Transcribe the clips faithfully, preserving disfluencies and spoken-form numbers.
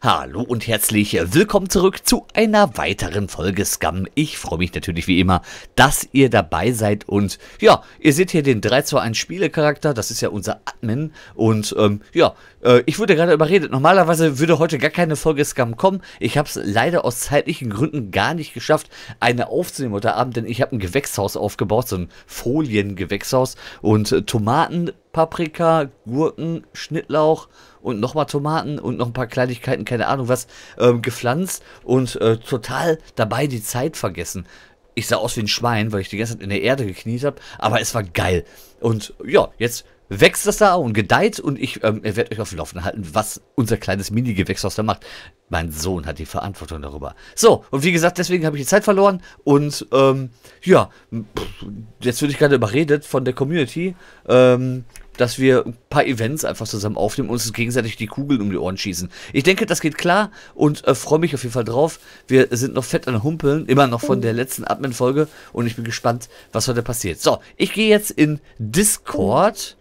Hallo und herzlich willkommen zurück zu einer weiteren Folge Scum. Ich freue mich natürlich wie immer, dass ihr dabei seid und ja, ihr seht hier den drei zwei eins Spielecharakter, das ist ja unser Admin und ähm, ja, äh, ich wurde gerade überredet, normalerweise würde heute gar keine Folge Scum kommen. Ich habe es leider aus zeitlichen Gründen gar nicht geschafft, eine aufzunehmen heute Abend, denn ich habe ein Gewächshaus aufgebaut, so ein Foliengewächshaus und äh, Tomaten, Paprika, Gurken, Schnittlauch und nochmal Tomaten und noch ein paar Kleinigkeiten, keine Ahnung was, ähm, gepflanzt und äh, total dabei die Zeit vergessen. Ich sah aus wie ein Schwein, weil ich die ganze Zeit in der Erde gekniet habe, aber es war geil. Und ja, jetzt wächst das da und gedeiht und ich ähm, werde euch auf dem Laufenden halten, was unser kleines Mini-Gewächshaus da macht. Mein Sohn hat die Verantwortung darüber. So, und wie gesagt, deswegen habe ich die Zeit verloren und ähm, ja, jetzt würde ich gerade überredet von der Community, ähm, dass wir ein paar Events einfach zusammen aufnehmen und uns gegenseitig die Kugeln um die Ohren schießen. Ich denke, das geht klar und äh, freue mich auf jeden Fall drauf. Wir sind noch fett an Humpeln, immer noch von der letzten Admin-Folge und ich bin gespannt, was heute passiert. So, ich gehe jetzt in Discord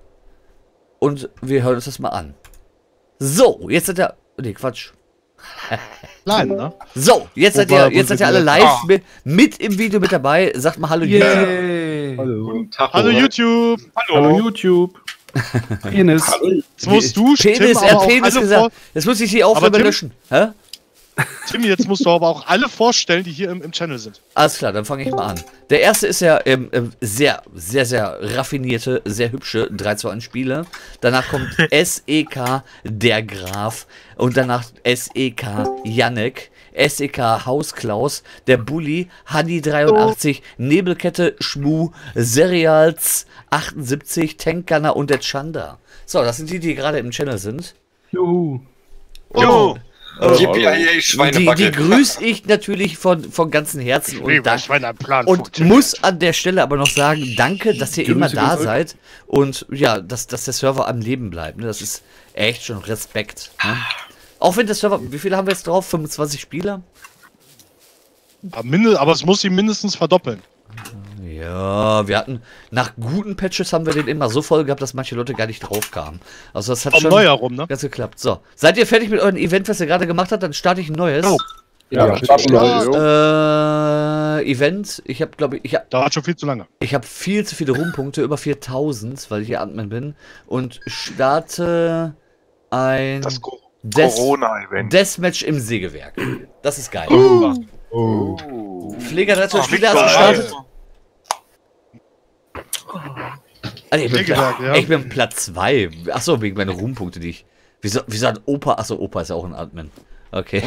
und wir hören uns das mal an. So, jetzt seid ihr... Nee, Quatsch. Nein, ne? So, jetzt seid ihr, jetzt seid ihr alle live ah. mit, mit im Video mit dabei. Sagt mal Hallo Yay. YouTube. Hallo. Guten Tag, Hallo YouTube. Hallo, Hallo YouTube. Penis. Jetzt musst du, Penis, Tim, er aber hat Penis alle gesagt. vor Jetzt muss ich die Aufnahme Tim, löschen. Hä? Tim, jetzt musst du aber auch alle vorstellen, die hier im, im Channel sind. Alles klar, dann fange ich mal an. Der erste ist ja ähm, ähm, sehr, sehr, sehr raffinierte, sehr hübsche drei zwei eins Spiele. Danach kommt S E K der Graf und danach S E K Jannek, S E K Hausklaus, der Bulli, Hanni dreiundachtzig, oh. Nebelkette, Schmu, Serials achtundsiebzig, Tankgunner und der Chanda. So, das sind die, die gerade im Channel sind. Juhu. Jo. Äh, Yippie, die, die grüße ich natürlich von, von ganzem Herzen und, da, und muss an der Stelle aber noch sagen, danke, dass ihr immer da seid und ja, dass, dass der Server am Leben bleibt. Ne? Das ist echt schon Respekt. Ne? Auch wenn der Server, wie viele haben wir jetzt drauf? fünfundzwanzig Spieler? Aber es muss sie mindestens verdoppeln. Ja, wir hatten, nach guten Patches haben wir den immer so voll gehabt, dass manche Leute gar nicht drauf kamen. Also das hat Vom schon Neujahr rum, ne? ganz geklappt. So, seid ihr fertig mit eurem Event, was ihr gerade gemacht habt? Dann starte ich ein neues. Oh. Ja, ja. Äh, Event, ich habe glaube ich, ich hab, dauert schon viel zu lange. Ich habe viel zu viele Ruhmpunkte, über viertausend, weil ich hier Admin bin und starte ein das Des Corona-Event. Deathmatch im Sägewerk. Das ist geil. Oh. Oh. Pfleger drei zwei Oh, Spieler hast gestartet. Also ich, bin Pflegewerk, Pla ja. ich bin Platz zwei. Achso, wegen meiner Ruhmpunkte, die ich. Wieso, wieso hat Opa. Achso, Opa ist ja auch ein Admin. Okay.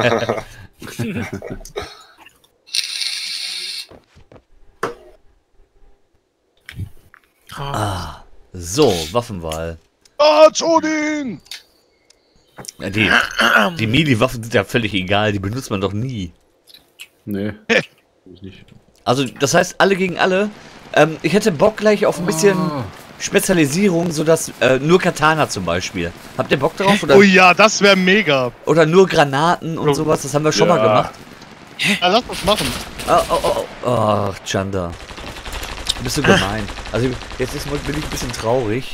ah, so, Waffenwahl. Ah, Chodin! Ja, die die Melee-Waffen sind ja völlig egal, die benutzt man doch nie. Nee. Nicht. Also, das heißt, alle gegen alle. Ähm, ich hätte Bock gleich auf ein bisschen oh. Spezialisierung, sodass äh, nur Katana zum Beispiel. Habt ihr Bock drauf? Oder, oh ja, das wäre mega. Oder nur Granaten und sowas, das haben wir schon ja. mal gemacht. Ja, lass uns machen. Oh, oh, oh, oh. Ach, Chanda. Du bist so gemein. Also, jetzt ist, bin ich ein bisschen traurig.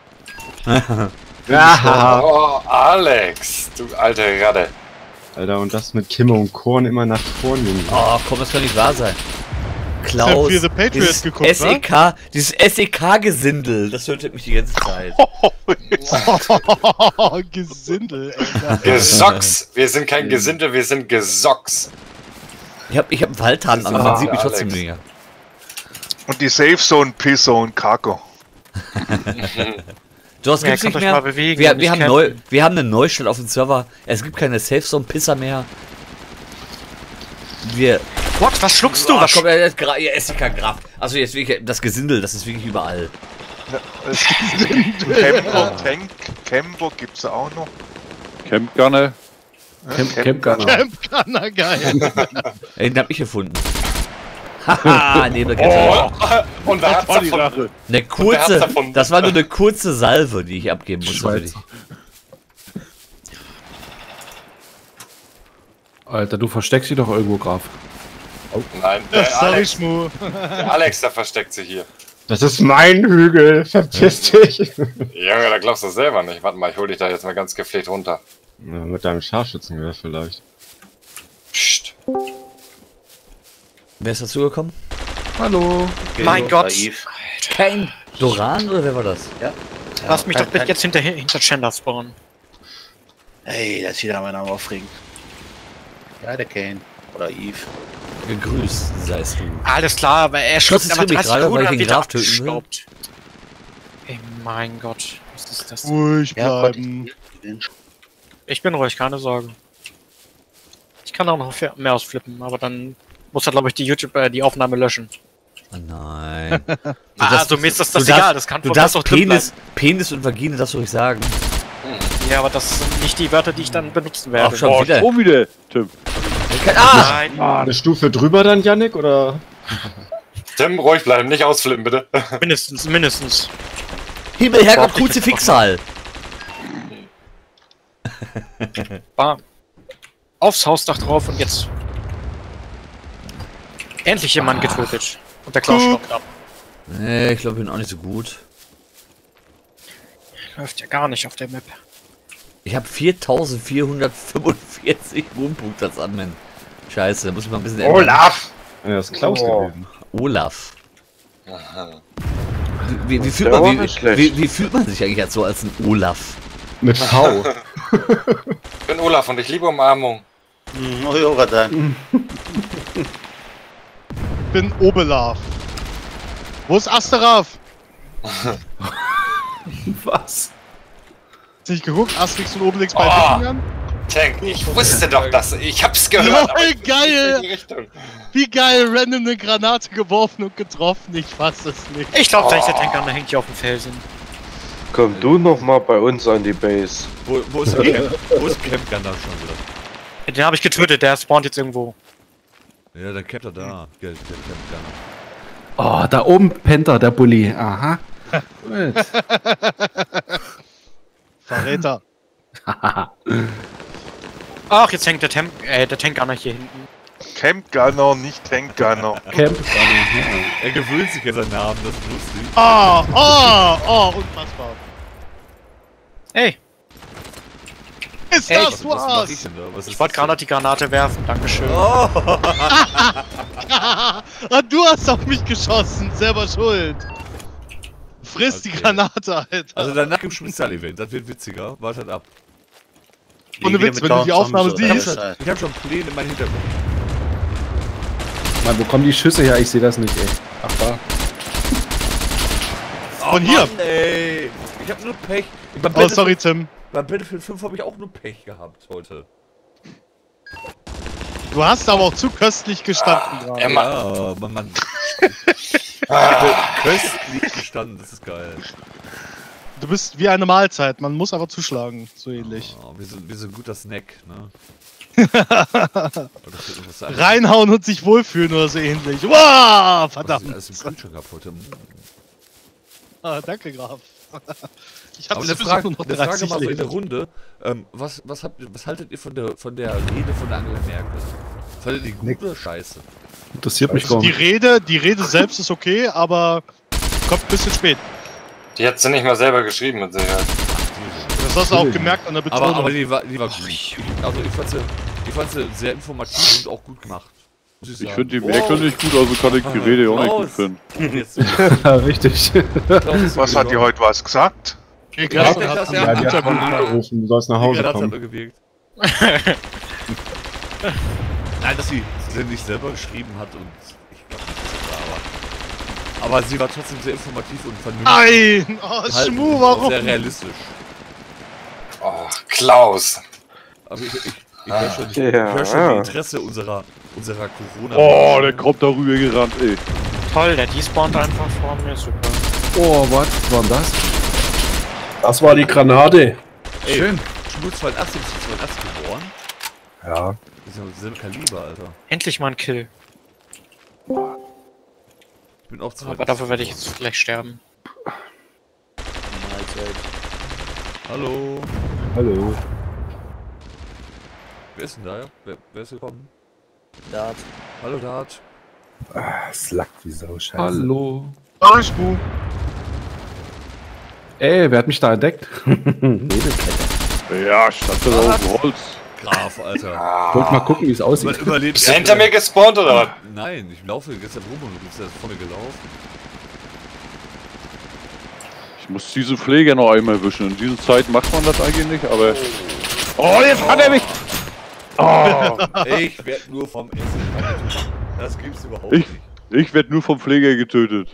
Ja. Oh, Alex, du alte Ratte. Alter, und das mit Kimme und Korn immer nach vorn. Oh, komm, das kann nicht wahr sein. Klaus, für The Patriot dieses geguckt, S E K, dieses S E K-Gesindel, das hört mich die ganze Zeit. Oh, Gesindel, ey. Gesocks. Wir sind kein Gesindel, wir sind Gesocks. Ich hab, ich hab einen Waldhahn, aber man sieht mich trotzdem nicht. Und die Safe Zone, P-Zone, Kako. Du hast ja, gibt's nicht mehr. Bewegen, wir, wir, haben neu, wir haben eine Neustart auf dem Server. Es gibt keine Safe Zone Pisser mehr. Wir. What? Was schluckst du? Oh, was komm, ja, S E K Graf. Also jetzt wirklich das Gesindel, das ist wirklich überall. Campo Tank, Campo gibt's auch noch. Campgunner. Camp, Campgunner. Campgunner, geil. Den hab ich gefunden. Haha, Nebelkette. Oh, und wer hat's davon? Eine kurze, das war nur eine kurze Salve, die ich abgeben musste. Alter, du versteckst dich doch irgendwo, Graf. Oh. Nein, der Sorry, Alex, Schmu. der Alex, der versteckt sich hier. Das ist mein Hügel, verpiss dich. Junge, da glaubst du selber nicht. Warte mal, ich hol dich da jetzt mal ganz gepflegt runter. Ja, mit deinem Scharfschützengewehr vielleicht. Psst. Wer ist dazugekommen? Hallo. Mein Gott. Kein Doran oder wer war das? Ja. Lass mich kein- doch bitte kein- jetzt hinter, hinter Chandler spawnen. Ey, das ist wieder mein Name aufregen. Ja, der Kane. Oder Eve. Gegrüßt seist du. Alles klar, aber er schluckt ist aber für mich dreißig gerade, weil ich Sekunden den wieder Graf töten will. abgestaubt. Ey, mein Gott. Was ist das? Ruhig Ja, bleiben. Ich bin ruhig, keine Sorge. Ich kann auch noch mehr ausflippen, aber dann muss er, glaube ich, die YouTube, äh, die Aufnahme löschen. Oh nein. Du Ah, darfst- also mir ist das, das du egal, darfst- das kann Du von darfst mir aus auch drin Penis, Penis und Vagina, das soll ich sagen. bleiben. Ja, aber das sind nicht die Wörter, die ich dann benutzen werde. Auch schon wieder. Schon wieder, Tim. Ah! Nein, Eine Stufe drüber dann, Yannick, oder? Tim, ruhig bleiben, nicht ausflippen, bitte. mindestens, mindestens. Himmel, Herrgott, Kruzifixal! Bam. Aufs Hausdach drauf und jetzt. Endlich jemand getötet. Und der Klaus stoppt ab. Nee, ich glaube, ich bin auch nicht so gut. Läuft ja gar nicht auf der Map. Ich habe viertausendvierhundertfünfundvierzig Wohnpunkte als Admin. Scheiße, da muss ich mal ein bisschen ändern. Olaf! Ja, das ist Klaus Oh. gewesen. Olaf. Aha. Wie, wie, fühlt Der man, war wie, nicht schlecht. wie, wie fühlt man sich eigentlich als so als ein Olaf? Mit V. Ich bin Olaf und ich liebe Umarmung. Hm, oh, ja, grad sagen. Ich bin Obelaf. Wo ist Asteraf? Was? Hast du nicht geguckt? Asterix und Obelix bei Oh. Wikingern? Tank, ich wusste doch, dass ich hab's gehört. Lol, aber ich geil. wusste nicht in die Richtung. Wie geil, random eine Granate geworfen und getroffen. Ich fass es nicht. Ich glaube, der Tanker hängt hier auf dem Felsen. Komm du noch mal bei uns an die Base. Wo, wo ist der Camp? Wo ist Camp Gunner schon wieder? Den habe ich getötet, der spawnt jetzt irgendwo. Ja, dann Camp er da. Geld, der Camp Gunner. Oh, da oben pennt er, der Bulli. Aha. Gut. Verräter. Ach, jetzt hängt der, Tem äh, der Tanker hier hinten. Camp Gunner, nicht Tank Gunner. Camp. Er gewöhnt sich an seinen Namen, das ist lustig. Oh, oh, oh, unfassbar. Ey, Ist Ey, das Was, was mach ich was? denn da? Was ist ich wollte das gerade die Granate werfen, dankeschön. Ah, du hast auf mich geschossen, selber schuld. Friss die Okay. Granate, Alter. Also danach im Spezialevent, das wird witziger. Wartet ab. Ohne Witz, wenn du die Aufnahme Ich hab, siehst. schon, ich hab schon Pläne in meinem Hintergrund. Mann, wo kommen die Schüsse her? Ich sehe das nicht, ey. Ach, da. Von hier. Mann, ey. Ich hab nur Pech. Beim Oh, sorry, Tim. Bei Battlefield fünf habe ich auch nur Pech gehabt heute. Du hast aber auch zu köstlich gestanden gerade. Emma. Ja, Mann, Mann. Köstlich gestanden, das ist geil. Du bist wie eine Mahlzeit, man muss aber zuschlagen, so ähnlich. Oh, wir, sind, wir sind ein guter Snack, ne? Oder fällt noch was ein? Reinhauen und sich wohlfühlen oder so ähnlich. Wow, Was ich verdammt. alles im Kühlschrank hab heute. Ah, danke, Graf. Ich hab Aber eine sowieso Frage, nur noch eine Frage dreißig mal so in der Leben. Runde. Ähm, was, was, habt, ihr- was haltet ihr von der, von der Rede von der Angela Merkel? Fandet ihr die gut oder scheiße? Interessiert mich Also gar die nicht. Rede, die Rede selbst ist okay, aber kommt ein bisschen spät. Die hat sie nicht mal selber geschrieben, mit Sicherheit. Das hast du auch gemerkt an der Aber, Betonung. aber die war, die war gut. Also ich fand sie, ich fand sie sehr informativ und auch gut gemacht. Muss ich sagen. Ich finde die Merkel nicht gut, also kann ich die Rede auch nicht gut finden. Jetzt, Ja, richtig. Was hat die heute was gesagt? Okay, Ja, Gast das- hat ja, Ja, die hat Interview. vorhin angerufen, du sollst nach Hause Granate hat kommen. nur gewirkt. Nein, dass sie sie nicht selber geschrieben hat und ich glaube nicht, dass sie da war. Aber sie war trotzdem sehr informativ und vernünftig. Nein! Oh, Halt, Schmu, und warum? Sehr realistisch. Oh, Klaus. Aber ich, ich, ich höre schon, ich, ich Ja. hör schon die Interesse unserer, unserer Corona. Oh, der kommt darüber gerannt, ey. Toll, der despawnt einfach vor mir, super. Oh, was war denn das? Das war die Granate. Ey, Schön. Schmutz zweiundachtzig ist zweiundachtzig geboren. Ja. Das ist ja selbe Kaliber, Alter. Endlich mal ein Kill. Ich bin auch Aber dafür werde ich jetzt gleich sterben. Hallo. Hallo. Wer ist denn da? Wer, wer ist gekommen? Dart. Hallo Dart. Ah, es lackt wie Sau, scheiße. Hallo. Alles gut. Ey, wer hat mich da entdeckt? Ja, stand da auf dem Holz. Graf, Alter. Ah. Wollt mal gucken, wie es aussieht. Über, überlebt Ist er hinter mir gespawnt oder was? Nein, ich laufe gestern rum und du bist erst vor mir gelaufen. Ich muss diese Pfleger noch einmal erwischen. In dieser Zeit macht man das eigentlich nicht, aber... Oh, jetzt hat er mich! Oh, Ich werde nur vom Essen. Das gibt's überhaupt ich nicht. ich werde nur vom Pfleger getötet.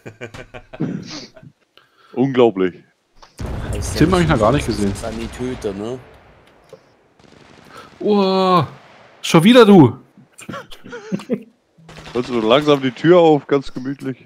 Unglaublich. Tim habe ich noch gar nicht gesehen. Sanitöter, ne? Oh, schon wieder du. Also langsam die Tür auf, ganz gemütlich.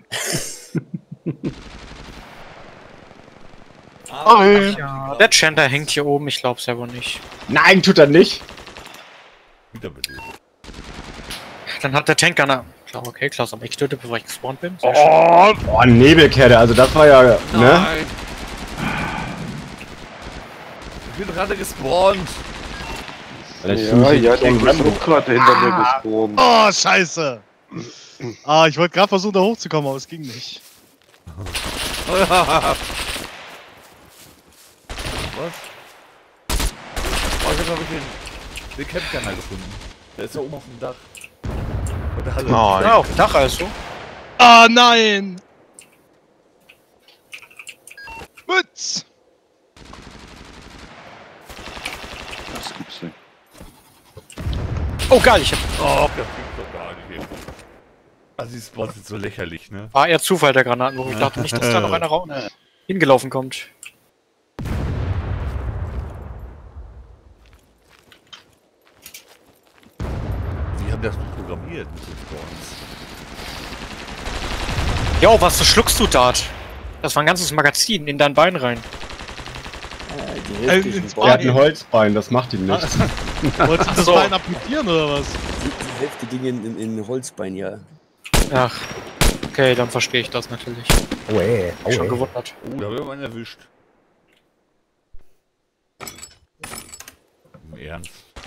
Ach ja, der Chandler hängt hier oben, ich glaub's ja wohl nicht. Nein, tut er nicht. Wiederbelebt. Dann hat der Tanker na. Klar, okay, Klaus, aber ich getötet, bevor ich gespawnt bin. Sehr schön. Oh, Nebelkette, also das war ja, ne? Nein! Ich bin gerade gespawnt. Ja, ja, der ist auch gerade hinter mir gespawnt. Oh, scheiße. Ah, ich wollte gerade versuchen, da hochzukommen, aber es ging nicht. Was? Oh, ich hab ich den, den Campcanal gefunden. Der ist da oben auf dem Dach. Bei der Halle. Nein. Ja, auf dem Dach also. Ah, nein! Putz! Das gibt's nicht. Oh geil, ich hab. Oh, das gibt's doch gar nicht. Also die Spots sind so lächerlich, ne? War eher Zufall der Granatenwurf. Ich dachte nicht, dass da noch einer raus hingelaufen kommt. Die haben das programmiert mit den Spawns. Jo, was schluckst du, Dart? Das war ein ganzes Magazin in dein Bein rein. Die Äh, restlichen ins Er hat Bein. ein Holzbein, das macht ihm nichts. Wolltest du das so. Bein amputieren oder was? die Hälfte Dinge in, in Holzbein, ja. Ach. Okay, dann verstehe ich das natürlich. Oh, ey. Oh, Schon ey. gewundert. Oh, da wird man erwischt. Im Ernst.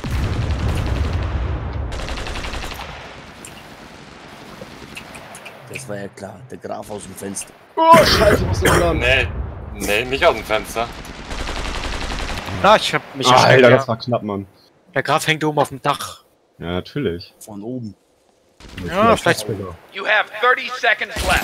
Das war ja klar, der Graf aus dem Fenster. Oh, scheiße, was ist denn Nee, nee, nicht aus dem Fenster. Na, ich hab mich Ah, erschreckt, Alter, ja. das war knapp, Mann. Der Graf hängt oben auf dem Dach. Ja, natürlich. Von oben. Ja, vielleicht. You have thirty seconds left.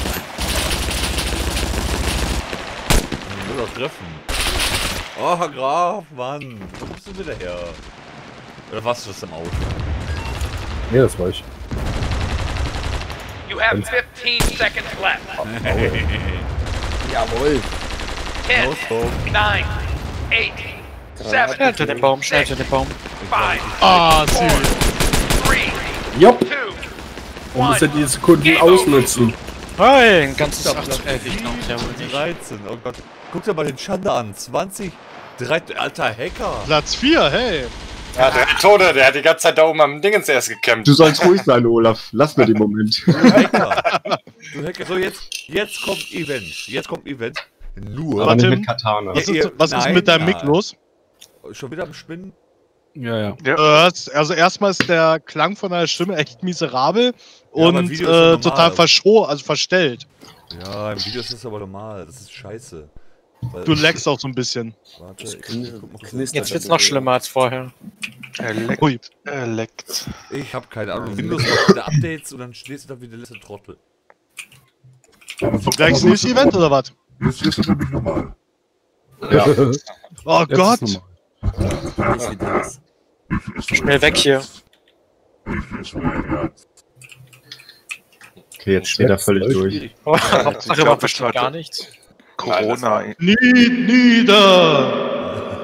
Ich will doch treffen. Oh, Herr Graf, Mann. Wo kommst du wieder her? Oder warst du das im Auto? Nee, das war ich. You have fifteen seconds left. Jawohl. ten, No scope. nine, eight, Schnell seven, hinter den Baum, schnell hinter den Baum. five, Ah, süß. three, Jupp. two, Man muss one. ja die Sekunden ausnutzen. Hey, ein ganzes acht zu elf, ich glaub's ja wohl nicht. dreizehn, oh Gott. Guck dir mal den Schande an. zwanzig, dreizehn, alter Hacker. Platz vier, hey. Ja, drei Tote, der hat die ganze Zeit da oben am Dingens erst gekämpft. Du sollst ruhig sein, Olaf. Lass mir den Moment. Du Hacker. Du Hacker. So, jetzt, jetzt kommt Event. Jetzt kommt Event. Nur. Aber nicht Tim, mit Katana. Was Ja, ist, ihr- was ist nein, mit deinem nein. Mic los? Schon wieder am Spinnen? Ja, ja. Du hörst, also erstmal ist der Klang von deiner Stimme echt miserabel Ja, aber und Video ist ja äh, normal. total verschro, also verstellt. Ja, im Video ist das aber normal. Das ist scheiße. Weil- Du leckst auch so ein bisschen. Warte, Das ich, kn- ich, guck mal kurz. knistert. Jetzt wird's noch schlimmer als vorher. Er leckt. Ui. Er leckt. ich hab keine Ahnung. Windows macht wieder Updates und dann stehst du da wie der letzte Trottel. Gleich das nächste Event oder was? Jetzt ist es nämlich normal. Ja. Oh Jetzt Gott! ist normal. Nicht wie das. Schnell weg hier. Okay, jetzt steht er völlig durch. Schwierig. Oh, ich Hauptsache glaub, man ich versteht hatte- gar nichts. Corona. Nied, nieder!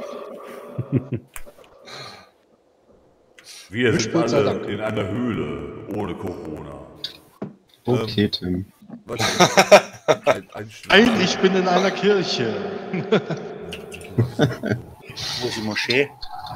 Wir sind alle in einer Höhle ohne Corona. Okay, Tim. Warte. Ein, ein Nein, ich bin in einer Kirche. Wo ist die Moschee?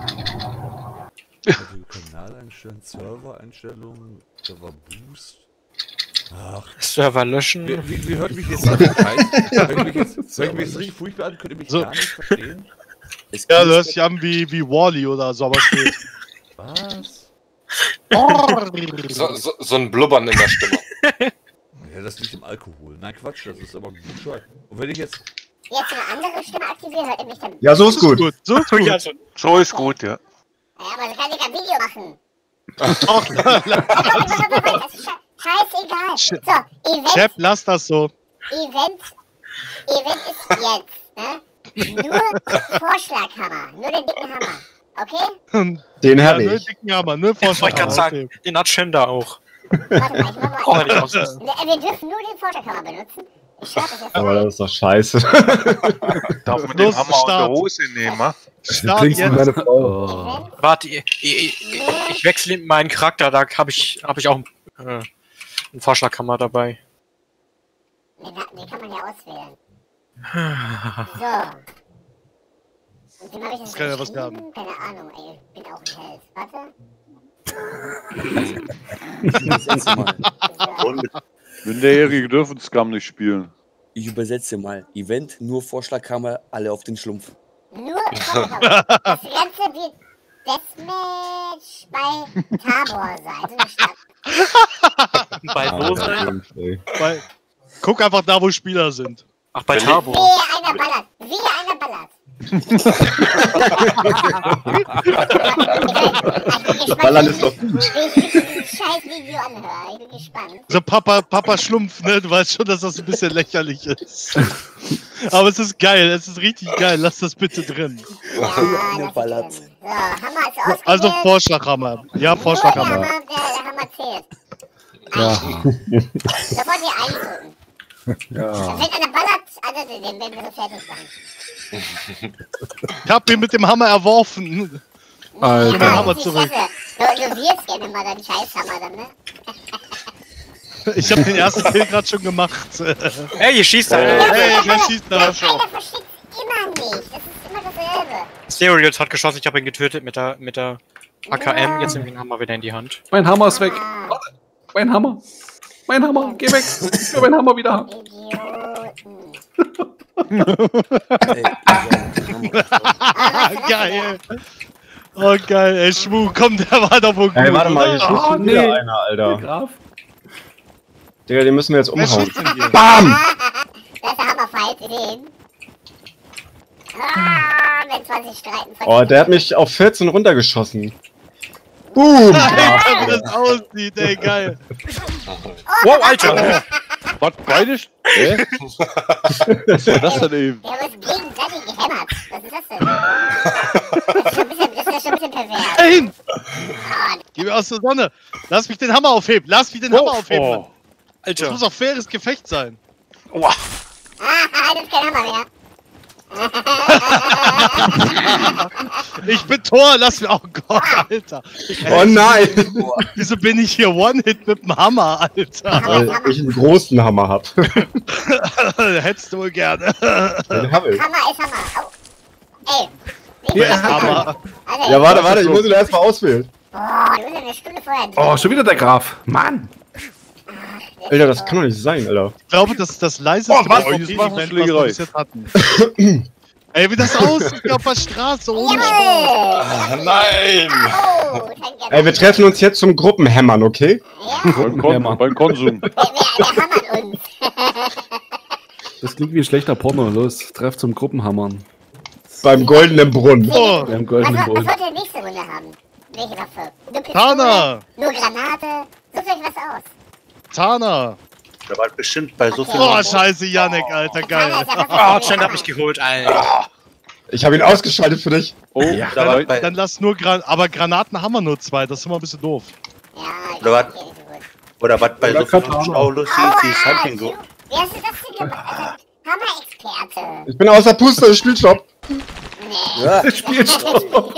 Kanaleinstellungen, Servereinstellungen, Server Boost. Ach, Server löschen. wie, wie, wie hört mich jetzt an? Hört mich jetzt, hört mich jetzt richtig furchtbar an? Könnt ihr mich So. gar nicht verstehen? Es Ja, du knistert. hörst dich an wie, wie Wall-E oder so, aber steht. Was? So, so, so ein Blubbern in der Stimme. Ja, das liegt im Alkohol. Nein, Quatsch, das ist aber gut Bescheid. Und wenn ich jetzt... Jetzt eine andere Stimme aktivieren, hört ihr mich dann? Ja, so ist gut. So ist gut. Also, So ist gut, ja. Ja, aber so kann ich ein Video machen. Och, Das ist sche scheißegal. So, Event, Chef, lass das so. Event, Event ist jetzt, ne? Nur Vorschlaghammer, nur den dicken Hammer, okay? Den Ja, hab nur ich. dicken Hammer, nur ich wollte Vorschlag. gerade sagen, den hat Schender auch. Warte mal, ich mach Oh, mal. nicht aus. Ne, wir dürfen nur den Vorschlaghammer benutzen. Ich schreibe das jetzt Aber mal. das ist doch scheiße. Darf man den Los, Hammer aus der Start. Hose nehmen, ha? Start Klingst wie jetzt. meine Frau. Event, Warte, ich, ich, ich, ich wechsle meinen Charakter, da habe ich, hab ich auch äh, einen Vorschlaghammer dabei. den, den kann man ja auswählen. So. Und dem habe ich das kann ja was geschrieben? werden. Keine Ahnung, ey. Ich bin auch ein Held. Warte. Übersetze mal. So. Minderjährige dürfen Scum nicht spielen. Ich übersetze mal. Event, nur Vorschlaghammer, alle auf den Schlumpf. Nur Vorschlaghammer. Das Ganze wird Deathmatch bei Tabor sein. So eine Stadt. Bei wo Ah, sein? ey. Weil, guck einfach da, wo Spieler sind. Ach, bei Tabo. Wie einer ballert. Wie einer ballert. Ballern ist doch gut. Wie ich dieses scheiß Video anhöre. Ich bin gespannt. So Papa, Papa Schlumpf, ne? Du weißt schon, dass das ein bisschen lächerlich ist. Aber es ist geil, es ist richtig geil. Lass das bitte drin. Ja, lass ich drin. So, Hammer ist ausgewählt. Also Vorschlaghammer. Ja, Nur Vorschlaghammer. Der Hammer, der, der Hammer zählt. Ja. Sofort hier eindrücken. Ja. Wenn einer ballert, also den werden wir so fertig machen. Ich hab ihn mit dem Hammer erworfen. Alter. Gib mir den Hammer das ist zurück. die Scheiße. Du, du wirst gerne mal deinen Scheißhammer dann, ne? Ich hab den ersten Kill gerade schon gemacht. Hey, ihr schießt da. Hey, wer schießt da? Einer verschickt immer nicht. Das ist immer dasselbe. Stereos hat geschossen, ich habe ihn getötet mit der, mit der A K M. Jetzt nehme ich den Hammer wieder in die Hand. Mein Hammer ist weg. Ah, Warte. Mein Hammer. Mein Hammer. Geh weg. Ich will meinen Hammer wieder haben. Idioten. Ey, Ah, Geil. Oh geil, ey, Schmu, komm, der war doch wohl gut. Ey, warte mal, hier oder? schießt Oh, schon wieder nee. einer, Alter. Graf. Digga, den müssen wir jetzt Wer umhauen. schießt denn hier? BAM! Das ist der Hammerfight, ihr sehen. Ah, wenn zwanzig streiten. Oh, der hat mich auf vierzehn runtergeschossen. Boom! Alter, wie das aussieht, ey, geil. Wow, Alter! Was, beide? St- Hä? Was war das denn eben? Wir haben uns gegenseitig gehämmert. Was ist das denn? Das ist schon ein bisschen, das ist ja schon ein bisschen pervers. Nein! Ah, Geh mir aus der Sonne. Lass mich den Hammer aufheben. Lass mich den Hammer aufheben. Oh. Mann. Das Alter! muss auch faires Gefecht sein. ah, das ist kein Hammer mehr. Ich bin Tor, lass mich. Oh Gott, Alter. Oh nein! Wieso bin ich hier One-Hit mit dem Hammer, Alter? Weil ich einen großen Hammer hab. Hättest du wohl gerne. Den hab ich. Hammer ist Hammer. Oh. Ey. Wie Wer viel ist Hammer? Hammer? Also, Ja, warte, warte, ich muss ihn erstmal auswählen. Boah, du bist ja eine Stunde vorher. Oh, schon wieder der Graf. Mann. Alter, das kann doch nicht sein, Alter. Ich glaube, das ist das leiseste Oh, was? PvP-Event, Jetzt was machen wir Schlägerei. bis jetzt hatten. Ey, wie das aussieht auf der Straße ohne Spaß. Jawohl! Nein! Oh, danke. Ey, wir treffen uns jetzt zum Gruppenhämmern, okay? Ja, Beim, Kon beim Konsum. wer, wer, wer hammert uns? Das klingt wie ein schlechter Porno. Los, treff zum Gruppenhammern. Beim goldenen Brunnen. Oh, Wir haben Was, goldenen was Boden. wollt ihr nächste Runde haben? Welche Waffe? Nur Pistole? Tana! Nur Granate? Sucht euch was aus. Tana! Da war bestimmt bei so viel. Oh, scheiße, Yannick, Alter, geil. Tana ist ja Oh, was Chen hat mich geholt, Alter. Ich habe ihn ausgeschaltet für dich. Oh, Ja, da da war bei, Dann lass nur Gran aber Granaten haben wir nur zwei, das ist immer ein bisschen doof. Ja, ich Oder weiß was? nicht so gut. oder was bei Oder so vielen Katana. Schaulustig ist Hunting so. Wie hast du das denn gemacht? Hammer-Experte. Ich bin außer Puste, Spielstopp. Nee. Ja. Spielstopp.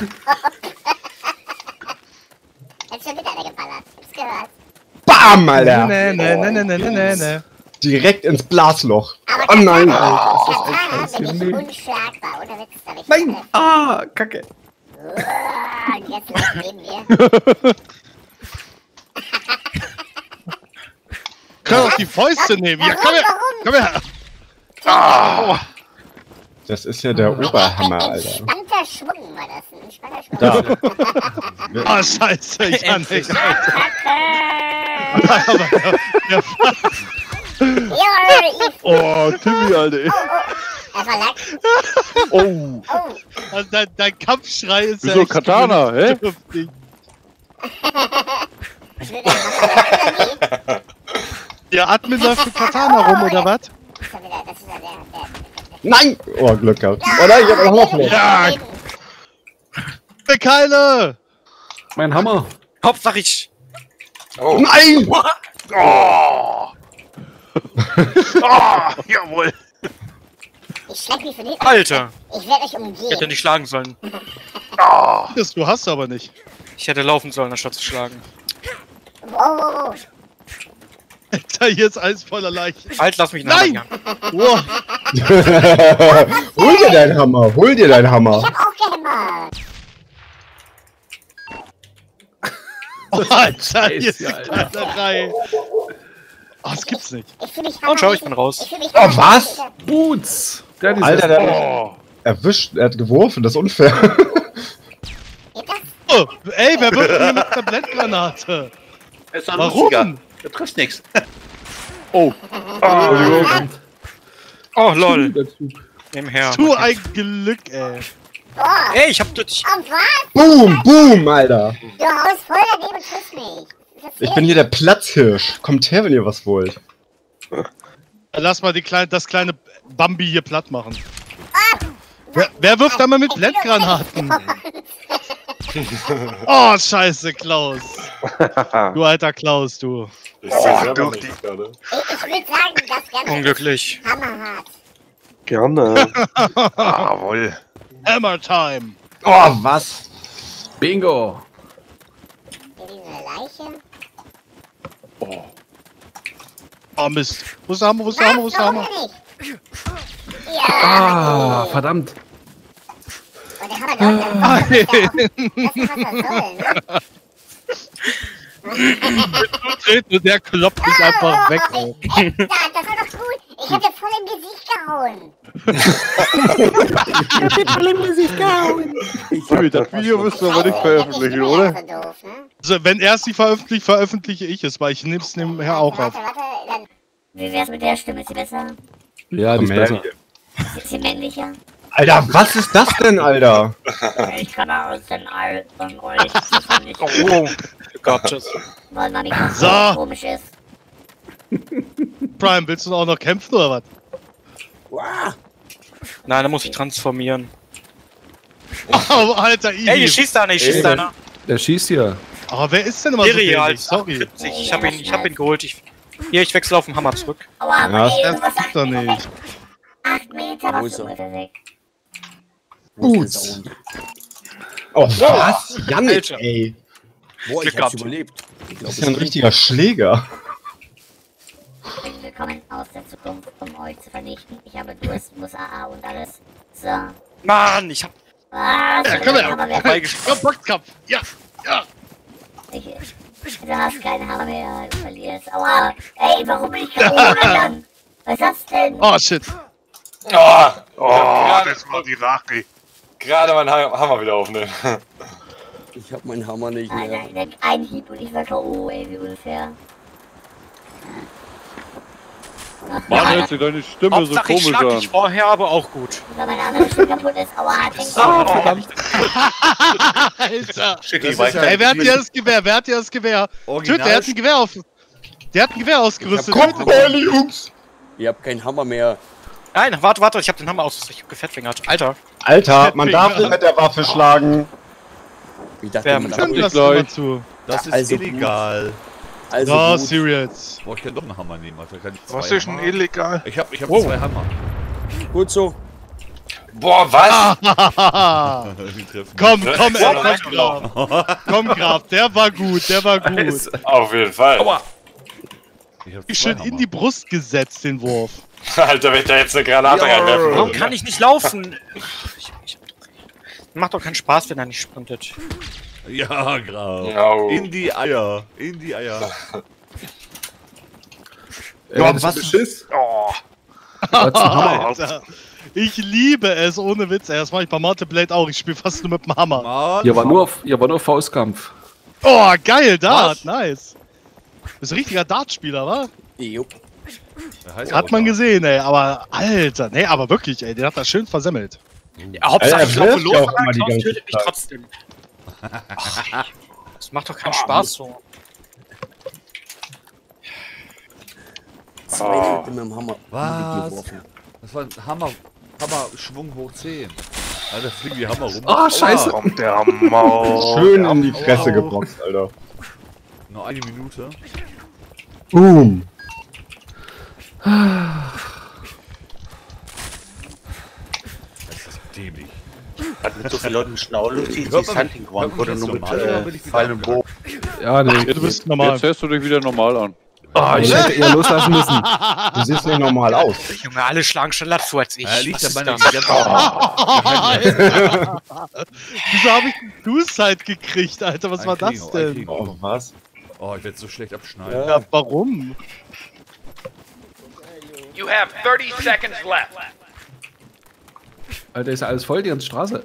Jetzt schon wieder einer geballert. Hab's gehört. Bam, Alter. Nee, nee, nee, nee, nee, nee, nee. Direkt ins Blasloch. Aber Oh nein. Katana, das ist Katana echt bin ich scheiße. unschlagbar. Ohne Witz, da bin ich Nein. alles. Ah, Kacke. Oh, und jetzt läuft neben mir. Kann auch die Fäuste nehmen. Ja, komm her. Komm her. Ah. Das ist ja der Oberhammer, Ein Alter. entspannter Schwung war das. Ein entspannter Schwung. Da. Ah, scheiße, Yannick. Nein, aber der, der Oh, Timmy, Alter. Er verlag. Oh. Also dein, dein Kampfschrei ist Wieso ja echt Katana, hä? dürftig. Der Der Admin läuft mit Katana rum, oder was? Nein! Oh, Glück gehabt. Oh nein, ich hab einen Hammer verloren. Ja! Keile! Mein Hammer. Hauptsache ich. Oh. Nein! Oh. Oh, jawohl. Ich schlepp mich für die. Alter! Ich werde euch Ich umgehen. hätte nicht schlagen sollen. Oh. Das du hast aber nicht. Ich hätte laufen sollen, anstatt zu schlagen. Wow, wow, wow. Alter, hier ist alles voller Leichen. Halt, lass mich Nein! nachher. Wow. Hol dir deinen Hammer, hol dir deinen Hammer. Ich hab auch gehämmert. Oh, Alter, hier ist Scheiße, die Alter. Knallerei. Oh, das gibt's nicht. Ich fühl mich Und schau, ich bin raus. Ich fühl mich Oh, was? Boots. Der hat Alter, der hat Oh. erwischt, er hat geworfen, das ist unfair. Oh, ey, wer wirft denn hier mit einer Blendgranate? Er ist doch ein Warum? Lustiger. Der trifft nichts. Oh. Entschuldigung. Oh, lol. Der Zug. Nebenher. Du ein Glück, ey. Boah. Ey, ich hab dich. Oh, was? Boom, boom, Alter. Du haust voll daneben und triffst mich. Das ist Ich bin hier der Platzhirsch. Kommt her, wenn ihr was wollt. Lass mal die kleine, das kleine Bambi hier platt machen. Wer, wer wirft da mal mit Blendgranaten? Oh, scheiße, Klaus. Du alter Klaus, du. Ich seh Oh, selber durch nichts die- gerade. Ich, ich würde sagen, das Ganze Unglücklich. ist hammerhart. Gerne. Jawohl. Hammer Time. Oh, was? Bingo. Hier diese Leiche. Oh, Mist. Wo ist der Hammer, wo ist der Hammer, wo ist der Hammer? Ja. Ah, verdammt. Und der Hammer dort, Ah, das ist ja auch, das ist was er soll, ne? Und der kloppt mich einfach weg. Ey, ey, da, das war doch gut. Ich hätte voll im Gesicht gehauen. Ich hab voll im Gesicht gehauen. Timmy, das Video müssen wir aber nicht veröffentlichen, Ich bin oder? ja so doof, ne? Also, wenn er es nicht veröffentlicht, veröffentliche ich es, weil ich nehm's nebenher auch auf. Warte, warte, dann. Wie wär's mit der Stimme? Ist sie besser? Ja, die ist besser. Ist sie männlicher? Alter, was ist das denn, Alter? Ich kann aus den All von euch. Das fand ich Oh, Gott, tschüss. weil mein Mikrofon So. komisch ist. Prime, willst du auch noch kämpfen oder was? Nein, da muss ich transformieren. Oh, Alter, easy. Ey, ihr schießt da nicht, schießt da einer. Der schießt hier. Aber wer ist denn immer so Irreal, dämlich? Sorry. achundvierzig. Ich hab ihn, ich hab ihn geholt. Ich, hier, ich wechsle auf den Hammer zurück. Aua, Ja, ey, Das du was gibt's doch nicht. acht Meter, Wo was ist du er? ungefähr weg. Boots. Oh, was? Janik, Alter. ey. Boah, Glück ich hab's gehabt. überlebt. Ich glaub, Das ist ja ein richtiger Schläger. Willkommen aus der Zukunft, um euch zu vernichten. Ich habe Durst, muss A A und alles. So. Mann, ich hab Was? Ja, komm her. Hammer mehr. Komm, Boxkampf. Ja, ja. Ich, du hast keinen Hammer mehr, du verlierst. Aua. Ey, warum bin ich gewohnt dann? Was ist das denn? Oh, shit. Oh, Oh, das war die Rache. gerade mein Ha- Hammer wieder aufnehmen. Ich hab meinen Hammer nicht Nein, mehr. nein, nein, ein Hieb und ich war K O, ey, wie unfair. Mann, hört sich deine Stimme so Hauptsache, ich komisch schlag an. dich vorher, aber auch gut. Weil meine andere Stimme kaputt ist. Aua, denk Oh, verdammt. Alter. Shit, Das die ist weiter. ja- Ey, wer hat hier das Gewehr? Wer hat hier das Gewehr? Original- Töt, der hat ein Gewehr auf. Der hat ein Gewehr ausgerüstet. Ich hab Tötet ihn. Jungs. Ich hab keinen Hammer mehr. Nein, warte, warte, ich hab den Hammer aus. Ich hab gefettfingert. Alter. Alter, man darf nicht mit der Waffe schlagen. Ich dachte, Wer- man Stimmt darf das gleich. immer zu. Das ist Also illegal. also Oh, gut. Serious. Boah, ich kann doch einen Hammer nehmen. Alter. Kann ich zwei Was ist denn Hammer? illegal? Ich hab, ich hab Wow. zwei Hammer. Gut so. Boah, was? Die treffen Komm, Das komm, ist ey, doch komm, Graf. Komm, Graf, der war gut, der war gut. Auf jeden Fall. Aua. Ich hab zwei Schön Hammer. in die Brust gesetzt, den Wurf. Alter, wenn ich da jetzt eine Granate reinwerfen Warum würde. kann ich nicht laufen? Ich, ich, macht doch keinen Spaß, wenn er nicht sprintet. Ja, Graf. No. In die Eier. In die Eier. Ja, was ist Schiss? Oh, Alter. Ich liebe es, ohne Witz. Ey, das mache ich bei Mortal Blade auch. Ich spiele fast nur mit dem Hammer. Mann. Hier war nur, hier war nur Faustkampf. Oh, geil, da, Was? nice. Bist ein richtiger Dartspieler, wa? Jupp. Hat man gesehen, ey. Aber, Alter, nee, aber wirklich, ey. Den hat er schön versemmelt. Ja, Hauptsache, Er ich laufe wirft los, ja auch aber immer die Klaus ganze tötet mich Zeit. trotzdem. Ach, das macht doch keinen Spaß so. Zwei Oh. Leute mit dem Hammer Was? geworfen. Das war ein Hammer. Hammer Schwung hoch zehn. Alter, fliegen die Hammer rum. Ah, scheiße. Kommt der Hammer. Schön in die Fresse Aua. geboxt, Alter. Noch eine Minute. Boom. Das ist dämlich. Hat mit so vielen Leuten schon auch lustig, Hört die man- Hunting hört Ground man wurde jetzt nur mit normal oder bin äh, ich wieder Pfeil und Bogen. Ja, nee. Du bist normal. Jetzt hörst du dich wieder normal an. Ah, ich hätte eher loslassen müssen. Du siehst nicht normal aus. Junge, alle schlagen schneller zu als ich. Ja, liegt Was dabei, ist dass das? ich ganz Alter. Wieso hab ich einen Suicide gekriegt, Alter? Was Ein war das Kriegen, ein denn? Kriegen. Oh, was? Oh, ich werde so schlecht abschneiden. Ja, warum? You have thirty seconds left. Alter, ist ja alles voll, die ganze Straße.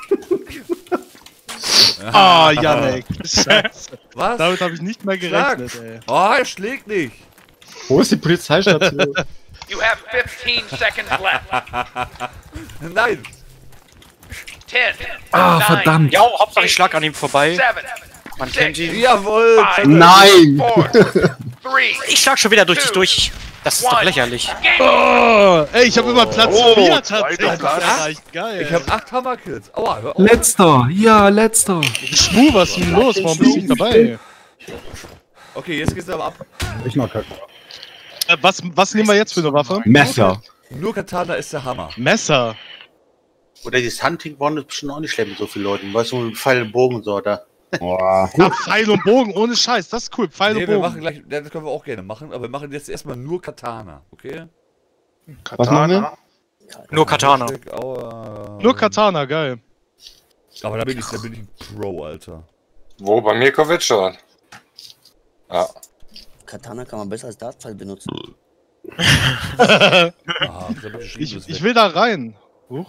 Ah, Janek. Scheiße. Was? Damit habe ich nicht mehr gerechnet, Schlag. ey. Oh, er schlägt nicht. Wo ist die Polizeistation? You have fifteen seconds left. Nein. ten. Ah, nine, verdammt. Ja, Hauptsache ich schlag an ihm vorbei. seven. Man kennt ihn. Jawohl. Five. Nein! Four. Three. Ich schlag schon wieder durch dich durch. Das ist doch lächerlich. Game. Oh, ey, ich habe immer Platz Oh, vier zweiter tatsächlich Platz. erreicht. Geil. Ich habe acht Hammerkills. Aua, hör auf. Letzter. Ja, letzter. Schmu, was ist denn los? Warum bist du nicht dabei? Okay, jetzt geht's aber ab. Ich mach Kacke. Äh, was, was nehmen wir jetzt für eine Waffe? Messer. Nur Katana ist der Hammer. Messer. Oder dieses Hunting Ground ist bestimmt auch nicht schlecht mit so vielen Leuten. Weißt du, mit Pfeil und Bogen und so, da. Boah. Ja, Pfeil und Bogen, ohne Scheiß. Das ist cool. Pfeil Nee, und wir Bogen. machen gleich, das können wir auch gerne machen, aber wir machen jetzt erstmal nur Katana, okay? Was machen wir? Katana. Nur Katana. Aua. Nur Katana, geil. Aber da bin ich, da bin ich ein Pro, Alter. Wo? Bei Mirkovic schon? Ja. Katana kann man besser als Dartpfeil benutzen. Ah, das hab ich geschrieben, Ich, das ich weg. will da rein. Huch.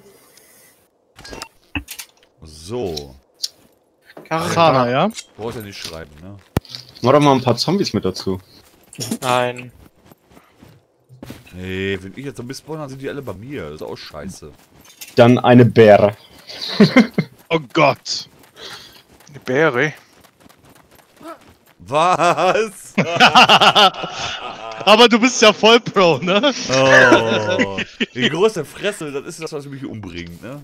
So. Katana, ja? Brauchst ja nicht schreiben, ne? Mach doch mal ein paar Zombies mit dazu. Nein. Nee, wenn ich jetzt Zombies spawn, dann sind die alle bei mir. Das ist auch scheiße. Dann eine Bäre. Oh Gott. Die Bäre. Was? Aber du bist ja voll Pro, ne? Oh. Die große Fresse, das ist das, was mich umbringt, ne?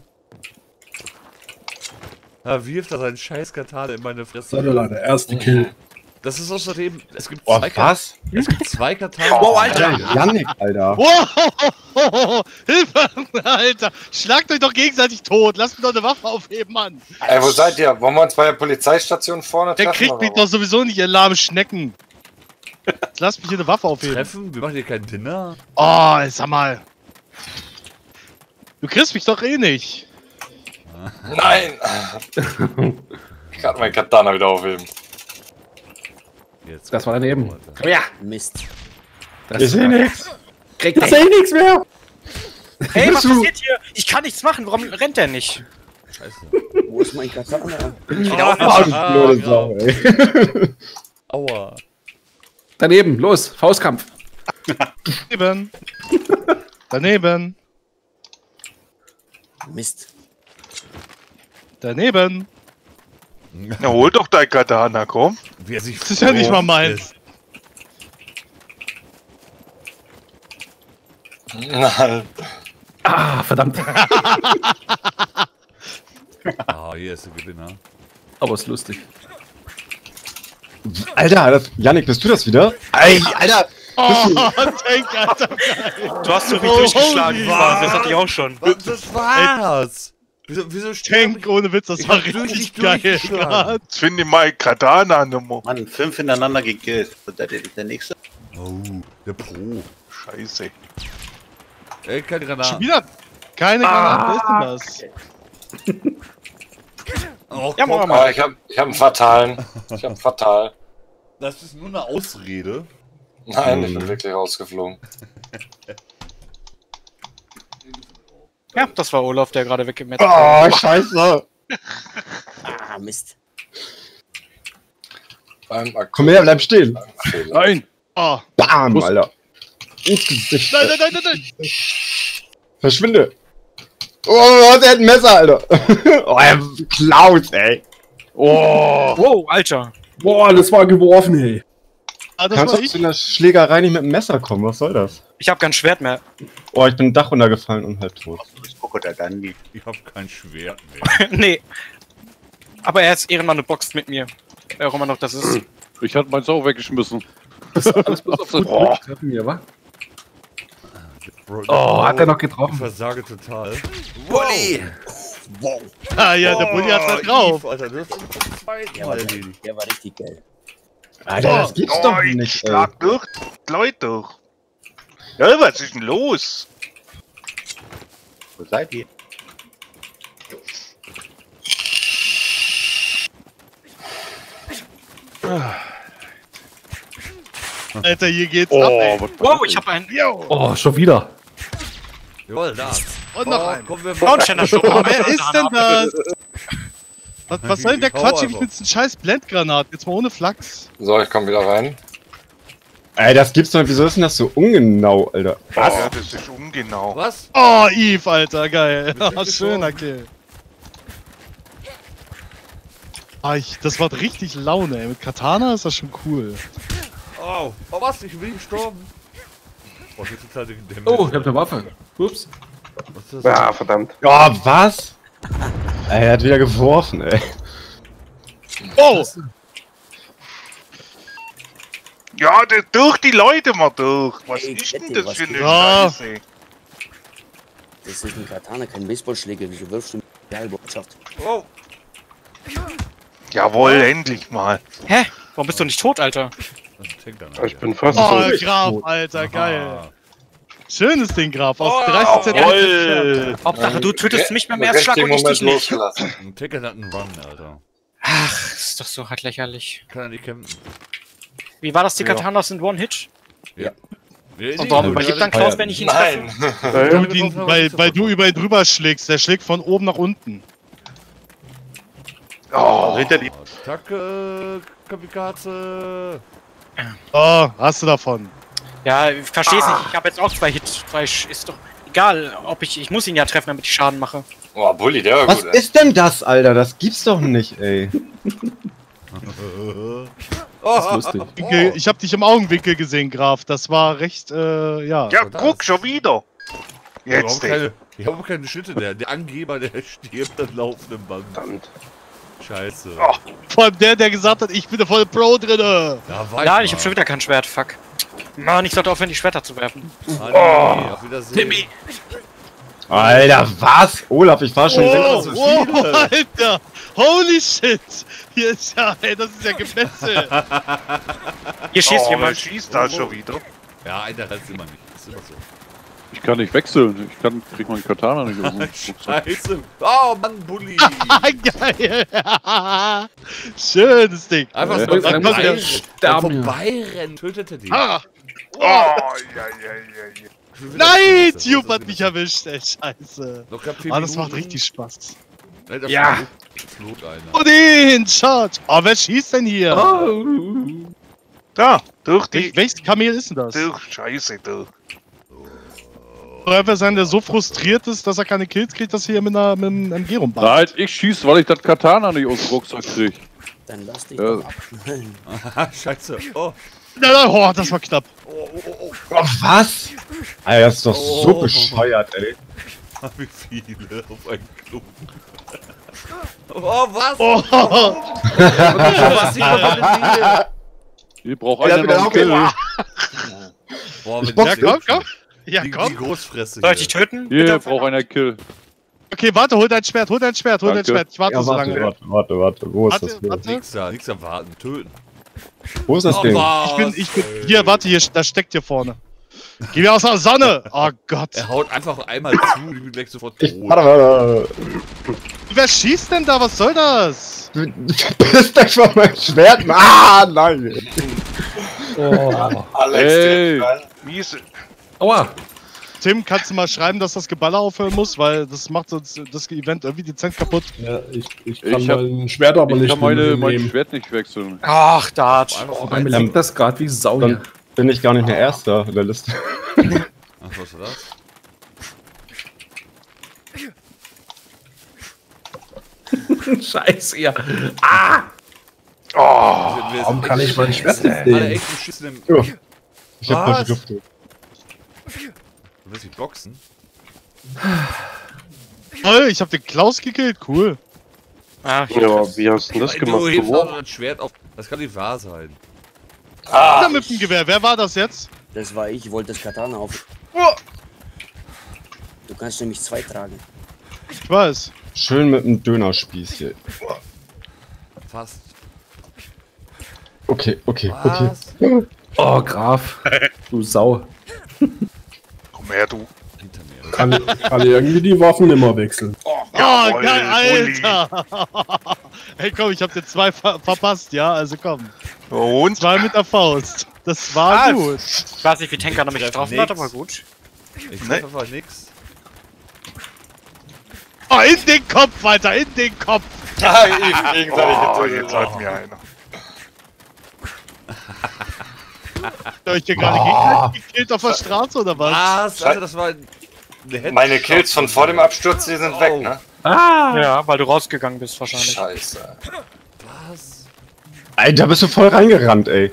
Da wirft er seinen scheiß Katana in meine Fresse. So, Leute, erste Kill. Das ist außerdem, es gibt Oh, zwei was? Katana. Es gibt zwei Katana. Wow, Alter. Janik, Alter. Wow, Hilfe, Alter. Schlagt euch doch gegenseitig tot. Lasst mir doch eine Waffe aufheben, Mann. Ey, wo seid ihr? Wollen wir uns bei der Polizeistation vorne Der treffen? kriegt mich doch sowieso nicht, ihr lahme Schnecken. Jetzt lasst mich hier eine Waffe aufheben. Treffen? Wir machen hier kein Dinner. Oh, jetzt sag mal. Du kriegst mich doch eh nicht. Nein! Ich kann meinen Katana wieder aufheben. Jetzt Das war daneben. Alter. Ja. Mist. Das Ich seh nix. Kriegt Ich seh nix mehr. Hey, was bist du? passiert hier? Ich kann nichts machen. Warum rennt der nicht? Scheiße. Wo ist mein Katana? Ah, du blöde Sau, ey. Aua. Daneben, los, Faustkampf. Daneben. Daneben. Mist. Daneben. Na, hol doch dein Katana, komm. Wer sich Das ist ja nicht mal meins. Nein. Ah, verdammt. Ah, hier ist der Gewinner. Aber ist lustig. Alter, das, Janik, bist du das wieder? Ey, Alter. Oh, Tank, Alter. Geil. Du hast so wie Oh, durchgeschlagen holy quasi. Das hatte ich auch schon. Was, das war's! Wieso, wieso Tank, ohne Witz, das Ich war hab durch richtig dich geil. durchgeschlagen. Jetzt finde ich mein Katana Nummer. Mann, fünf hintereinander gekillt. Und der, der, der nächste? Oh, der Pro. Scheiße. Ey, keine Schon Granate. wieder keine Granate. Wer ist denn das? Oh, Ja, komm, mach mal. Ah, ich hab, ich hab einen Fatalen. Ich hab einen Fatal. das ist nur eine Ausrede. Nein, ich bin wirklich rausgeflogen. Ja, das war Olaf, der gerade weggemetzt Oh, scheiße. Ah, Mist. Komm her, bleib stehen. Nein! Oh. Bam, Alter. Ins Gesicht. Nein, nein, nein, nein, nein. Verschwinde. Oh, der hat ein Messer, Alter. Oh, er klaut, ey. Oh. Wow, Alter. Boah, das war geworfen, ey. Ah, das Kannst war du ich. zu einer Schlägerei nicht mit dem Messer kommen? Was soll das? Ich habe kein Schwert mehr. Oh, ich bin ein Dach runtergefallen und halb tot. Ich hab kein Schwert mehr. Nee. Aber er ist Ehrenmann und boxt mit mir. Wer auch immer noch das ist. Ich hatte meins auch weggeschmissen. Das ist alles bloß auf gut Glück treffen hier, wa? Oh, hat er noch getroffen? Ich versage total. Bulli! Wow. Ah ja, der Bulli hat's halt drauf. Alter, das ist Der war, der war richtig geil. Alter, das gibt's oh, doch ich nicht, ey. schlag durch, die Leute durch. Ja, was ist denn los? Wo seid ihr? Alter, hier geht's Oh, ab, ey. was Wow, ich habe einen. Yo. Oh, schon wieder. Jawohl, da. Und noch Oh, einen. kommen wir Braunsteiner Schuppen. Oh, wer ist denn das? Was, was soll denn der Hau Quatsch? Ich einfach. bin ein scheiß Blendgranat. Jetzt mal ohne Flachs. So, ich komm wieder rein. Ey, das gibt's doch nicht. Wieso ist denn das so ungenau, Alter? Was? Ja, das ist ungenau. Was? Oh, Eve, Alter, geil. Mit Oh, schöner Kill. Ah, ich, das macht richtig Laune, ey. Mit Katana ist das schon cool. Oh, oh was? Ich bin gestorben. Oh, ich total den Damage. Oh, ich hab eine Waffe. Ups. Was ist das? Ja, verdammt. Oh, was? Ey, er hat wieder geworfen, ey. Oh! Ja, das, durch die Leute mal durch. Was Ey, ist denn Kette, das was für eine geht? Ja. Scheiße? Das ist ein Katana, kein Baseballschläger. Wieso wirfst du mit der Heilbotschaft? Oh, Jawohl, endlich mal. Hä? Warum bist du nicht tot, Alter? das ist ein Tank Ich bin fast Oh, tot. Graf, Alter, geil. Ah. Schönes Ding, Graf. Aus Oh, dreißig Zentimeter. Jawohl. Hauptsache, du tötest mich beim Im Erstschlag richtigen und ich Moment dich nicht. losgelassen. Ein Tank hat einen Run, Alter. Ach, ist doch so halt lächerlich. Kann er nicht kämpfen. Wie war das? Die Ja. Katanas sind One-Hit? Ja. Nee, Und warum nee, überlebt dann nee, Klaus, wenn ich ihn treffe? Nein. Weil, du ihn, weil, weil du über ihn drüber schlägst. Der schlägt von oben nach unten. Oh, hinter die. Attacke, Kamikaze. Oh, hast du davon. Ja, ich versteh's nicht. Ich habe jetzt auch zwei Hits. Zwei Sch ist doch egal, ob ich. Ich muss ihn ja treffen, damit ich Schaden mache. Oh, Bulli, der war Was gut. ey. ist denn das, Alter? Das gibt's doch nicht, ey. Das ist lustig. Winkel, ich hab dich im Augenwinkel gesehen, Graf. Das war recht, äh, ja. Ja, guck, schon wieder. Ich habe Jetzt, keine, ich hab keine Schnitte. Der, der Angeber, der stirbt an laufendem Band. Verdammt. Scheiße. Oh. Vor allem der, der gesagt hat, ich bin da voll Pro drinne. Ja, weiß Nein, mal. ich habe schon wieder kein Schwert. Fuck. Mann, ich sollte aufhören, die Schwerter zu werfen. Ah, nee, auf Wiedersehen. Timmy! Alter, was? Olaf, ich war schon Oh, so oh, viele. Alter! Holy shit! Hier ist ja, ey, das ist ja Gemetzel. Hier schießt Oh, wer jemand. schießt da schon wieder? Ja, einer reizt immer nicht. Ist immer so. Ich kann nicht wechseln. Ich kann, krieg meinen Katana nicht aus dem Rucksack. Scheiße. Oh, Mann, Bulli. Geil! Schönes Ding. Einfach so Dann beim muss er Vorbeirennen. sterben, ja. Vorbeirennen tötete die. Ah. Oh, ja, ja, ja, ja. Schon wieder Nein! Scheiße. Tube Was hat ist mich das? erwischt, ey, scheiße. Locker vier Ah, das Minuten. macht richtig Spaß. Nein, da Ja. flog- flog einer. Oh, den Charge! Oh, wer schießt denn hier? Da, durch die. Wel welches Kamel ist denn das? Durch Scheiße, durch. Soll einfach sein, der so frustriert ist, dass er keine Kills kriegt, dass er hier mit, einer, mit einem M G rumballert. Nein, ich schieß, weil ich das Katana nicht aus dem Rucksack krieg. Dann lass dich Ja. doch abknallen. Aha, scheiße. Oh. Nein, nein, oh, das war knapp. Oh, oh, oh, Oh, was? Alter, das ist doch so Oh. bescheuert, ey. oh. Wie viele auf einen Klumpen. Oh, was? Oh, Was ich hier? Hier braucht Ja, einer wieder noch einen okay. Kill. Boah, Ich mit box ja, der- komm, komm. Ja, Die, die komm. Großfresse Soll ich dich hier. töten? Hier Bitte? braucht einer Kill. Okay, warte, hol dein Schwert, hol dein Schwert, hol dein Danke. Schwert. Ich warte Ja, so warte, lange. warte, warte, warte. Wo ist Warte, das? Ding? warte. Nix da, nix am Warten. Töten. Wo ist das Oh, Ding? was? Ich bin, ich bin, hier, warte, hier, das steckt hier vorne. Geh mir aus der Sonne! Oh Gott. Er haut einfach einmal zu und ich bin gleich sofort tot. Ich, warte, warte, Wer schießt denn da? Was soll das? warte. Du bist euch von meinem Schwert. Ah, nein. Oh. Alex, Ey. der Wie ist. Aua. Tim, kannst du mal schreiben, dass das Geballer aufhören muss, weil das macht sonst das Event irgendwie dezent kaputt. Ja, ich, ich kann Ich hab- mein Schwert aber Ich nicht kann meine, mein nehmen. Schwert nicht wechseln. Ach, Dart. Oh, bei mir liegt das gerade wie Sau hier. Dann bin ich gar nicht mehr Erster in der Liste. Ach, was war das? Scheiße, ja. Ah! Wir- wir Warum sind kann echt- ich mein Schwert wir nicht sind alle nehmen? echt beschissen im. Ja. Ich hab Was? frische Luft. Du willst mich boxen? Toll, ich hab den Klaus gekillt, cool. Ah, Ja, wie hast du das Ey, gemacht? Du hebst Wo? auch ein Schwert auf. Das kann nicht wahr sein. Ah. Mit dem Gewehr, wer war das jetzt? Das war ich, ich wollte das Katana auf. Du kannst nämlich zwei tragen. Ich weiß. Schön mit einem Dönerspieß hier. Fast. Okay, okay, Was? okay. Oh, Graf. Du Sau. Komm her, du. Hinter mir. Kann, kann irgendwie die Waffen immer wechseln. Oh, Jawohl, geil, Alter! Hey, komm, ich hab dir zwei ver verpasst, ja? Also komm. Und? Zwei mit der Faust. Das war Was? gut. Ich weiß nicht, wie Tenker noch mich getroffen hat, nix. aber gut. Ich Nee. sag einfach nix. Oh, in den Kopf, Alter, in den Kopf! Ah, ich gegenseitig Oh, getötet. jetzt hat mir einer. Hab ich dir gerade gegenseitig gekillt auf der Straße oder was? Was? Alter, das war ein. eine Headshot. Meine Kills von vor dem Absturz, die sind weg, ne? Ah! Ja, weil du rausgegangen bist wahrscheinlich. Scheiße. Was? Alter, bist du voll reingerannt, ey.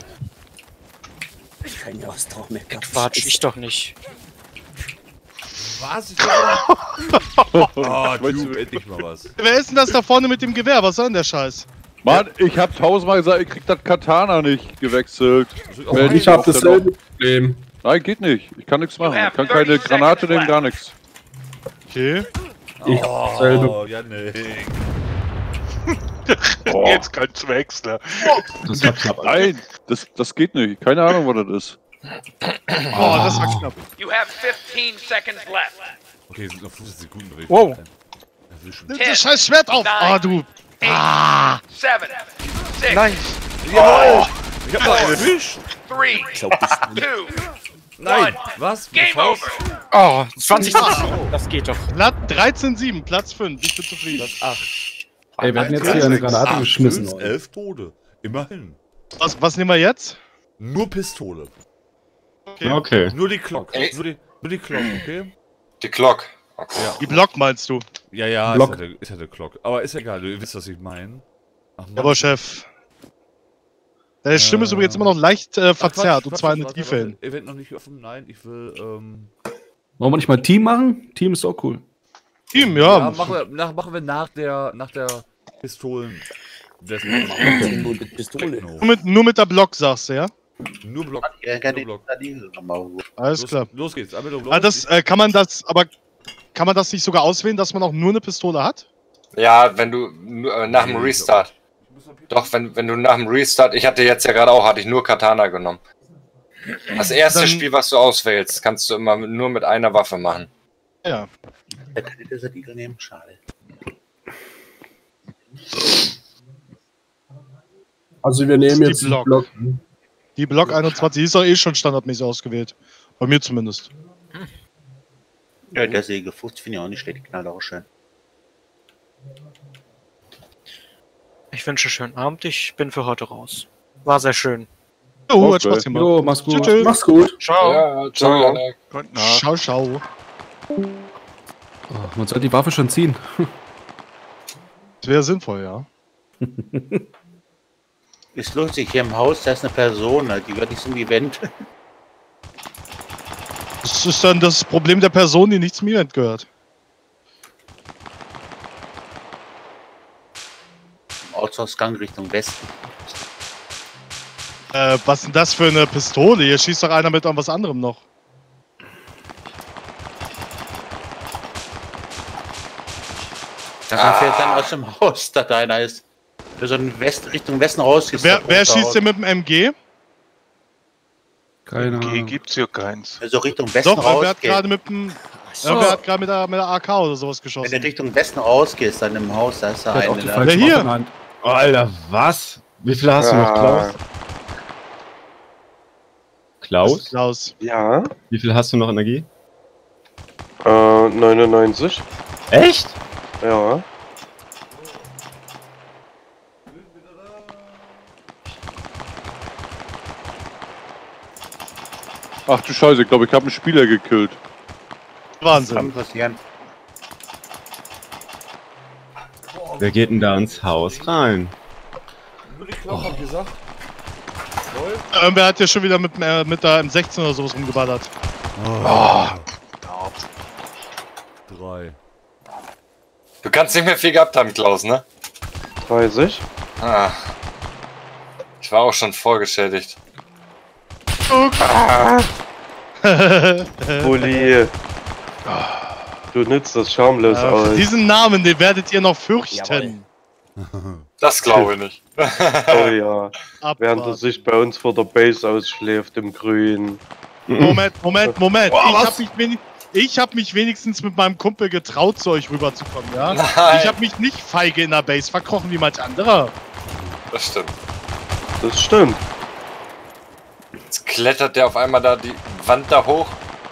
Kein Ausdauer mehr gehabt. Quatsch, ich doch nicht. Was? Ich dachte- oh, du, endlich mal was. Wer ist denn das da vorne mit dem Gewehr? Was soll denn der Scheiß? Mann, ich hab tausendmal gesagt, ich krieg das Katana nicht gewechselt. Oh, Meld Ich dich hab auf der dasselbe Problem. Nein, geht nicht. Ich kann nichts machen. Ich have kann keine thirty Granate seconds nehmen, gar nichts. Okay. Ich dasselbe. Oh, Janik. Jetzt kannst du wechseln. Das war knapp. Alter. Nein, das, das geht nicht. Keine Ahnung, was das ist. Oh, das war knapp. You have fifteen seconds left. Okay, es sind noch fünfzehn Sekunden. weil ich Wow. Erwischen. Nimm das scheiß Schwert auf! Ah, du! Ah! Seven, six, Nein. Jawohl! Ich hab doch erwischt! three, two, Nein! Was? Mit game Faust? over. Oh, zwanzig. Das geht doch. Platz dreizehn sieben, Platz fünf. Ich bin zufrieden. Acht. Ey, wir hatten jetzt hier eine Granate Acht, geschmissen. fünf, elf Tode. Immerhin. Was, was nehmen wir jetzt? Nur Pistole. Okay. Okay. Nur die Glock. Ey. Nur die, nur die Glock, okay? Die Glock. Okay. Die Block meinst du? Ja, ja, Glock. ist ja, der, ist ja der Glock. Aber ist egal, du wisst, was ich meine. Ach, Mann. Aber Chef. Deine Stimme ist übrigens immer noch leicht äh, Ach, verzerrt, Quatsch, und Quatsch, zwar in der warte, Tiefe hin. warte. Event noch nicht offen? Nein, ich will, ähm... Wollen wir nicht mal Team machen? Team ist auch cool. Team, Ja, ja. machen, wir, nach, machen wir nach der, nach der Pistolen... Des Nur mit Pistole. Nur mit, nur mit der Block, sagst du, ja? Nur Block. Ja, kann Nur ich Block. da die nochmal holen. Alles Los, klar. los geht's. Aber du Ah, das, äh, kann man das, aber kann man das nicht sogar auswählen, dass man auch nur eine Pistole hat? Ja, wenn du äh, nach dem Restart. Doch, wenn, wenn du nach dem Restart, ich hatte jetzt ja gerade auch, hatte ich nur Katana genommen. Das erste Dann- Spiel, was du auswählst, kannst du immer nur mit einer Waffe machen. Ja. Da kann ich das Eagle nehmen, schade. Also wir nehmen Die jetzt Block. Block. Die Block einundzwanzig ist doch eh schon standardmäßig ausgewählt. Bei mir zumindest. Ja, der Sägefuß finde ich auch nicht schlecht, die knallt auch schön. Ich wünsche einen schönen Abend. Ich bin für heute raus. War sehr schön. Oh, hat Okay. Spaß gemacht. Jo, mach's gut. Tschüss, tschüss. Mach's gut. Ciao. Ja, Ciao. Janik. Gute Nacht. Schau, schau. Oh, man soll die Waffe schon ziehen. Das wäre sinnvoll, ja. Ist lustig, hier im Haus, da ist eine Person, die gehört nicht zum Event. Das ist dann das Problem der Person, die nicht zum Event gehört. Ausgangsgang Richtung Westen. Äh, was denn das für eine Pistole? Hier schießt doch einer mit irgendwas anderem noch. Das fährt dann aus dem Haus, da einer ist. Für so ein West, Richtung Westen rausgeht. Wer, wer schießt denn mit dem M G? Keine G Ahnung. gibt's hier keins. Also Richtung Westen Doch, weil wer hat rausgeht. gerade mit dem. so. Irgendwer hat gerade mit der, mit der A K oder sowas Wenn geschossen. du Richtung Westen rausgehst, dann im Haus, da ist da Der hat auch eine. die Da. falsche Wer hier? Waffe in der Hand. Oh, Alter, was? Wie viel hast du noch, Klaus? Klaus? Klaus. Ja. Wie viel hast du noch Energie? Äh, neunundneunzig. Echt? Ja. Ach du Scheiße, ich glaube, ich habe einen Spieler gekillt. Wahnsinn. Kann passieren. Wer geht denn da ins Haus rein? Nur die Klappe hat gesagt. Irgendwer hat ja schon wieder mit, äh, mit der M sechzehn oder sowas rumgeballert. Oh. Drei. Du kannst nicht mehr viel gehabt haben, Klaus, ne? dreißig. Ah. Ich war auch schon vorgeschädigt. Ah. Bulli. Du nützt das schamlos Ja, aus. diesen Namen, den werdet ihr noch fürchten. Das glaube ich nicht. Oh ja. Abwarten. Während er sich bei uns vor der Base ausschläft im Grün. Moment, Moment, Moment. Oh, ich was? habe mich, wenig, ich hab mich wenigstens mit meinem Kumpel getraut, zu euch rüberzukommen, ja? Nein. Ich habe mich nicht feige in der Base verkrochen wie manch anderer. Das stimmt. Das stimmt. Jetzt klettert der auf einmal da die Wand da hoch.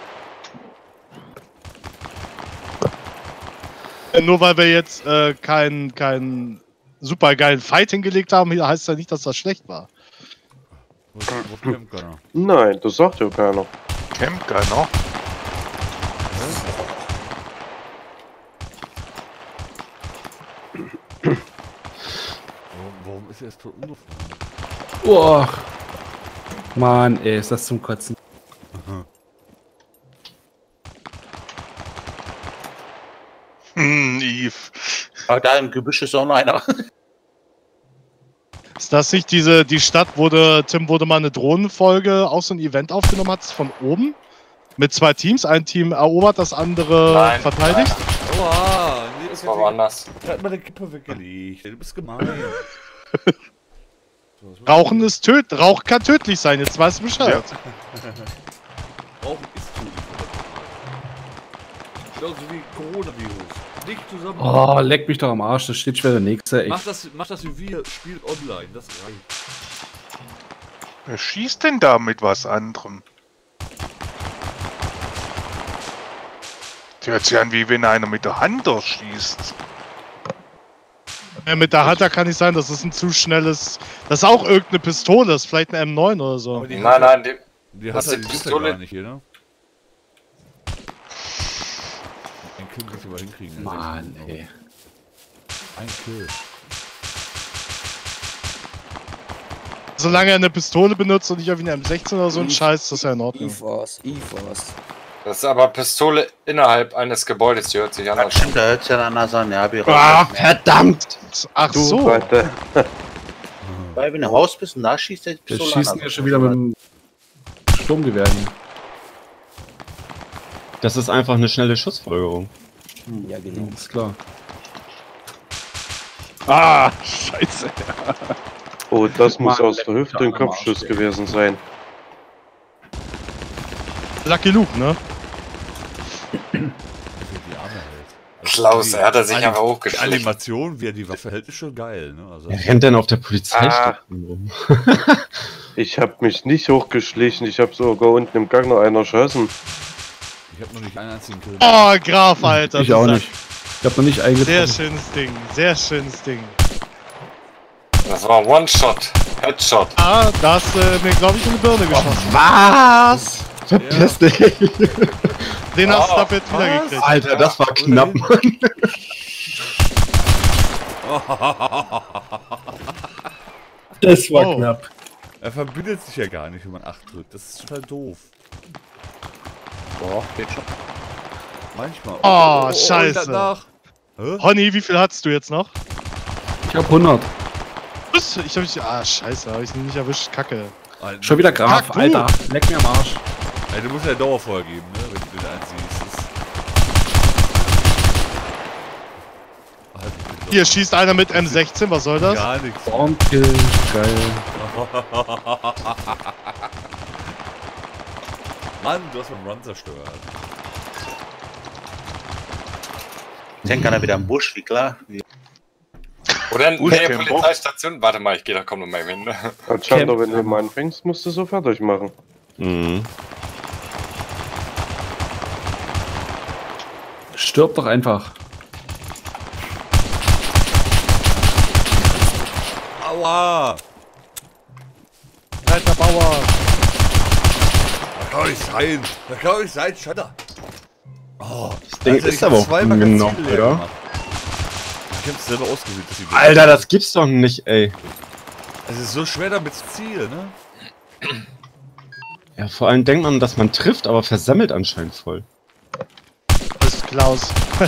Nur weil wir jetzt äh, keinen kein super geilen Fight hingelegt haben, heißt ja nicht, dass das schlecht war. Nein, das sagt ja keiner. Camp keiner. Warum, warum ist er erst tot umgefallen? Boah. Mann, ey, ist das zum Kotzen. Hm, Eve. Aber da im Gebüsch ist auch noch einer. Ist das nicht diese die Stadt, wo der, Tim, wo du mal eine Drohnenfolge auch so ein Event aufgenommen hast von oben? Mit zwei Teams, ein Team erobert, das andere Nein, verteidigt? nein. Oha, nee, Das war woanders. Er hat meine Kippe weggelegt. Du bist gemein. Rauchen ist töd, Rauch kann tödlich sein, jetzt weißt du Bescheid. Rauchen ist tödlich. Genauso wie Coronavirus. Nicht zusammen. Oh, leck mich doch am Arsch, das steht schwer der nächste. Mach Echt. das, mach das wie wir, spielt online, das reicht. Wer schießt denn da mit was anderem? Das hört sich an, wie wenn einer mit der Hand schießt. Ja, mit der Hand, da kann nicht sein, das ist ein zu schnelles. Das ist auch irgendeine Pistole, das ist vielleicht eine M neun oder so. Die Nein, nein, die, Die das hat ist er die die Pistole Pistole. gar nicht hier, ne? Den Kill muss ich aber hinkriegen. Mann, ey. Ein Kill. Solange er eine Pistole benutzt und nicht irgendwie eine M sechzehn oder so ein Scheiß, ist das ja in Ordnung. E-Force, E-Force. Das ist aber Pistole innerhalb eines Gebäudes, die hört sich anders an. Stimmt, da hört sich ja anders an. Ja, wir Ah, verdammt! Ach Du, so. Warte. Weil wenn du Haus bist und da schießt der Jetzt Pistole schießen anders. wir schon wieder mit dem Sturmgewehr hin. Das ist einfach eine schnelle Schussfolgerung. Hm, ja, genau. Ist klar. Ah, scheiße. Oh, das muss Mann, aus der Hüfte ein Kopfschuss gewesen sein. Lucky Luke, ne? Die Arme hält. Klaus, er hat er sich Anim- einfach Die hochgeschlichen. Animation, wie er die Waffe hält, ist schon geil, ne? Also, Wer rennt denn auf der Polizeistation Ah. rum? Ich hab mich nicht hochgeschlichen, ich hab sogar unten im Gang noch einer erschossen. ich hab noch nicht einen einzigen Kill. Oh, Graf, Alter. Ich du auch Sack. nicht. Ich hab noch nicht Sehr eingetroffen. schönes Ding, sehr schönes Ding. Das war One-Shot, Headshot. Ah, da hast du mir, glaube ich, in die Birne geschossen. Was? Verpiss dich! Den hast du Oh, dafür jetzt wieder was? gekriegt. Alter, das war knapp, Mann. Das war Oh. knapp. Er verbindet sich ja gar nicht, wenn man acht drückt. Das ist total doof. Boah, geht schon. Manchmal. Oh, scheiße. und danach- Hä? Honey, wie viel hattest du jetzt noch? Ich hab hundert. Was? Ich hab mich. Ah, scheiße, hab ich nicht erwischt. Kacke. Alter, Schon wieder Graf, Kack, du. Alter. Leck mir am Arsch. Ey, du musst ja Dauerfeuer geben, ne? Wenn du den einsiehst. Das- Alter, ich bin Hier schießt einer mit M sechzehn, was soll das? Gar nichts. Bombkill, geil. Mann, du hast meinen Run zerstört. Ich denke an wieder im Busch, wie klar. Oder in der Buschcamp. Polizeistation. Warte mal, ich gehe da komm noch mal hin. Alexander, wenn du mal anfängst, musst du so fertig machen. Mhm. Stirb doch einfach. Aua! Alter Bauer! Da kann doch nicht sein! Da kann doch nicht sein, Shutter! Oh, Das Ding ist aber auch genau, oder? Ich hab's selber ausgewählt, dass ich Alter, das gibt's doch nicht, ey. Es ist so schwer damit zu zielen, ne? Ja, vor allem denkt man, dass man trifft, aber versammelt anscheinend voll. Das ist Klaus.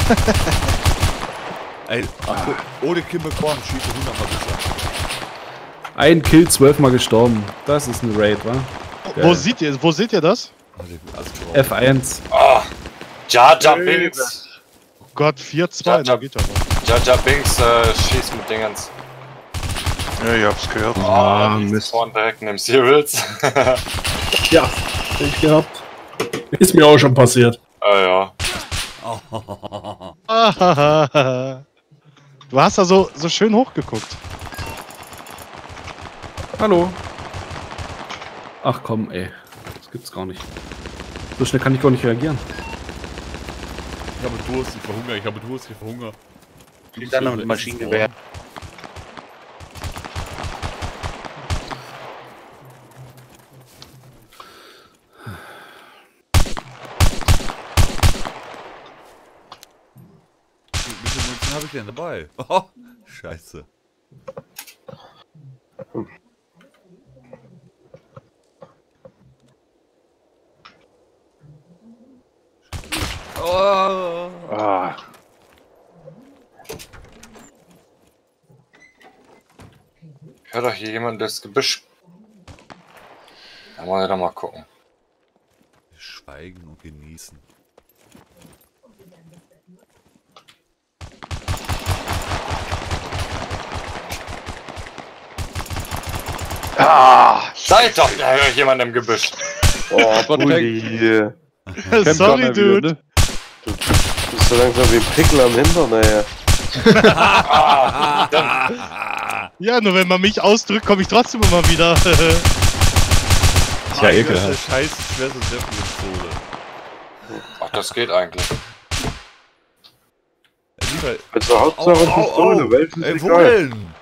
Ey, ach, ohne Kimbe Korn schießt er hundertmal besser. Ein Kill, zwölfmal gestorben. Das ist ein Raid, wa? Wo Geil. seht ihr, wo seht ihr das? F eins. Oh, Jar Jar Binks. Oh Gott, vier zwei, Jar Jar, geht aber. Jar Jar Binks äh, schießt mit Dingens. Ja, ich hab's gehört. Oh, Ah, die Mist. spawnen direkt neben Cereals. Ja, hab ich gehabt. Ist mir auch schon passiert. Ah ja. Du hast da so, so schön hochgeguckt. Hallo. Ach komm, ey. Das gibt's gar nicht. So schnell kann ich gar nicht reagieren. Ich habe Durst, ich verhungere, ich habe Durst, ich verhungere. Die dann noch mit Maschinengewehr. Wie viel Munition habe ich denn dabei? Oh, scheiße. Oh. Ah. Hört doch hier jemand das Gebüsch. Da wollen wir doch mal gucken. Schweigen und genießen. Ah, seid doch, da höre ich jemanden im Gebüsch. Oh, Bulli. Sorry, Dude. Ne? Du bist so langsam wie ein Pickel am Hintern, ey. Ja, nur wenn man mich ausdrückt, komme ich trotzdem immer wieder. Ist ja ekelhaft. Das ist der scheiß schwere Pistole. Ach, das geht eigentlich. Also Hauptsache Pistole, welches ist Ey, wo egal. denn?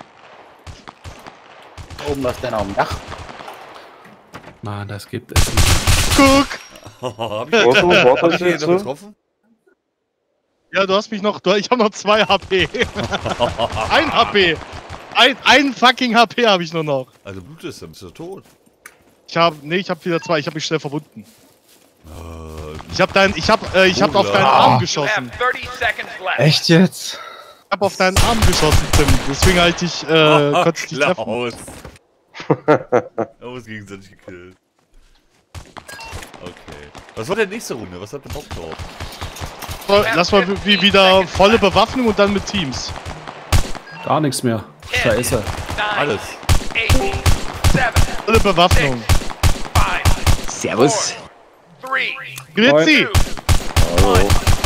Oben was denn auf dem Dach? Mann, das gibt es nicht. Guck! Hab ich Otto, war das okay, jetzt noch so? getroffen? Ja, du hast mich noch. Du, ich habe noch zwei H P. Ein H P. Ein, ein fucking H P habe ich nur noch. Also blutest du, bist du tot. Ich habe, nee, ich habe wieder zwei. Ich habe mich schnell verwunden. Ich habe dein, ich habe, äh, ich habe auf deinen Arm geschossen. Echt jetzt? Ich habe auf deinen Arm geschossen, Tim. Deswegen halt ich, äh, konnte ich dich treffen. Klaus. Wir haben uns gegenseitig gekillt. Okay. Was war der nächste Runde? Was habt ihr Bock drauf? So, lass mal wie wieder volle Bewaffnung und dann mit Teams. Gar nichts mehr. Scheiße. Alles. Volle Bewaffnung. Servus. Glitzi! Hallo.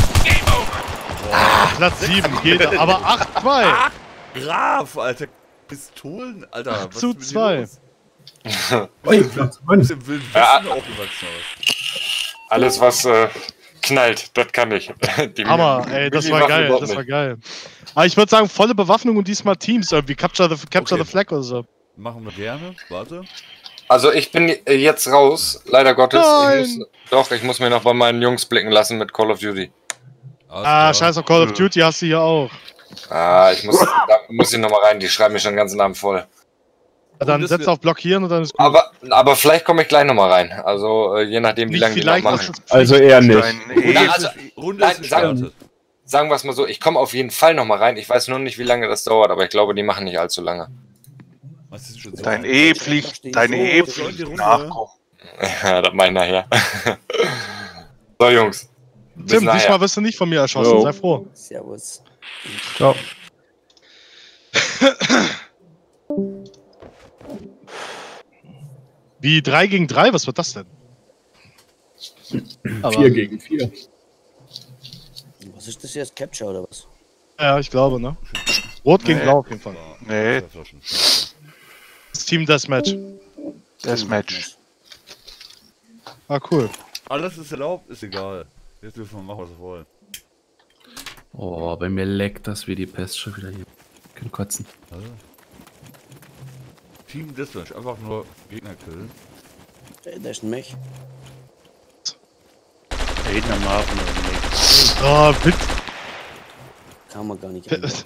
Ah, Platz sieben geht, aber acht zwei. Graf, Alter. Pistolen, Alter. Was zu ist mit dir zwei. los? Oi, Platz Du bist im Wilden Westen Ja. aufgewachsen, aus. Alles, was äh, knallt, das kann ich. Die Hammer, ey, das war Mini-Waffen geil, überhaupt das war nicht. geil. Aber ich würde sagen, volle Bewaffnung und diesmal Teams, irgendwie Capture the, Capture Okay. the Flag oder so. Machen wir gerne. Warte. Also ich bin äh, jetzt raus, leider Gottes. Nein. Ich muss, doch, ich muss mir noch bei meinen Jungs blicken lassen mit Call of Duty. Alles Ah, klar. scheiß auf Call of Duty hast du hier auch. Ah, ich muss, da muss ich noch mal rein, die schreiben mir schon den ganzen Abend voll. Dann das setz wird- auf Blockieren und dann ist gut. Aber, aber vielleicht komme ich gleich noch mal rein. Also äh, je nachdem, wie Nicht lange die noch vielleicht, machen. das ist Also eher nicht. Dein Na, E also, Runde nein, ist gestartet. sagen wir es mal so, ich komme auf jeden Fall noch mal rein. Ich weiß nur nicht, wie lange das dauert, aber ich glaube, die machen nicht allzu lange. Was ist schon so? Dein E fliegt, dein E fliegt nachgucken. Ja, das meine ich nachher. So, Jungs. Bis Tim, nachher. diesmal wirst du nicht von mir erschossen, Jo. sei froh. Servus. Ciao. Wie drei gegen drei, was wird das denn? Aber, vier gegen vier. Was ist das jetzt? Capture oder was? ja, ich glaube, ne? Rot gegen Nee. Blau auf jeden Fall. Nee, Das Team Deathmatch. das Match. Ah, cool. Alles ist erlaubt, ist egal. Jetzt dürfen wir machen, was wir wollen. Oh, bei mir leckt das wie die Pest schon wieder hier. Kann kotzen. Also. Team Deathmatch, einfach nur Gegner killen. Ey, da ist ein Mech. Da hinten am Hafen oder Oh, bitte. Kann man gar nicht rein.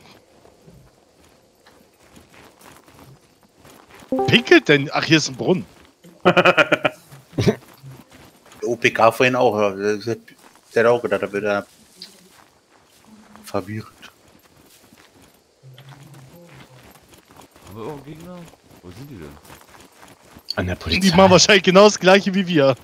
Pinkelt denn? Ach, hier ist ein Brunnen. Der O P K vorhin auch, ja. Der, der hat auch gedacht, da wird er verwirrt. Haben wir auch Gegner? Wo sind die denn? An der Polizei. Die machen wahrscheinlich genau das gleiche wie wir.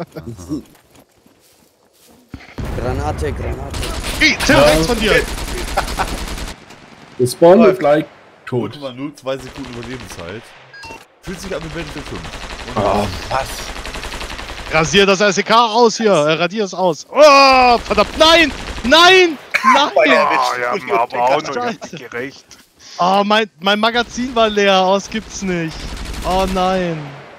Granate, Granate. Hey, Tim, rechts von dir! Wir spawnen gleich tot. Tot. Mal null Komma zwei Sekunden Überlebenszeit. Fühlt sich an wie Battlefield fünf. Oh, was? Rasier das S E K aus hier! Äh, radier es aus! Oh, verdammt! Nein! Nein! Nein! Oh, ja, aber auch noch ganz gerecht. Oh, mein, mein Magazin war leer. Oh, das gibt's nicht. Oh nein.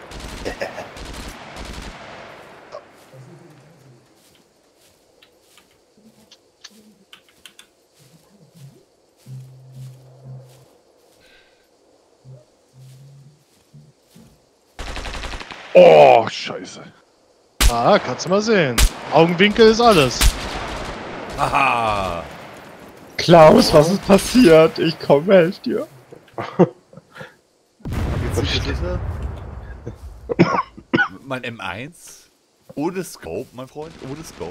Oh, scheiße. Ah, kannst du mal sehen. Augenwinkel ist alles. Haha! Klaus, was ist passiert? Ich komm, helf dir. Jetzt bitte. Mein M eins. Ohne Scope, mein Freund. Ohne Scope.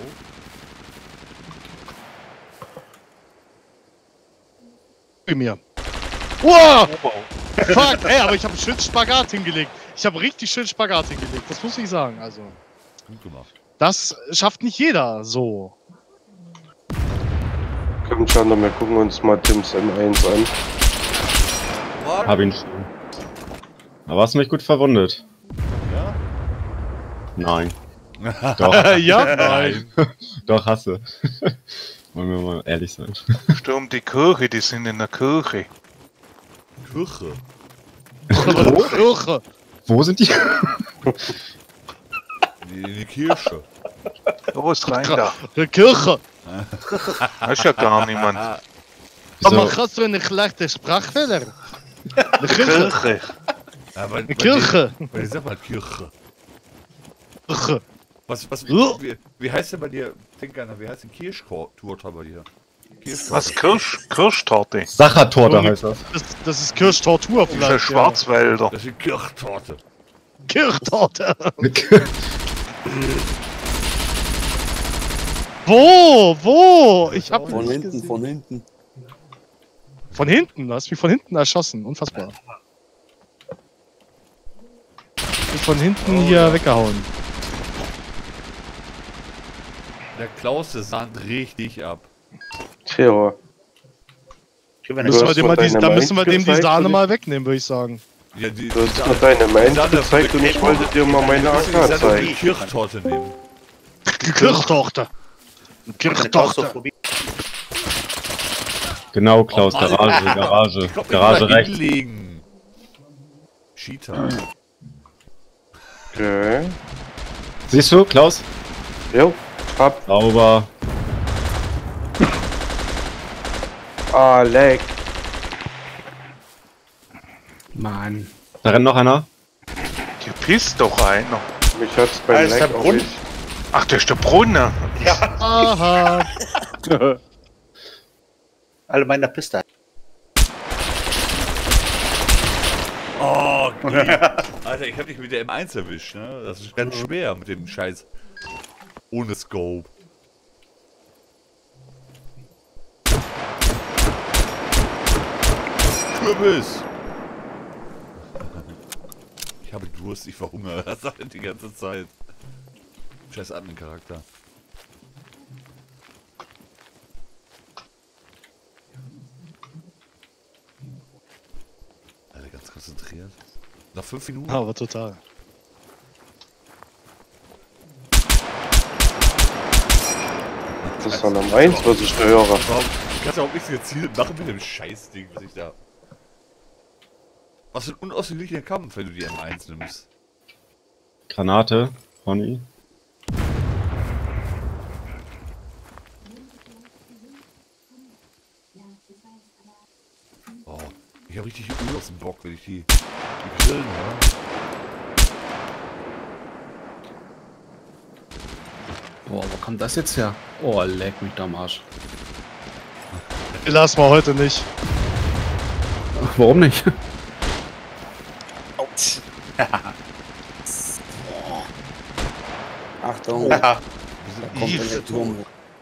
Bei mir. Wow! Fuck, ey, aber ich habe schön Spagat hingelegt. Ich habe richtig schön Spagat hingelegt. Das muss ich sagen, also. Gut gemacht. Das schafft nicht jeder so. Komm schon, wir gucken uns mal Tims M eins an. Hab ihn schon. Aber hast du mich gut verwundet? Ja? Nein. Doch. Ja? Nein. Doch, hast du. Wollen wir mal ehrlich sein. Sturm die Kirche, die sind in der Kirche. Kirche. Kirche. Wo sind die? In die Kirche. Los, rein da. Die Kirche. Da ist ja gar niemand. Aber hast du eine schlechte Sprachfehler? Die Kirche. Kirche. Ja, bei, Die Kirche. Bei, bei, sag mal Kirche. Kirche. Was, was, wie, wie heißt denn bei dir, denk an, wie heißt denn Kirschtorte bei dir? Was, Kirsch, Kirschtorte? Sachertorte heißt das. Das, das ist Kirschtortur Das ist ja vielleicht. Schwarzwälder. Das ist Kirchtorte. Kirchtorte. Wo? Wo? Ich hab Von nicht hinten, gesehen. von hinten. Von hinten? Du hast mich von hinten erschossen. Unfassbar. Ich von hinten Oh, hier ja. weggehauen. Der Klaus, der sahnt richtig ab. Tja. Müssen wir dem mal die, da müssen wir dem die Sahne mal wegnehmen, würde ich sagen. Ja, die, Du hast mir deine Mainz gezeigt und ich wollte dir mal meine A K die zeigen. Kirchtorte nehmen. Kirchtorte. Kirchtorte. Genau, Klaus, Oh, Mann. Garage, Garage. Ich glaub, Garage ich will rechts. hinlegen. Cheater. Okay. Siehst du, Klaus? Jo, hab. Sauber. Ah, leck. Mann. Da rennt noch einer. Hier pisst doch einer. Mich hat's beim Ah, ist der Leck Brunnen? erwischt. Ach, der ist der Brunnen. Ja, Aha. alle meiner Piste. Oh, okay. Alter, ich hab dich mit der M eins erwischt, ne? Das ist ganz schwer mit dem Scheiß. Ohne Scope. Kürbis! Ich habe Durst, ich verhungere. Das sagt er die ganze Zeit. Scheiß Admin-Charakter. Alter, ganz konzentriert. Nach fünf Minuten. Aber total. Das ist doch noch meins, was ich da höre. Warum? Ich kann ja auch nichts gezielt machen mit dem Scheißding, was ich da. Was für ein unausgeglichener Kampf, wenn du die M eins nimmst. Granate, Pony. aus dem Bock, wenn ich die, die Grillen höre. Boah, wo kommt das jetzt her? Oh, leck mich da am Arsch. Lass mal heute nicht. Ach, warum nicht? Achtung. Ja. Da kommt in der Turm.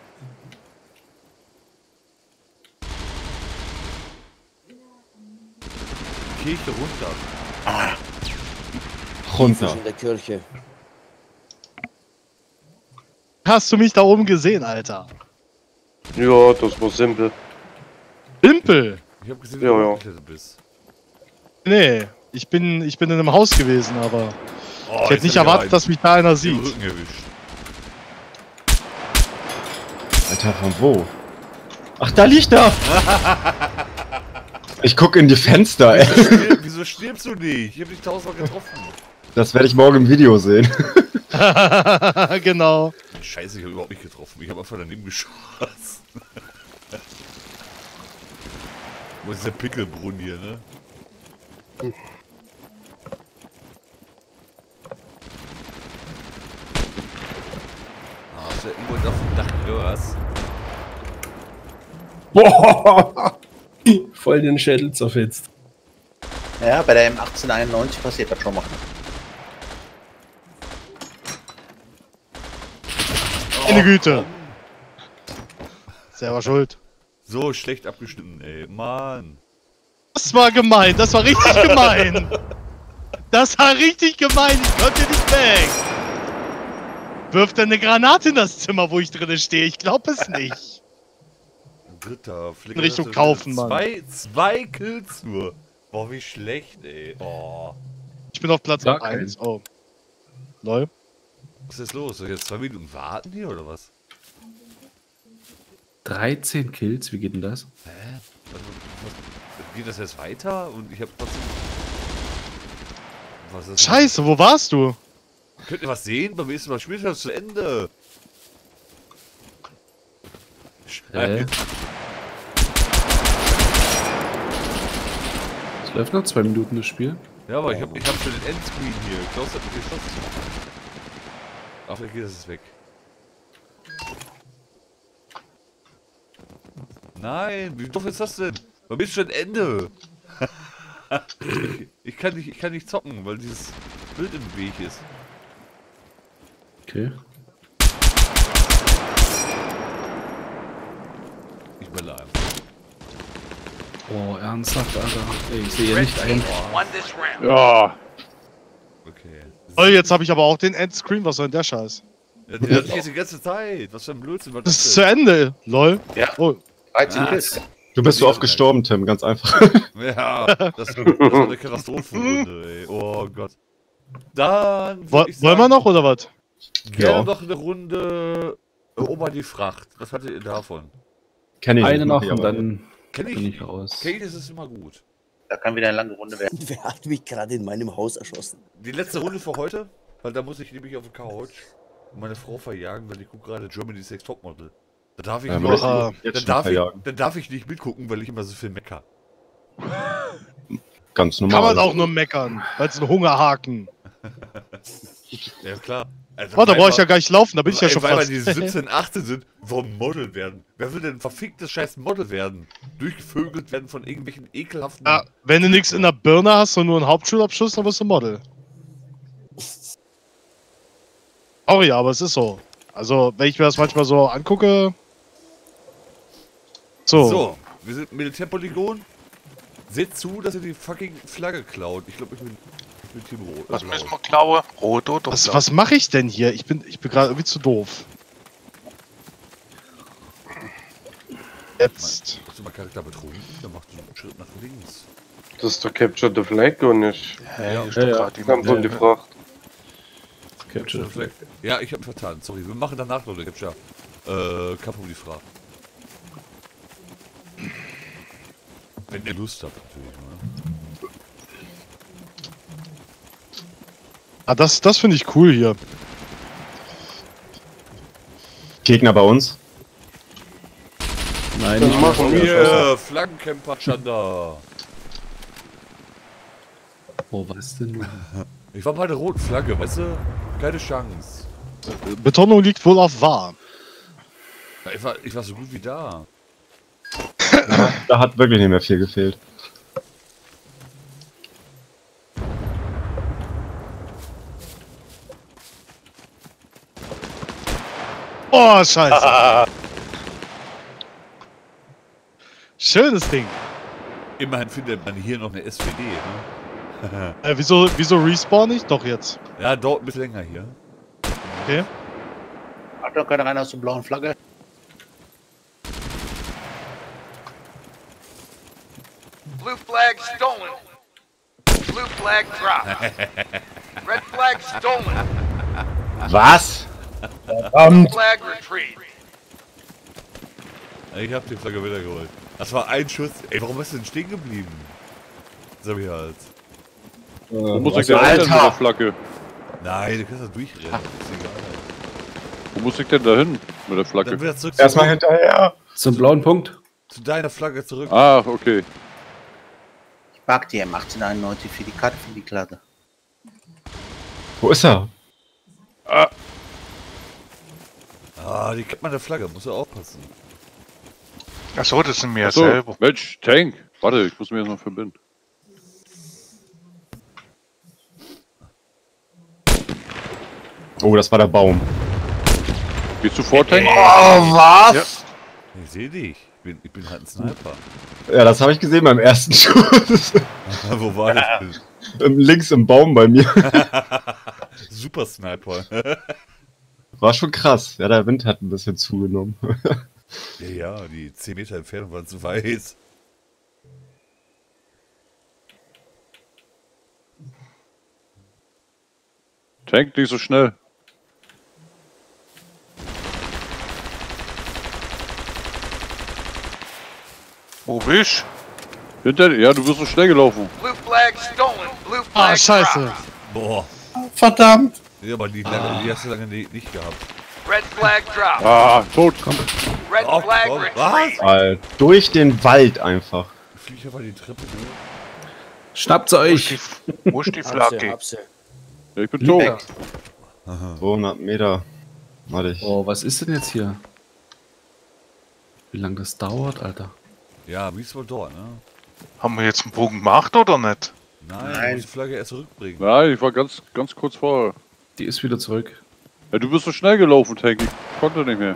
Kirche runter. Ah. Runter. In der Kirche. Hast du mich da oben gesehen, Alter? Ja, das war simpel. Simpel? Ich hab gesehen, Ja, wie du ja. hochgeklettert bist. Nee, ich bin, ich bin in einem Haus gewesen, aber Oh, ich hätte jetzt nicht hab ich erwartet, einen dass mich da einer im sieht. Rücken erwischt. Alter, von wo? Ach, da liegt er! Ich guck in die Fenster, ey. Wieso, stirb, wieso stirbst du nicht? Ich hab dich tausendmal getroffen. Das werde ich morgen im Video sehen. Genau. Scheiße, ich habe überhaupt nicht getroffen. Ich habe einfach daneben geschossen. Wo ist der Pickelbrunnen hier, ne? Ah, ist ja irgendwo auf dem Dach Röhrs. Boah! Voll den Schädel zerfetzt. Ja, bei der M achtzehnhunderteinundneunzig passiert das schon mal. Meine Güte. Selber schuld. So schlecht abgeschnitten, ey. Mann. Das war gemein, das war richtig gemein. Das war richtig gemein, ich konnte nicht weg. Wirft er eine Granate in das Zimmer, wo ich drinne stehe? Ich glaube es nicht. Dritter, Flicker. Richtung Kaufen, Mann. Zwei, zwei Kills nur. Boah, wie schlecht, ey. Oh. Ich bin auf Platz Gar eins. Oh. Lol. Was ist los? Soll ich jetzt zwei Minuten warten hier oder was? dreizehn Kills, wie geht denn das? Hä? Also, was, geht das jetzt weiter? Und ich hab trotzdem. Was ist Scheiße, wo warst du? Könnt ihr was sehen? Beim nächsten Mal spielt das zu Ende. Äh. Es läuft noch zwei Minuten das Spiel. Ja, aber ich hab, ich hab schon den Endscreen hier. Klaus hat mich geschossen. Ach, da geht es weg. Nein, wie doof ist das denn? Bei mir ist schon Ende. ich, ich, kann nicht, ich kann nicht zocken, weil dieses Bild im Weg ist. Okay. Ich belle einfach. Oh, ernsthaft, Alter. Ey, ich sehe ja nicht ein. Ja. Okay. Oh, jetzt habe ich aber auch den Endscreen. Was soll denn der Scheiß? Ja, der hat jetzt die ganze Zeit. Was für ein Blödsinn war Das das ist denn? zu Ende. Lol. Ja. Oh. dreizehn Kills. Du bist so oft gestorben, Tim, ganz einfach. Ja, das, das war eine Katastrophenrunde, ey. Oh Gott. Dann. Wo, wollen wir noch oder was? Gerne Ja. noch eine Runde Ober die Fracht. Was hattet ihr davon? Kenn ich Eine nicht, noch mach ich und aber. dann Kenn ich bin nicht. ich raus. Kenn ich, das ist immer gut. Da kann wieder eine lange Runde werden. Wer hat mich gerade in meinem Haus erschossen? Die letzte Runde für heute, weil da muss ich nämlich auf der Couch und meine Frau verjagen, weil ich gucke gerade Germany's Next Topmodel. Da darf ich, Ja, nicht, muss Ah, ich jetzt dann, schon darf ich, verjagen. dann darf ich nicht mitgucken, weil ich immer so viel mecker. Ganz Kann normal. man auch nur meckern. Weil es ein Hungerhaken. Ja klar. Also, Oh, da weil brauche ich wir- ja gar nicht laufen, da bin ich ja Ey, schon weil fast. wir die siebzehn, achtzehn sind, warum Model werden? Wer will denn verficktes scheiß Model werden? Durchgevögelt werden von irgendwelchen ekelhaften... Ja, wenn du nichts in der Birne hast und nur einen Hauptschulabschluss, dann wirst du Model. Oh ja, aber es ist so. Also, wenn ich mir das manchmal so angucke. So. So, wir sind Militärpolygon. Seht zu, dass ihr die fucking Flagge klaut. Ich glaube, ich bin, ich bin Team Rot. Was äh, müssen Blau. wir klauen? Rot oder Was, blau? was mache ich denn hier? Ich bin, ich bin gerade irgendwie zu doof. Jetzt. Hast du mal Charakter betrunken? Dann machst du einen Schritt nach links. Das ist der Capture the Flag und nicht. Hä, ist Ja, doch ja. gerade Ganz um die Fracht. Capture the Flag. Ja, ich habe vertan. Sorry, wir machen danach noch eine Capture. Äh, Kampf um die Frage. Wenn ihr Lust habt, natürlich. Ne? Ah, das, das finde ich cool hier. Gegner bei uns. Nein, Das nicht machen mehr. wir. Hier, Flaggencamper Chanda. Oh, was denn? Ich war bei der roten Flagge, weißt du? Keine Chance. Betonung liegt wohl auf wahr. Ja, ich, war, ich war so gut wie da. Ja, da hat wirklich nicht mehr viel gefehlt. Oh, scheiße. Schönes Ding. Immerhin findet man hier noch eine S W D, ne? Äh, wieso, wieso respawn ich? Doch jetzt. Ja, dauert ein bisschen länger hier. Okay. Hat doch keiner rein aus der blauen Flagge. Blue flag stolen. Blue flag dropped. Red flag stolen. Was? Blue flag retreat. Ich hab die Flagge wieder geholt. Das war ein Schuss. Ey, warum bist du denn stehen geblieben? So wie halt. Wo muss ich denn hin mit der Flagge? Nein, du kannst da durchrennen. Ist egal. Wo muss ich denn da hin mit der Flagge? Dann wieder zurück Erstmal hinterher. Zum blauen Punkt. Zu deiner Flagge zurück. Ah, okay. Ich mag die M achtzehnhunderteinundneunzig für die Karte, für die Flagge. Wo ist er? Ah. Ah, die kennt man der Flagge, muss ja aufpassen. Achso, das sind mir Achso, selber. Mensch, Tank. Warte, ich muss mir jetzt noch verbinden. Oh, das war der Baum. Gehst du vor, Tank? Oh, was? Ja. Ich sehe dich. Ich bin, ich bin halt ein Sniper. Ja, das habe ich gesehen beim ersten Schuss. Wo war das denn? Links im Baum bei mir. Super Sniper. War schon krass. Ja, der Wind hat ein bisschen zugenommen. Ja, ja, die zehn Meter Entfernung waren zu weit. Tank, nicht so schnell. Wo bist du? Hinter dir? Ja, du bist so schnell gelaufen. Blue flag stolen. Blue Ah, flag scheiße. dropped. Boah. Verdammt! Ja, aber die, lange, die hast du lange nicht, nicht gehabt. Red flag dropped. Ah, tot. Komm. Red Oh, flag oh, retreat. Alter, durch den Wald einfach. Ich fliege einfach die Treppe. Ne? Schnappt euch! Wo ist die Flagge? Ja, ich bin tot. zweihundert Meter. Warte ich. Oh, was ist denn jetzt hier? Wie lange das dauert, Alter? Ja, wie ist wohl dort, ne? Haben wir jetzt einen Bogen gemacht oder nicht? Nein, Nein. Du musst die Flagge erst zurückbringen. Nein, ich war ganz, ganz kurz vor. Die ist wieder zurück. Ja, du bist so schnell gelaufen, Tank. Ich konnte nicht mehr.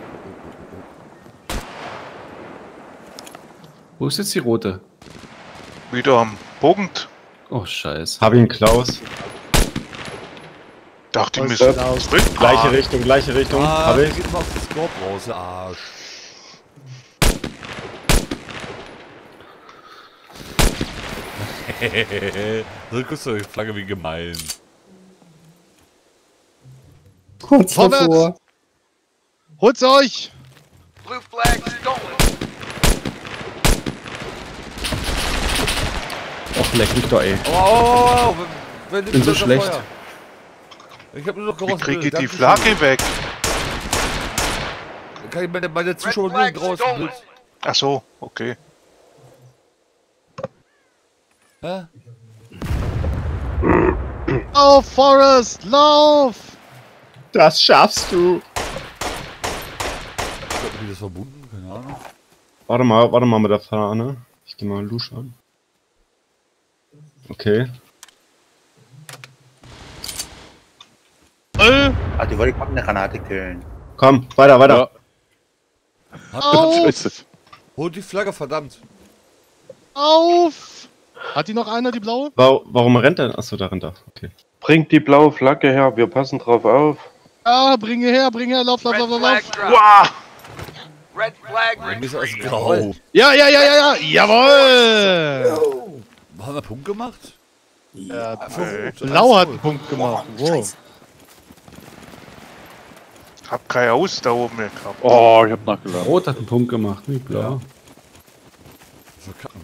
Wo ist jetzt die rote? Wieder am Punkt. Oh, scheiße. Hab ihn, Klaus. Dachte ich mir so. zurück. Gleiche Richtung, gleiche Richtung. Ah, Hab ich. geht mal auf den Scorp raus, der Arsch. So guckst du die Flagge wie gemein. Kurz davor. Holt's euch! Blue flag stolen. Och, leck mich doch, ey. Oh, oh, oh, oh. Wenn, wenn Bin so schlecht. Feuer. Ich hab nur noch Wie gerostet. kriege ich die Flagge weg? Kann ich meine, meine Zuschauer nur draußen. Ach so, okay. Hä? Lauf, Forrest, lauf! Das schaffst du. Ich glaub, wie das verbunden? Keine Ahnung. Warte mal, warte mal mit der Fahne. Ich geh mal Lusch an. Okay. Äh, Ah, die wollte ich mit einer Granate killen. Komm, weiter, weiter. Ja. auf! Holt die Flagge, verdammt. Auf! Hat die noch einer, die blaue? Wa warum rennt er? Achso, da rennt er. Okay. Bringt die blaue Flagge her, wir passen drauf auf. Ah, bringe her, bringe her, lauf, lauf, Red lauf, lauf, flag lauf. dropped. Wow. Red flag Bei mir ist alles retreat. grau. Ja, ja, ja, ja, ja, jawohl! Haben wir Punkt gemacht? Ja, Äh, Blau hat einen Punkt gemacht. Wow. Hab keine Ausdauer mehr gehabt. Oh, ich hab nachgeladen. Rot hat einen Punkt gemacht, nicht blau. Verkacken.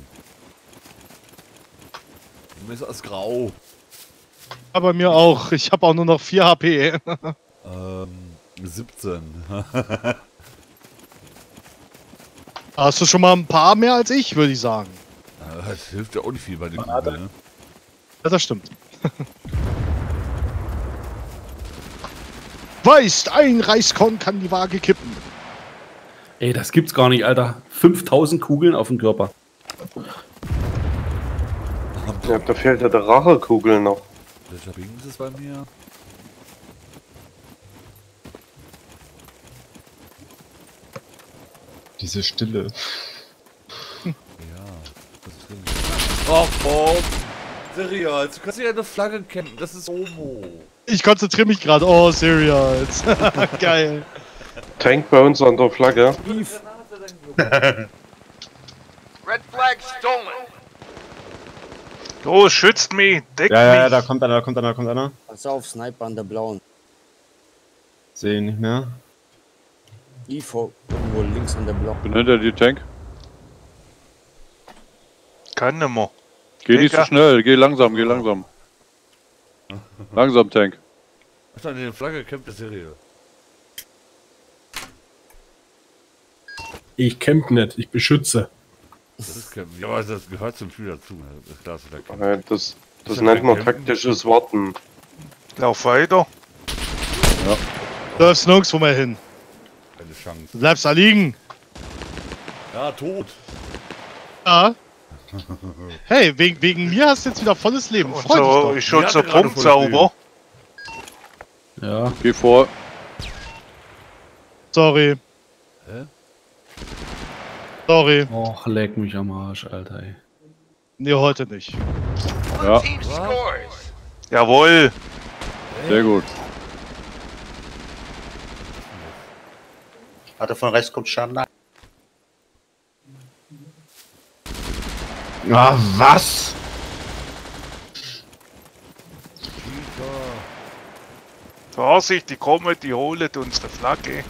Bei mir ist alles grau. Ja, bei mir auch. Ich habe auch nur noch vier H P. Ähm, siebzehn. Hast du schon mal ein paar mehr als ich, würde ich sagen. Das hilft ja auch nicht viel bei den Kugeln, ne? Ja, das stimmt. Weißt, ein Reiskorn kann die Waage kippen. Ey, das gibt's gar nicht, Alter. fünftausend Kugeln auf dem Körper. Ja, da fehlt ja der Rachekugel noch. Welcher Bing ist es bei mir? Diese Stille. Ja, das ist drin. Ach komm! Serial, du kannst ja eine Flagge campen, das ist Homo. Ich konzentriere mich gerade. Oh, Cereals. Geil. Tank bei uns an der Flagge. Red flag stolen. Los, schützt mich, deck Ja, ja, ja, mich. da kommt einer, da kommt einer, da kommt einer. Pass auf, Sniper an der blauen. Sehe ihn nicht mehr. I V irgendwo links an der blauen. Bin hinter dir, Tank. Kann nimmer. Geh nicht so Digga. schnell, geh langsam, geh langsam. Langsam, Tank. Was an der Flagge campt der Serial? Ich camp nicht, ich beschütze. Das ist campen. Ja, aber das gehört zum Spiel dazu. Das ist klar, dass du da campst. Ja, Das, das Ist nennt ja man kein taktisches Warten. Lauf weiter. Ja. Du darfst nirgendwo mehr hin. Keine Chance. Du bleibst da liegen. Ja, tot. Ja. Hey, wegen, wegen mir hast du jetzt wieder volles Leben. Freu dich So, doch. ich schon Ja, zur gerade Punkt voll sauber. Ja. Geh vor. Sorry. Hä? Sorry. Och, leck mich am Arsch, Alter, ey. Nee, heute nicht. Ja, Team scores. Jawohl. sehr gut. Warte, von rechts kommt Schaden. Ah, was? Vorsicht, die kommen, die holen unsere Flagge.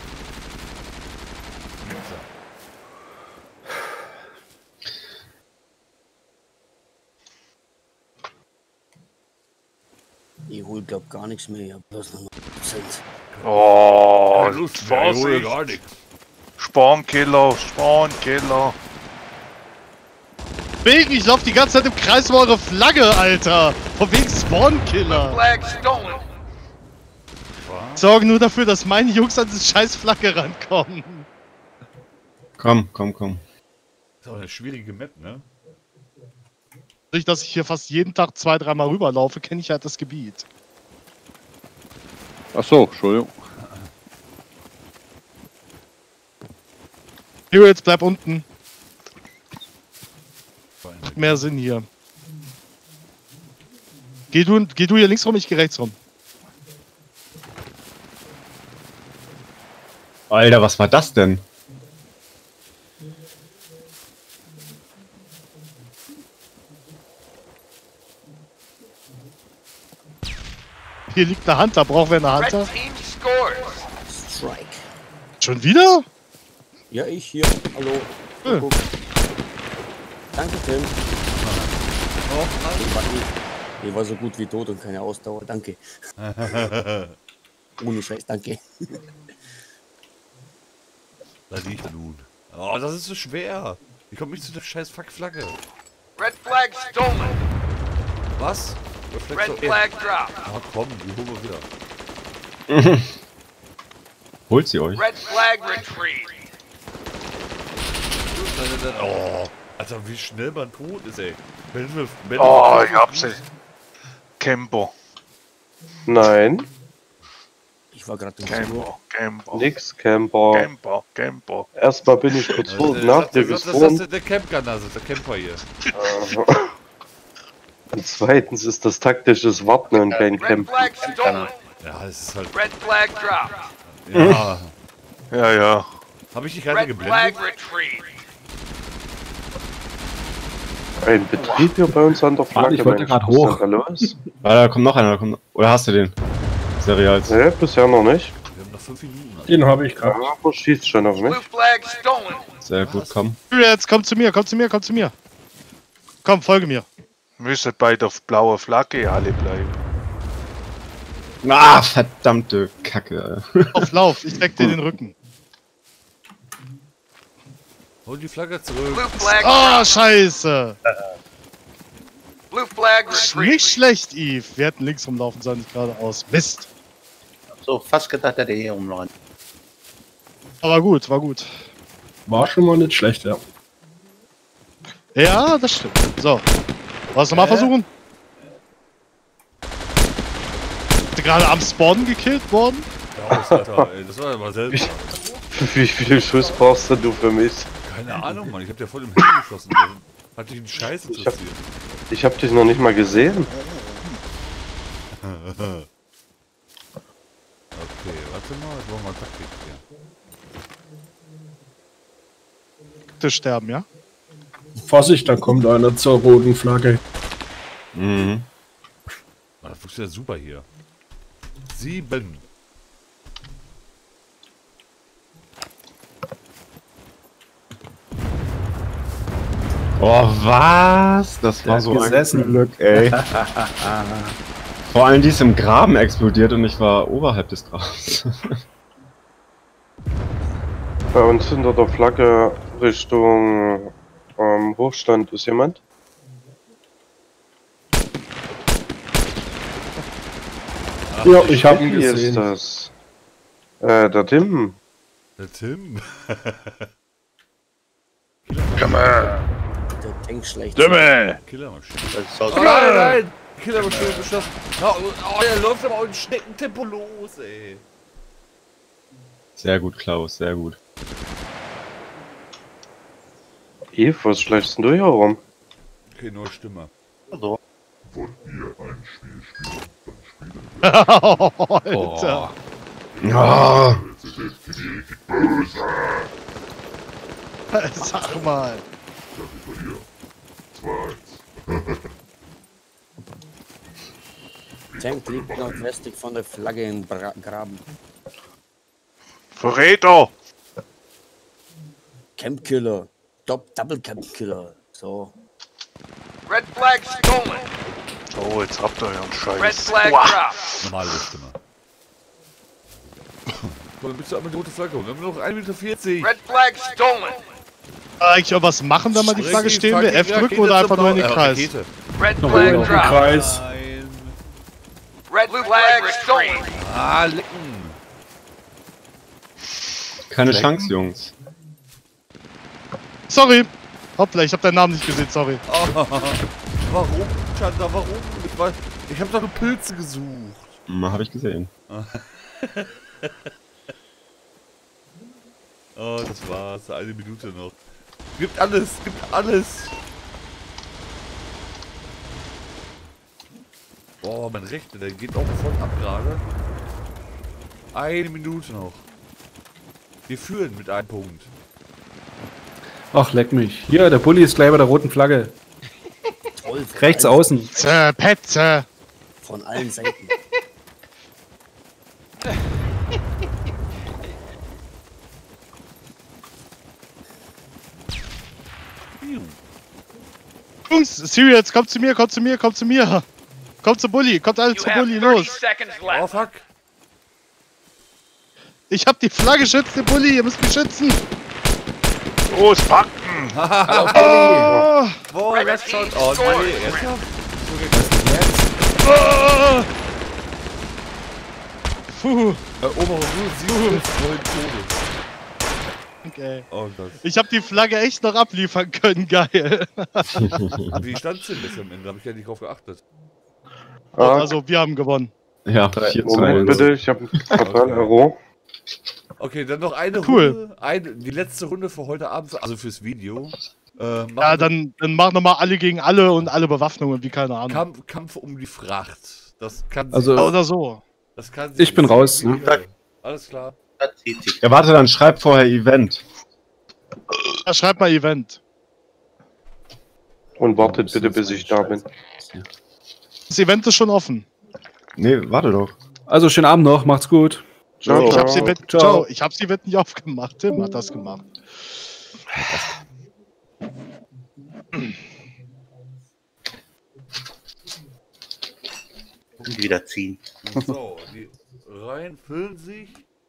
Ich hol glaub gar nichts mehr, ich hab bloß noch neun Prozent. Oh, Keine Lust mehr, ich hole Vorsicht. gar nichts. Spankiller, Spankiller. Wegen, ich lauf die ganze Zeit im Kreis um eure Flagge, Alter. Von wegen Spawnkiller. Flag stolen. Sorgen nur dafür, dass meine Jungs an diese scheiß Flagge rankommen. Komm, komm, komm. Das ist auch eine schwierige Map, ne? Durch dass ich hier fast jeden Tag zwei, dreimal rüberlaufe, kenne ich halt das Gebiet. Ach so, Entschuldigung. Hero, jetzt bleib unten. Macht mehr Sinn hier. Geh du, geh du hier links rum, ich geh rechts rum. Alter, was war das denn? Hier liegt eine Hunter, brauchen wir eine Hunter? Red team scores. Strike. Schon wieder? Ja, ich hier. Hallo. Äh. Guck. Danke, Tim. Ich war, ich, ich war so gut wie tot und keine Ausdauer. Danke. Ohne Scheiß, danke. Da liegt er nun. Oh, das ist so schwer. Ich komme nicht zu der scheiß Fuck-Flagge. Red flag stolen. Was? Red flag dropped. Ah komm, die holen wir wieder. Holt sie euch. Red flag retrieved. Oh, Alter, wie schnell man tot ist, ey. Wenn wir, wenn Oh, wir- ich hab sie. Camper. Nein, Ich war gerade im Camper, Camper. nix Camper. Camper, Camper. Erstmal bin ich kurz vor und nach dir Das ist gesprungen. der Campgun, also der Camper hier. Und zweitens ist das taktisches Warten und kein Red Camp. flag stolen. Ja, es ist halt. Red flag dropped. Ja. Ja, ja. Habe ich dich gerade Red flag geblendet? retrieved. Ein Betrieb hier bei uns an der Flagge. ich wollte Mensch, grad was ist hoch. denn da los? Ah, da kommt noch einer. Da kommt noch... Oder hast du den? Serials. Ne, bisher noch nicht. Wir haben noch fünf Minuten. Den habe ich gerade. Aber schießt schon auf mich. Blue flag stolen. Sehr gut, komm. Jetzt komm zu mir, komm zu mir, komm zu mir. Komm, folge mir. Müssen bei der blauen Flagge alle bleiben. Ah, verdammte Kacke. Auf Lauf, ich deck dir den Rücken. Hol die Flagge zurück. Blue flag Ah, dropped. scheiße. Blue flag retreat. Nicht schlecht, Eve. Wir hätten links rumlaufen sollen, nicht geradeaus. Mist. So, fast gedacht, der hier rumläuft. Aber gut, war gut. War schon mal nicht schlecht, ja. Ja, das stimmt. So. Was nochmal versuchen? Ist der gerade am Spawn gekillt worden? Ja, das, Alter, ey, das war ja mal selber. Wie, wie viel Schuss brauchst du für mich? Keine Ahnung, Mann. Ich hab dir voll im Handy geschossen. Hat dich ein Scheiß Ich hab, interessiert. ich hab dich noch nicht mal gesehen. Okay, warte mal, jetzt wollen wir mal Taktik hier. Bitte sterben, ja? Vorsicht, da kommt einer zur roten Flagge. Mhm. Das funktioniert super hier. Sieben. Oh, was? Das war so ein Glück, ey. Vor allem die ist im Graben explodiert und ich war oberhalb des Grabens. Bei uns hinter der Flagge Richtung ähm, Hochstand ist jemand. Ach, ja, ich hab ihn Wie ist gesehen. das? Äh, der Tim. Der Tim? Der Tank schlecht. Stimme! Killermaschine. Oh, nein, nein, nein! Killermaschine beschossen. Oh, oh, der läuft aber auch in Schneckentempo los, ey. Sehr gut, Klaus, sehr gut. Eve, was schleichst denn du hier rum? Okay, nur Stimme. So. Alter. Oh. Sag mal. Tank liegt nordwestlich von der Flagge im Bra Graben. Verräter! Campkiller. Top Double Campkiller. So. Red flag stolen. Oh, jetzt habt ihr euren Scheiß. Red flag Uah. dropped. Normale Stimme. Dann bist du einmal die rote Flagge und wir haben nur noch eine Minute vierzig. Red flag stolen. Eigentlich auch was machen, wenn man die Flagge stehen will? F drücken oder einfach nur in den Kreis? Red Noch flag oben auf den dropped. Kreis. Nein. Red flag stolen. Ah, lecken. Keine Chance, Jungs. Sorry. Hoppla, ich hab deinen Namen nicht gesehen, sorry. Oh, warum, Chanda, warum? Ich, war, ich hab doch nur Pilze gesucht. Hm, hab ich gesehen. Oh, das war's. Eine Minute noch. Gibt alles, gibt alles. Boah, mein Rechter, der geht auch voll ab gerade. Eine Minute noch. Wir führen mit einem Punkt. Ach, leck mich. Hier, der Bulli ist gleich bei der roten Flagge. Toll. Rechts außen. Zäh, Petze. Von allen Seiten. Jungs, Siri, jetzt kommt zu mir, kommt zu mir, kommt zu mir. Kommt zu Bulli, kommt alle You zu have Bulli, thirty los. seconds Oh, left. fuck. Ich hab die Flagge, schützt den Bulli, ihr müsst mich schützen. Los, packen! Oh, Boah, Red das team schaut aus. scored. Nee, ernsthaft? oh. Puh. Äh, obere Ruhe, sieben bis neun Tode. Okay. Oh Gott. Ich hab die Flagge echt noch abliefern können, geil. Wie stand denn das am Ende? Hab ich ja nicht drauf geachtet. Ah, Also, wir haben gewonnen. Ja, vier zu Moment eins. bitte, ich habe total Euro. Okay, dann noch eine Cool. Runde. Eine, die letzte Runde für heute Abend, also fürs Video. Äh, machen Ja, wir dann, dann machen wir mal alle gegen alle und alle Bewaffnungen, wie keine Ahnung. Kampf, Kampf um die Fracht. Das kann sie- Also- Oder so. das kann sie Ich bin nicht. raus, ne? Alles klar. Das zieht sich. Ja, warte, dann schreib vorher Event. Ja, schreibt mal Event. Und wartet bitte, bis ich da bin. Das Event ist schon offen. Nee, warte doch. Also, schönen Abend noch. Macht's gut. Ciao. Ich hab's Event, Ciao. ciao. Ich hab's Event nicht aufgemacht. Tim hat das gemacht. Und wieder ziehen. So, die Reihen füllen sich.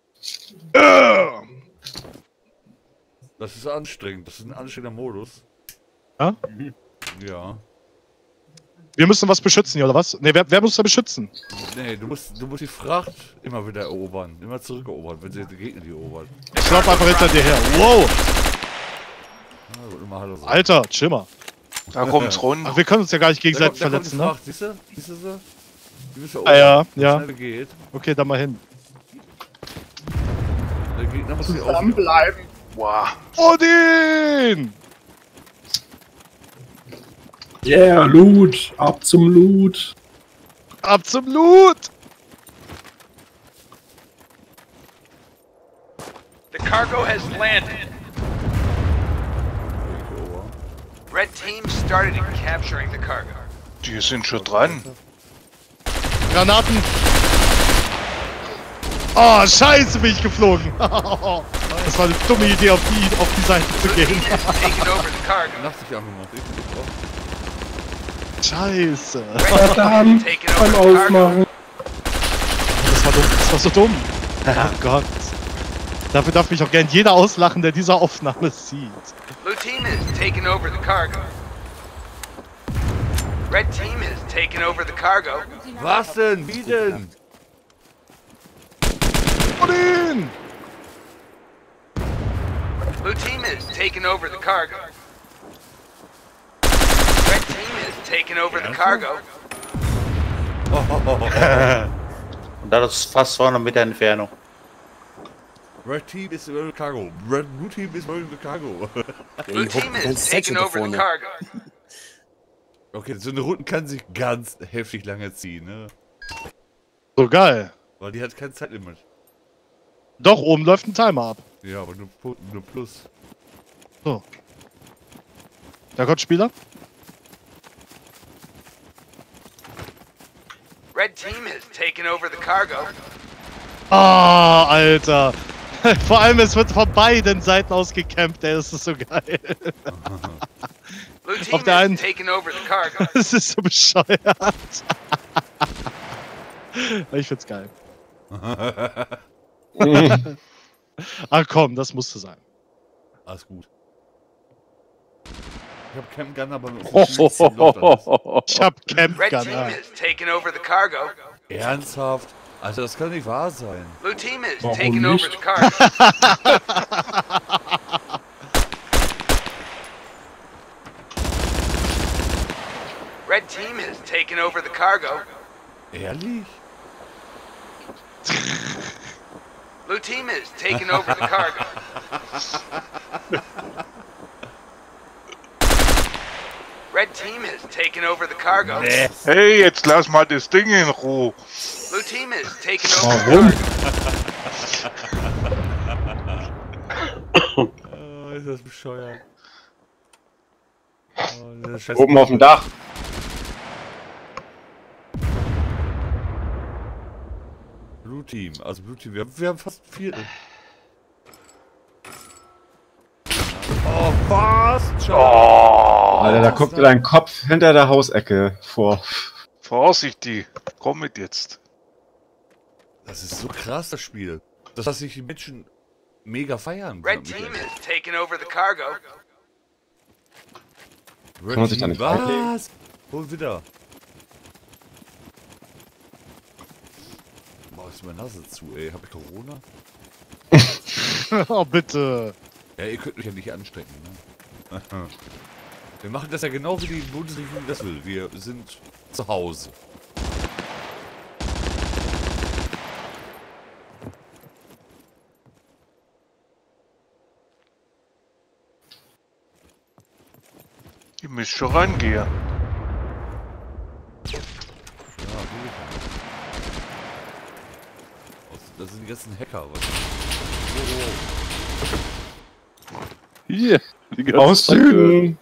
Das ist anstrengend. Das ist ein anstrengender Modus. Ja? Ja. Wir müssen was beschützen hier, oder was? Ne, wer, wer muss da beschützen? Nee, du musst, du musst die Fracht immer wieder erobern. Immer zurückerobern, wenn sie die Gegner die erobern. Ich lauf einfach hinter dir her. Wow! Ja, immer Hallo sagen. Alter, chill mal. Da kommt's runter. Ach, wir können uns ja gar nicht gegenseitig da kommt, da verletzen, ne? Siehst du? Siehst du sie? Die müssen Ah ja, erobern, ja. schnell geht. Okay, dann mal hin. Der Gegner muss Zusammenbleiben. Wow. Odin! Yeah, Loot. Ab zum Loot. Ab zum Loot! The cargo has landed. Red team started in capturing the cargo. Die sind schon dran. Granaten! Oh, scheiße, bin ich geflogen! Das war eine dumme Idee, auf die, auf die Seite zu gehen. Lass dich einfach mal. Scheiße! Verdammt! Beim Aufmachen. Das war dumm, das war so dumm. Oh Gott. Dafür darf mich auch gern jeder auslachen, der diese Aufnahme sieht. Blue team has taken over the cargo. Red team has taken over the cargo. Was denn? Wie denn? Odin! Blue team has taken over the cargo. Red team has taken over the cargo. Und da ist fast zweihundert Meter Entfernung. Red Team is in the cargo. Red Blue Team is in the cargo. Blue team has taken over the cargo. Okay, so eine Runde kann sich ganz heftig lange ziehen, ne? So geil. Weil die hat kein Zeitlimit. Doch, oben läuft ein Timer ab. Ja, aber nur, nur Plus. So. Da kommt Spieler. Red team has taken over the cargo. Ah, Alter. Vor allem, es wird von beiden Seiten aus gecampt, ey, das ist so geil. Blue team Auf der has einen. taken over the cargo. Das ist so bescheuert. Ich find's geil. Ach komm, das musste sein. Alles gut. Ich hab Camp Gun, aber nur Ich hab Camp Red Gun. team Ja. has taken over the cargo. Ernsthaft? Also das kann nicht wahr sein. Blue team has Warum taken nicht? over the cargo. Red team has taken over the cargo. Ehrlich? Blue team has taken over the cargo. Red team has taken over the cargo. Hey, jetzt lass mal das Ding in Ruhe. Blue team has taken over Warum? the cargo. Oh, ist das bescheuert. Oh, das ist Oben auf dem Dach. Blue Team, also Blue Team, wir haben, wir haben fast vier. Oh, fast! Oh, Alter, da guckt dir dein Kopf hinter der Hausecke vor. Vorsichtig, komm mit jetzt. Das ist so krass, das Spiel. Das lasse ich die Menschen mega feiern. Red team has taken over the cargo. Red Kann man sich da Team, nicht reinlegen? was? Hol wieder. Boah, ist meine Nase zu, ey. Hab ich Corona? Oh, bitte. Ja, ihr könnt mich ja nicht anstecken, ne? Wir machen das ja genau wie die Bundesregierung das will. Wir sind zu Hause. Ihr müsst schon rangehen. Ja, gut. Das sind die ganzen Hacker. Was? Hier, die ganze Aus Zeit, Süden.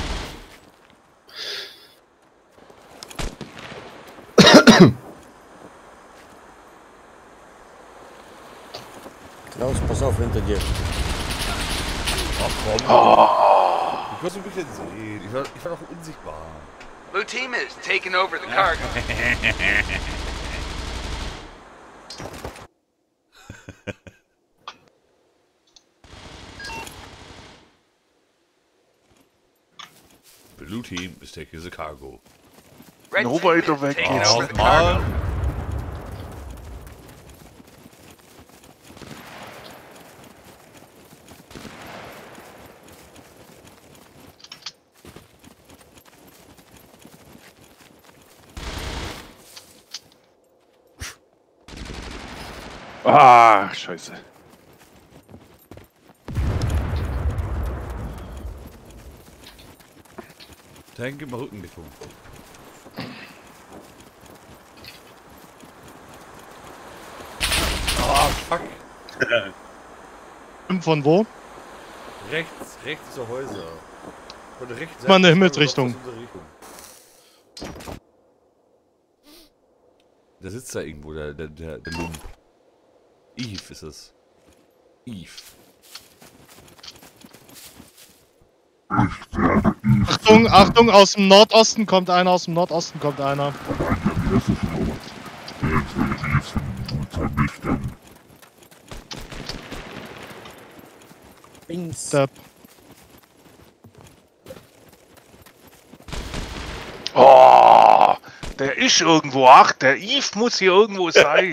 Klaus, pass auf, hinter dir. Ach komm. Oh. Ich wollte so ein bisschen sehen. Ich war, ich war doch unsichtbar. Blue team has taken over the cargo. Blue Team is taking the cargo. Red Noch team weiter is weg taking geht's. over the cargo. Ah, scheiße. Tank im Rücken gefunden. Oh, fuck. Von wo? Rechts, rechts zur Häuser. Von der rechten Mal eine Seite Himmelsrichtung. aus unserer Richtung. Der sitzt da irgendwo, der, der, der, der Lump. Eve ist es. Eve. Achtung, Achtung, aus dem Nordosten kommt einer, aus dem Nordosten kommt einer. Step. Oh, der ist irgendwo. Ach, der Eve muss hier irgendwo sein.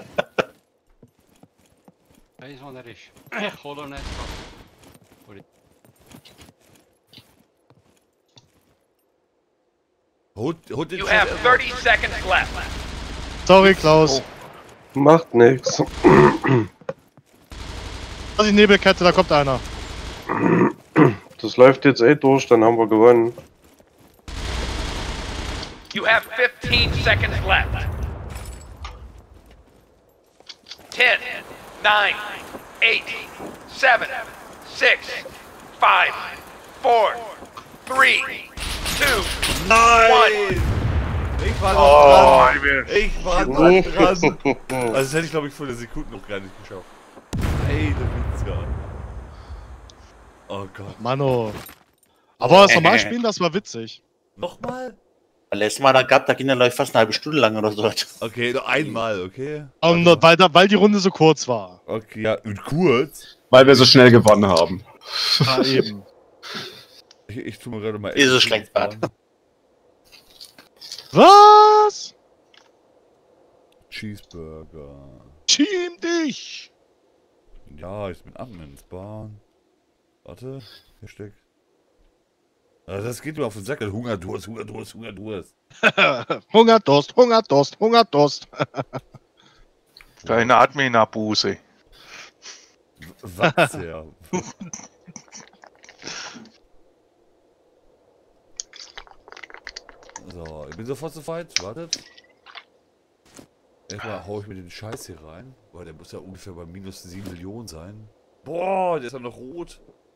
Hij is wel er is. Hollow net. You have thirty seconds left. Sorry, Klaus. Oh. Macht nix. Was die Nebelkette, da kommt einer. Das läuft jetzt eh durch, dann haben wir gewonnen. You have fifteen seconds left. ten, nine, eight, seven, six, five, four, three, two, one. Ich war Oh, noch dran. Ich war dran. dran. Also das hätte ich glaube ich vor der Sekunde noch gar nicht geschafft. Hey, der Witzka. Oh Gott. Mano. Aber das normal spielen, das war witzig. Nochmal? Letztes Mal da gab, da ging der läuft fast eine halbe Stunde lang oder so. Okay, noch einmal, okay? Und weil, da, weil die Runde so kurz war. Okay, ja, und kurz? Weil wir so schnell gewonnen haben. Ja, eben. Ich, ich tu mir gerade mal... Ist es schlecht, Bart. Was? Cheeseburger. Team dich! Ja, ich bin Admins Bahn. Warte, Hashtag. Also das geht mir auf den Sack. Hungerdurst, Hungerdurst, Hungerdurst. Hungerdurst, Hungerdurst, Hungerdurst. Deine Admin-Abuse. Was ja? So, ich bin sofort soweit. Wartet. Erstmal hau ich mir den Scheiß hier rein. Boah, der muss ja ungefähr bei minus sieben Millionen sein. Boah, der ist ja noch rot.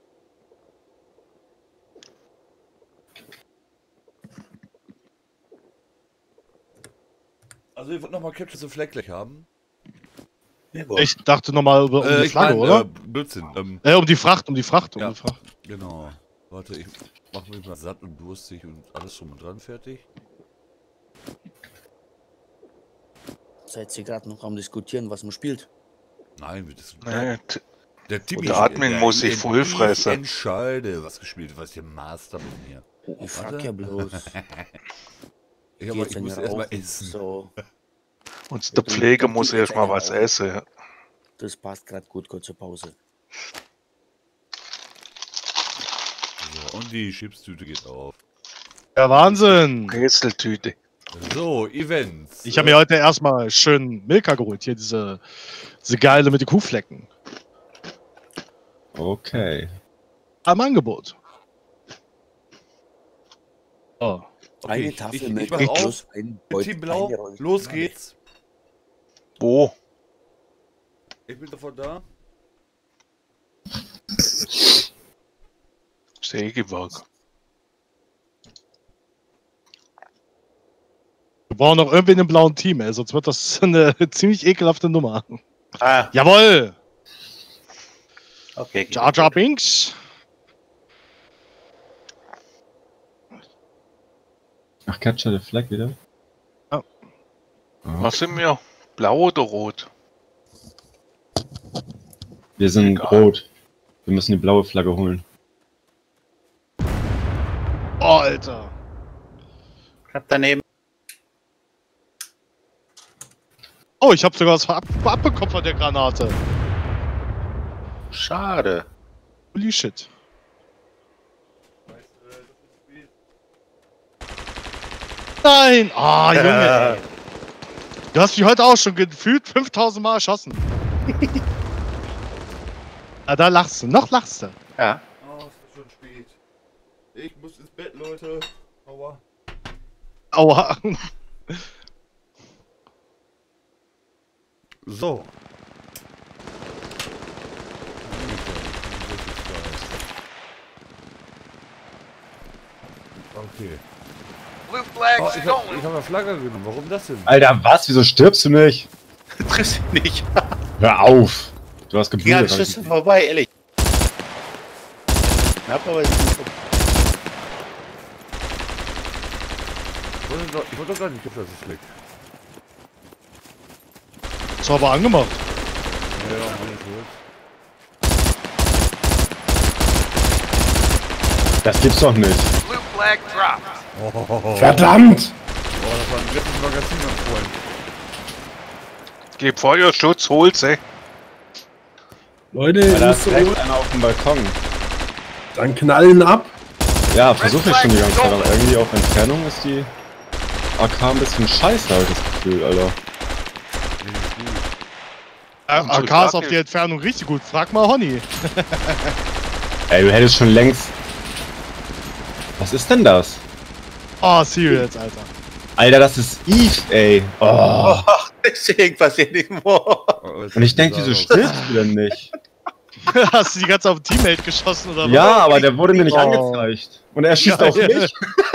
Also ihr wollt nochmal Capture the Flag gleich haben? Ich dachte nochmal um äh, die Flagge, mein, oder? Äh, Blödsinn. Ähm, äh, um die Fracht, um die Fracht, um ja, die Fracht. Genau. Warte, ich mach mich mal satt und durstig und alles drum und dran fertig. Seid ihr gerade noch am Diskutieren, was man spielt? Nein, wir das. Nee, der Timmy. der Admin muss sich voll fressen. Ich entscheide, was gespielt wird, was hier Master mit mir. Ich frag ja bloß. ich, aber, ich muss erstmal essen. So. Und der Pfleger muss erstmal was essen. Das passt gerade gut, kurze Pause. So, und die Chipstüte geht auf. Ja, Wahnsinn! Rätseltüte. So, Events. Ich habe mir heute erstmal schön Milka geholt. Hier diese, diese geile mit den Kuhflecken. Okay. Am Angebot. Oh. Okay, Eine ich, Tafel ich, mit ich mach auf. plus ein Beut- Team Blau, eingerollt. los geht's. Wo? Ich bin sofort da. Sägewerk. Wir brauchen noch irgendwie einen blauen Team, ey, sonst wird das eine ziemlich ekelhafte Nummer. Ah. Jawohl! Okay. Jar Jar Binks! Ach, Capture the Flag wieder? Oh. Was sind wir? Blau oder rot? Wir sind Egal. rot. Wir müssen die blaue Flagge holen. Oh, Alter! Knapp daneben. Oh, ich habe sogar was ab abbekommen von der Granate. Schade. Holy shit. Nein! Ah, Junge, ey. Du hast mich heute auch schon gefühlt fünftausend Mal erschossen. Ah, da lachst du. Noch lachst du. Ja. Oh, es ist schon spät. Ich muss ins Bett, Leute. Aua. Aua. So. Okay. Blue flags Oh, ich hab, going. ich hab eine Flagge genommen. Warum das denn? Alter, was? Wieso stirbst du nicht? Triffst du nicht. Hör auf! Du hast Ja, geblutet. das ist vorbei, ehrlich. Knapp, aber Ich wollte doch, ich wollte doch gar nicht, dass es leckt. Das war aber angemacht. Ja, ja, meine Schuld. Das gibt's doch nicht. Blue flag dropped. Oh, Verdammt! Oh, das war ein letztes Magazin, mein Freund. Gib Feuerschutz, hol's, ey. Leute, Ja, da ihr ist müsst direkt einer auf dem Balkon. dann knallen ab. Ja, versuche ich schon die ganze Zeit, aber irgendwie auf Entfernung ist die A K ein bisschen scheiße, habe ich das Gefühl, Alter. Ähm, A K ist auf die Entfernung richtig gut. Frag mal Honey. Ey, du hättest schon längst... Was ist denn das? Oh, Serious, Alter. Alter, das ist Eve, ey. Oh. Deswegen passiert irgendwo. Und ich denke, wieso stirbst du denn nicht? Hast du die ganze auf den Teammate geschossen oder was? Ja, aber der wurde mir nicht Oh. angezeigt. Und er schießt Ja, auf ja. mich.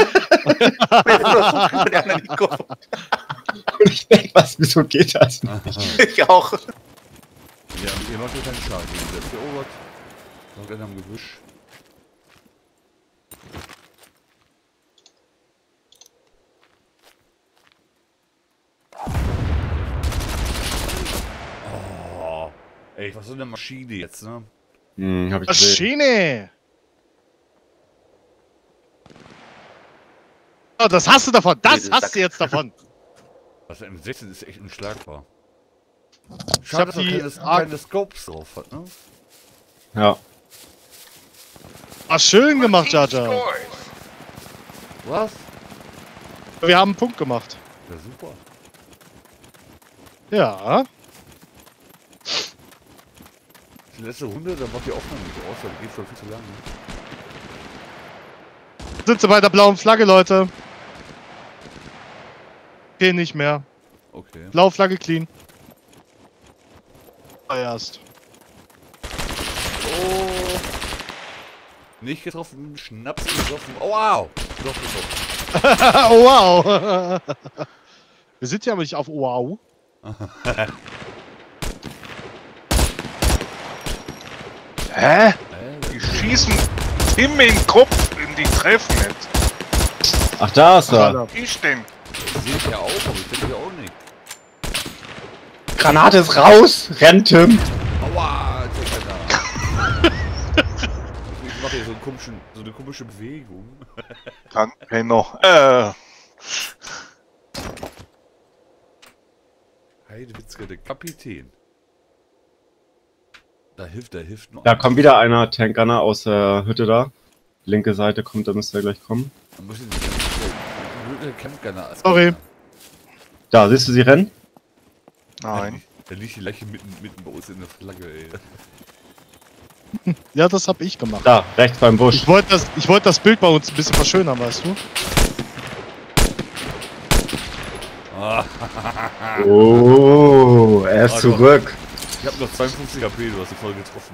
Und ich denke, was, wieso geht das nicht? Ich auch. Ja, ihr macht ja keinen Schaden. Ihr seid erobert. Noch einer am Gebüsch. Oh. Ey, was so eine Maschine jetzt, ne? Hm, hab ich gesehen. Maschine! Oh, das hast du davon. Das hast du jetzt davon. Was M sechzehn ist echt unschlagbar. Ich Schade, hab dass er die keine, Arc- keine Scopes drauf hat, ne? Ja. Ah, schön gemacht, Jaja. Was? Wir haben einen Punkt gemacht. Ja, super. Ja. Die letzte Runde, dann macht die Aufnahme nicht aus, dann geht schon viel zu lange. Sind sie bei der blauen Flagge, Leute? Okay, nicht mehr. Okay. Blaue Flagge clean. Erst. Oh. Nicht getroffen, Schnaps getroffen. Oh, wow. Doch getroffen. Oh, wow. Wir sind ja aber nicht auf wow. Hä? Die schießen Tim in den Kopf und die treffen nicht. Ach, da ist er. Ich denn? Sehe ich ja auch, aber ich denke ja auch nicht. Granate ist raus! Rennt, Tim! Aua, Alter. Ich mache hier so, einen komischen, so eine komische Bewegung. Dann Penner. Äh. Heidewitzke, der Kapitän. Da hilft, da hilft noch. Da kommt wieder einer Tankgunner aus der Hütte da. Linke Seite kommt, da müsste er gleich kommen. Da muss ich nicht der Campgunner als Sorry. Da, siehst du sie rennen? Nein. Da liegt die Leiche mitten, mitten bei uns in der Flagge, ey. Ja, das hab ich gemacht. Da, rechts beim Busch. Ich wollte das, ich wollte das Bild bei uns ein bisschen verschönern, weißt du? Oh, er ist Ah, zurück. Ich hab noch zweiundfünfzig H P, du hast die voll getroffen.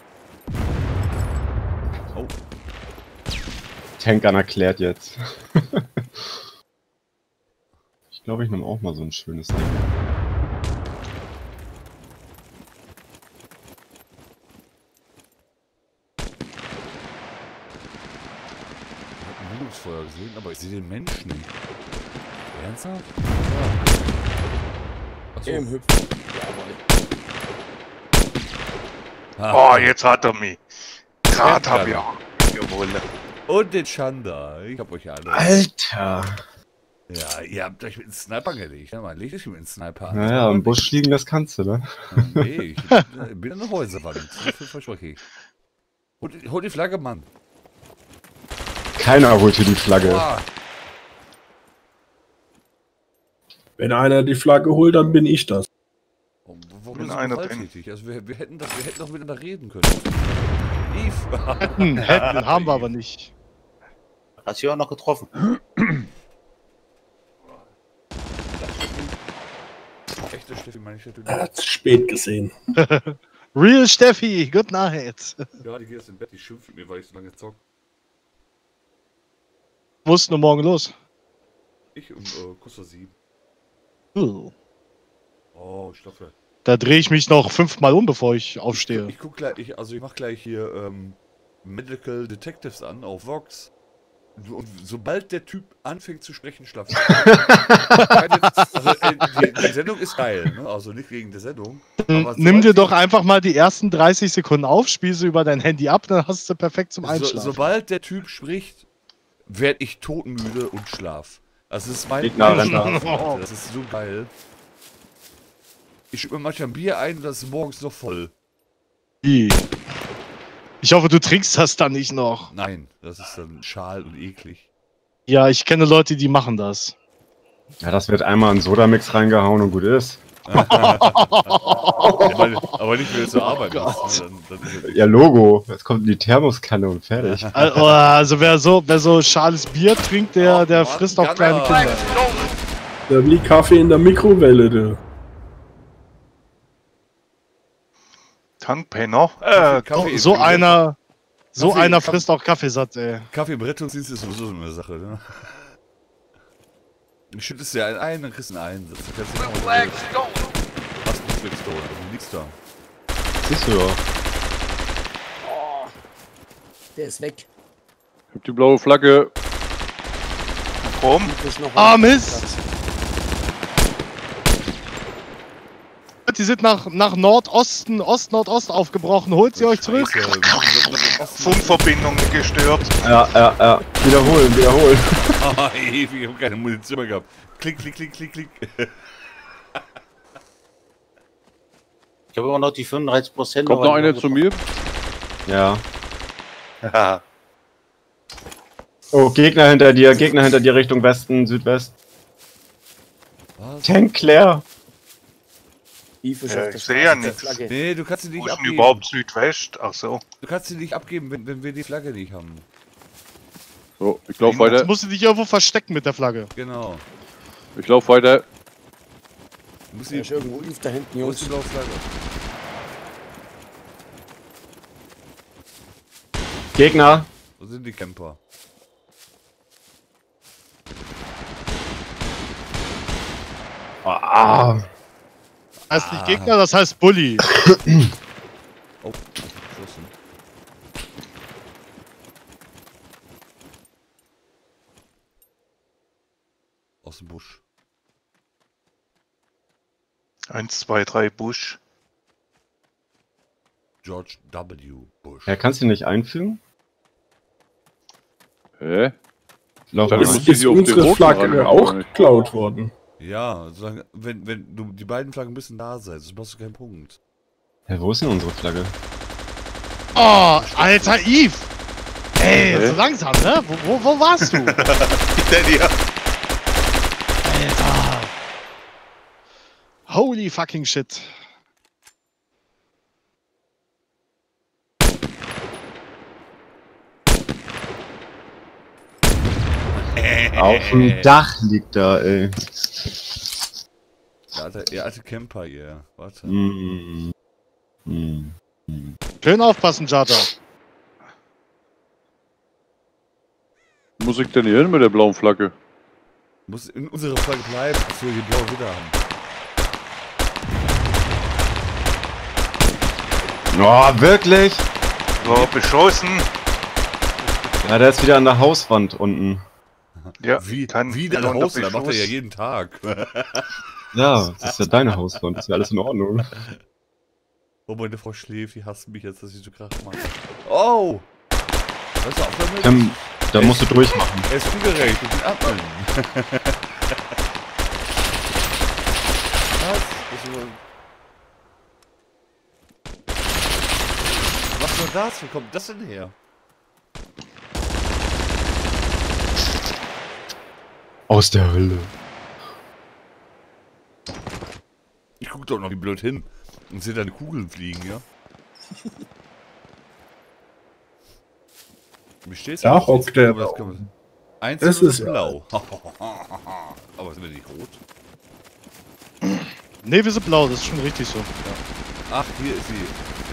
Oh. Tankgunner klärt jetzt. Ich glaube, ich nehme auch mal so ein schönes Ding. Ich hab ein Mündungsfeuer gesehen, aber ich sehe den Menschen nicht. Ernsthaft? Ja. Achso. Im Hüpfen. Ah. Oh, jetzt hat er mich. Grad hab ich auch. Jawohl. Und den Chanda. Ich hab euch alle. Alter. Ja, ihr habt euch mit dem Sniper gelegt, ne? Man legt euch mit dem Sniper an. Naja, im Busch fliegen, das kannst du, ne? Nee, ich bin, bin in der Häuserwand. Das verspreche ich. Hol, hol die Flagge, Mann. Keiner holt hier die Flagge. Boah. Wenn einer die Flagge holt, dann bin ich das. Oh, wo Bin ist einer gewalttätig? Also wir, wir hätten das, wir hätten doch miteinander reden können. Eve. Hätten, hätten, haben wir aber nicht. Hast du ja auch noch getroffen. Echte Steffi meine ich natürlich. Er hat's spät gesehen. Real Steffi, good night. Ja, die geht jetzt im Bett, die schimpft mit mir, weil ich so lange zock. Wo ist nur morgen los? Ich um äh, kurz vor sieben. Uh. Oh, Stoffe. Da drehe ich mich noch fünfmal um, bevor ich aufstehe. Ich guck gleich, ich, also ich mach gleich hier ähm, Medical Detectives an auf Vox. Und sobald der Typ anfängt zu sprechen, schlafen. Also, äh, die, die Sendung ist geil, ne? Also nicht wegen der Sendung. Aber Nimm dir doch einfach mal die ersten dreißig Sekunden auf, spiel sie über dein Handy ab, dann hast du perfekt zum Einschlafen. So, sobald der Typ spricht, werde ich todmüde und schlaf. Also das ist mein Gegner, Schlaf. Das ist so geil. Ich schütte mir manchmal ein Bier ein und das ist morgens noch voll. Wie? Ich hoffe, du trinkst das dann nicht noch. Nein, das ist dann schal und eklig. Ja, ich kenne Leute, die machen das. Ja, das wird einmal in Sodamix reingehauen und gut ist. Ja, aber, aber nicht, wenn du zur Arbeit Oh machst. Dann, dann ist Ja, Logo. Jetzt kommt die Thermoskanne und fertig. Also, also wer so, wer so schales Bier trinkt, der, der Mann, frisst auch kleine Gunner. Kinder. Ja, wie Kaffee in der Mikrowelle, du. Tankpenner. Äh, Kaffee So ist- einer, so Kaffee- einer Kaffee- frisst auch Kaffeesatt, ey. Kaffee im Rettungsdienst ist sowieso so eine Sache, ne? Du schüttest dir einen ein, dann kriegst du einen Einsatz. Du kannst nicht machen, was du willst. Was du willst, du liegst da. Siehst du ja. Der ist weg. Ich hab die blaue Flagge. Warum? Ah, Mist! Die sind nach, nach Nordosten, Ost-Nordost aufgebrochen. Holt sie euch zurück. Funkverbindungen gestört. Ja, ja, ja. Wiederholen, wiederholen. Ah, ewig, ich hab keine Munition mehr gehabt. Klick, klick, klick, klick, klick. Ich habe immer noch die fünfunddreißig Prozent. Kommt noch einer zu mir? Ja. Ja. Oh, Gegner hinter dir, Gegner hinter dir Richtung Westen, Südwest. Was? Tank Claire. Ja, ich sehe ja nichts. Nee, du kannst sie nicht Wo ist denn abgeben. überhaupt Südwest? Ach so. Du kannst sie nicht abgeben, wenn, wenn wir die Flagge nicht haben. So, ich lauf Jetzt weiter. musst du dich irgendwo verstecken mit der Flagge. Genau. Ich lauf weiter. Du musst Da ist irgendwo Eve da hinten, Wo ist die Jungs. blaue Flagge? Gegner. Wo sind die Camper? Ah. Das heißt nicht Gegner, das heißt Bully. Oh, geschossen. Aus dem Busch. Eins, zwei, drei Busch. George W. Bush. Ja, kannst du nicht einfügen? Hä? Lauf Dann mal muss rein. ich Ist hier auf den unsere roten Flagge ran, auch nicht. geklaut worden? Ja, solange, wenn, wenn du die beiden Flaggen müssen da sein, sonst machst du keinen Punkt. Ja, wo ist denn unsere Flagge? Oh, alter Eve! Ey, Okay. so langsam, ne? Wo, wo, wo warst du? Hinter dir. Alter! Holy fucking shit. Auf dem Dach liegt da, ey. Der alte, der alte Camper hier. Warte. Mm. Mm. Mm. Schön aufpassen, Jata. Muss ich denn hier hin mit der blauen Flagge? Muss in unserer Flagge bleiben, dass wir die blaue wieder haben. Oh, wirklich? So, beschossen. Ja, der ist wieder an der Hauswand unten. Ja, Wie, kann wie der unter Haus, da macht er Beschuss. ja jeden Tag. Ja, das ist ja deine Hauswand, das ist ja alles in Ordnung. Wo meine Frau schläft, die hasst mich jetzt, dass ich so Krach mache. Oh! Was ist auf damit? Ähm, da musst du durchmachen. Er ist ungerecht und den Atmen. Was war das? Wo kommt das denn her? Aus der Hölle. Ich guck doch noch wie blöd hin und sehe deine Kugeln fliegen, ja? Wie steht's? Da hockt der. Eins Das ist ist blau. Aber sind wir nicht rot? Ne, wir sind blau, das ist schon richtig so. Ja. Ach, hier ist sie.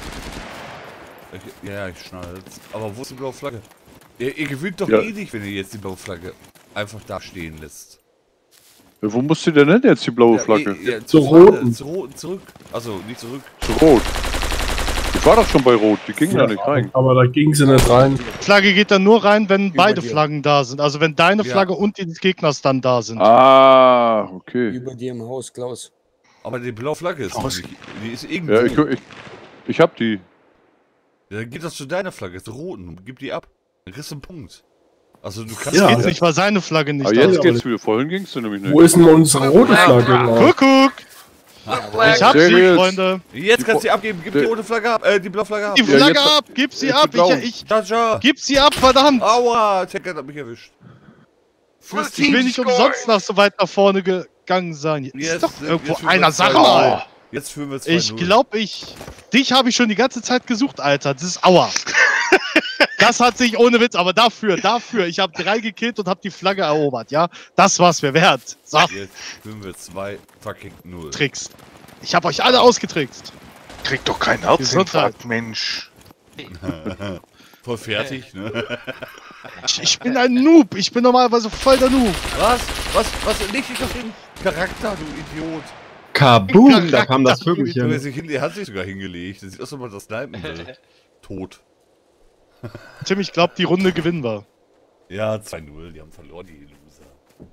Ich, ja, ich schnall's. Aber wo ist die blaue Flagge? Ihr, ihr gewinnt doch Ja. eh nicht, wenn ihr jetzt die blaue Flagge einfach da stehen lässt. Ja, wo musst du denn hin jetzt, die blaue Flagge? Ja, ja, Zur Flagge, roten. Zur roten zurück. Also nicht zurück. Zu rot. Die war doch schon bei rot, die ging ja, da nicht rein. Aber da ging sie nicht rein. Flagge geht dann nur rein, wenn beide dir. Flaggen da sind. Also wenn deine Ja. Flagge und die des Gegners dann da sind. Ah, okay. Über dir im Haus, Klaus. Aber die blaue Flagge ist Aus- nicht, die ist irgendwo. Ja, ich, ich, ich hab die. Ja, dann geht das zu deiner Flagge, zur roten. Gib die ab. Dann kriegst du einen Punkt. Also du kannst... Das Ja. geht nicht, weil seine Flagge nicht Aber da jetzt ist. geht's wieder. Vorhin ging's nämlich nicht. Wo ist denn unsere rote Flagge? Kuckuck! Ich hab Sehr sie, gut. Freunde. Jetzt kannst du sie abgeben. Gib die Der- rote Flagge ab. Äh, die blaue Flagge ab. Die Ja, Flagge jetzt- ab! Gib sie jetzt ab! die blaue. Ich, ich, Tascha! gib sie ab, verdammt! Aua! Tekkert hat mich erwischt. Ich will nicht umsonst nach so weit nach vorne gegangen sein. Ist Jetzt- doch jetzt irgendwo führen wir einer, zwei sag null. mal! Jetzt führen wir zwei Ich null. glaub, ich... Dich habe ich schon die ganze Zeit gesucht, Alter. Das ist Aua. Das hat sich ohne Witz, aber dafür, dafür, ich habe drei gekillt und habe die Flagge erobert, ja? Das war's mir wert. So, Jetzt führen wir zwei fucking null. Tricks. Ich habe euch alle ausgetrickst. Krieg doch keinen Gesundheit. Herzinfarkt, Mensch. Voll fertig, ne? Ich, ich bin ein Noob. Ich bin normalerweise voll der Noob. Was? Was? Was? Leg dich doch hin. Charakter, du Idiot. Kaboom, da kam das Du, Vögelchen. er, sich hin, er hat sich sogar hingelegt. Das sieht aus, als ob man das snipen will. Tot. Tim, ich glaube, die Runde gewinnen wir. Ja, zwei null. Die haben verloren, die Loser.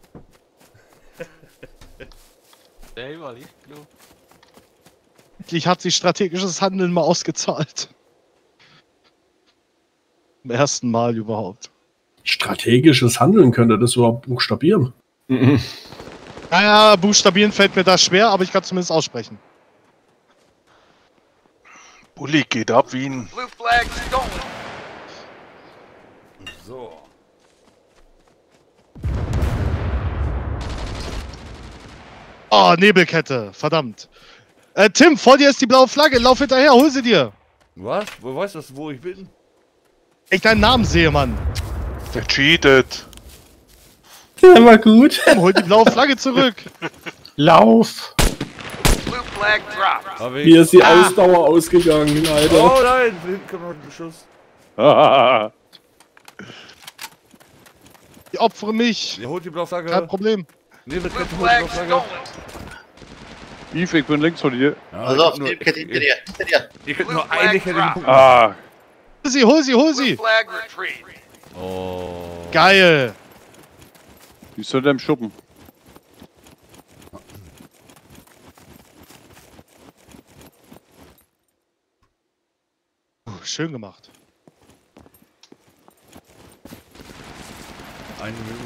Selber nicht genug. Endlich hat sich strategisches Handeln mal ausgezahlt. Zum ersten Mal überhaupt. Strategisches Handeln könnte das überhaupt buchstabieren. Naja, buchstabieren fällt mir da schwer, aber ich kann zumindest aussprechen. Bulli geht ab wie ein... Blue flag stolen. So. Oh, Nebelkette, verdammt. Äh, Tim, vor dir ist die blaue Flagge, lauf hinterher, hol sie dir. Was? Wo weißt du, wo ich bin? Ich deinen Namen sehe, Mann. Der cheatet. Der war gut. Tim, hol die blaue Flagge zurück. Lauf. Blue flag dropped. Hab ich. Hier ist die Ausdauer ausgegangen, leider. Oh nein, da hinten kommt noch ein Beschuss. Ich opfere mich. Ihr holt die blaue Flagge. Kein Problem. Nebelkette Blue holt die flag blaue Flagge. stolen. Yves, ich bin links von dir. Ja, Pass ihr auf, könnt nur- Nebelkette hinter dir, hinter dir. Ihr könnt Blue nur flag eine Kette drop. punkten. Ah, Hol sie, hol sie, hol Blue sie. flag retreat. Oh. Geil. die ist hinter dem Schuppen. Uh, schön gemacht. Eine Minute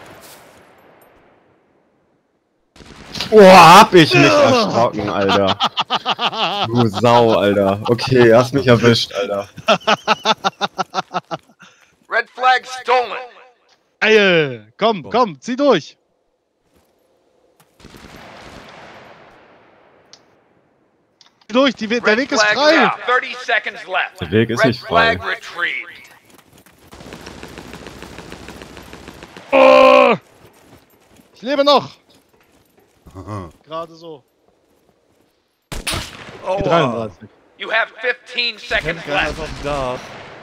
noch. Oh, hab ich mich erschrocken, Alter. Du Sau, Alter. Okay, hast mich erwischt, Alter. Red flag stolen. Geil. Komm, komm, zieh durch. Zieh durch, die, der Red Weg ist flag frei. down. thirty seconds left. Der Weg ist Red nicht frei. flag retreat. Oh. Ich lebe noch. Gerade so. Oh, dreiunddreißig. You have fifteen seconds Keiner left. ist auf dem Dach.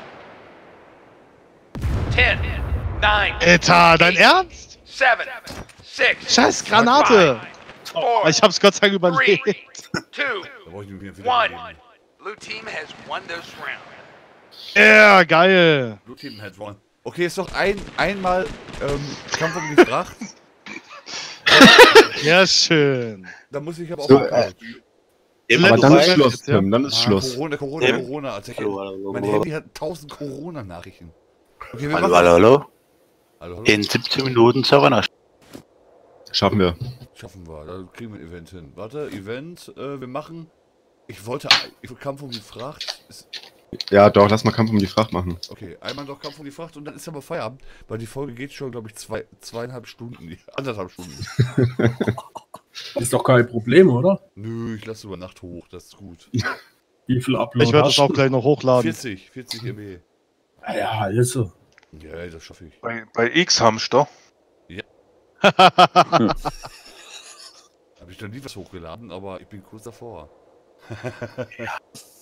ten, nine, Alter, dein Ernst? seven, six, Scheiß Granate. four, Ich hab's Gott sei Dank three, überlebt. two, Da brauch ich nicht mehr wieder one. reden. Blue team has won this round. Ja, geil. Blue Team had one. Okay, ist doch ein, einmal ähm, Kampf um die Fracht. Ja, schön. Da muss ich aber auch So, mal äh, Let's Aber dann ist go. Schluss, Tim, dann ist Ah, Schluss. Corona, Corona, Tim? Corona. Also ich, Hallo, hallo, mein hallo. Handy hat tausend Corona-Nachrichten. Okay, wir Hallo, machen- hallo, hallo. Hallo, hallo. In siebzehn Minuten Server. Schaffen wir. Schaffen wir, da kriegen wir ein Event hin. Warte, Event, äh, wir machen... Ich wollte... Ich will Kampf um die Fracht. Ist, Ja, doch, lass mal Kampf um die Fracht machen. okay, einmal noch Kampf um die Fracht und dann ist aber Feierabend, weil die Folge geht schon, glaube ich, zwei, zweieinhalb Stunden, anderthalb Stunden. Ist doch kein Problem, oder? Nö, ich lasse über Nacht hoch, das ist gut. Wie viel Upload Ich werde hast das auch du? gleich noch hochladen. vierzig, vierzig M B. Ah ja, alles so. Ja, das schaffe ich. Bei, bei X-Hamster. Ja. Habe ich noch nie was hochgeladen, aber ich bin kurz davor. Ja.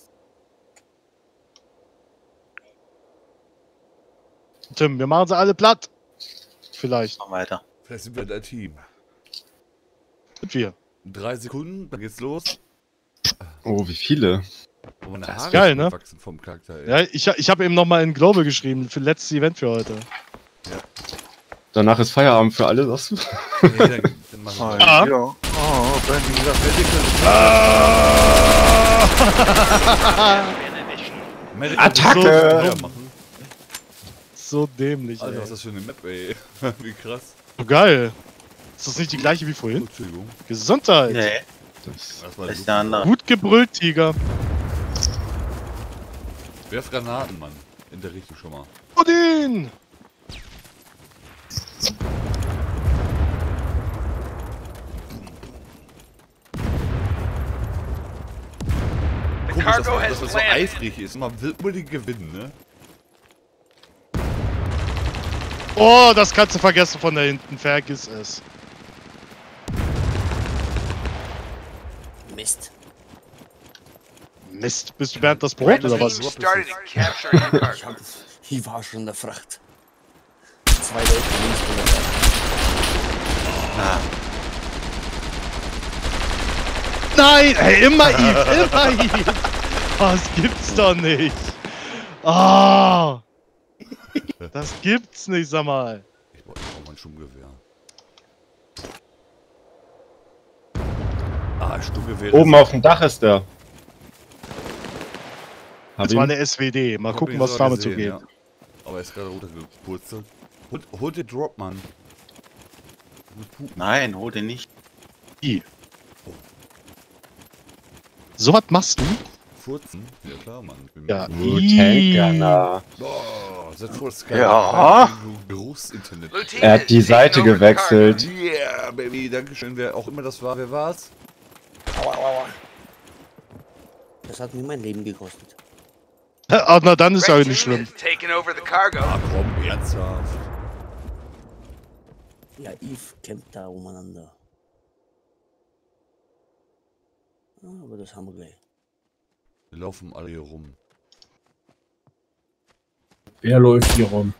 Tim, wir machen sie alle platt. Vielleicht. Noch weiter. Vielleicht sind wir ein Team. Sind wir. Drei Sekunden, dann geht's los. Oh, wie viele? Oh, meine Das ist Haare geil, sind ne? gewachsen vom Charakter, ey. Ja, ich, ich habe eben nochmal in Global geschrieben, für letztes Event für heute. Ja. Danach ist Feierabend für alle, sagst du? Nee, dann, dann machen wir Ja. das. Ja. Oh, wenn die Medical- Attacke! So, machen. So dämlich, Alter, ey. was ist das für eine Map, ey? Wie krass. So geil. Ist das nicht die gleiche wie vorhin? Entschuldigung. Gesundheit. Nee, Das war das ist super. der andere. Gut gebrüllt, Tiger. Werf Granaten, Mann. In der Richtung schon mal. Odin! Komisch, dass cargo man, has dass man so landed. eifrig ist. Man will unbedingt gewinnen, ne? Oh, das kannst du vergessen von da hinten. Vergiss es. Mist. Mist, bist du Bernd das Brot oder was? Team started to capture your Ich, cargo. hab, ich war schon in der Fracht. Zwei Leute links von der Fracht. Ah, Nein, ey, immer Eve, immer Eve. Das gibt's doch nicht. Ah, das gibt's nicht, sag mal. Ich brauche brauch mein Sturmgewehr. Ah, Sturmgewehr. Oben auf dem Dach ist der. Hab Das war ihn. eine S W D. Mal Hab gucken, ihn was sogar damit so gesehen, geht. ja. Aber er ist gerade runtergepurzelt. Hol, hol den Drop, Mann. nein, hol den nicht. I. So was machst du? Furzen? Ja klar, Mann. Ich bin Ja. Uh, I. Tankgunner. Boah, seid vor Sky. Ja. Großinternet. Blue team Er hat die has Seite taken over the gewechselt. Yeah, Baby, dankeschön. Wer auch immer das war, wer war's? Aua, aua, aua. Das hat mir mein Leben gekostet. Ah, na dann ist ja Red nicht team schlimm. has taken over the cargo. Ah, komm, ernsthaft. Ja, Eve kämpft da umeinander. Ah, aber das haben wir gleich. Wir laufen alle hier rum. Wer läuft hier rum?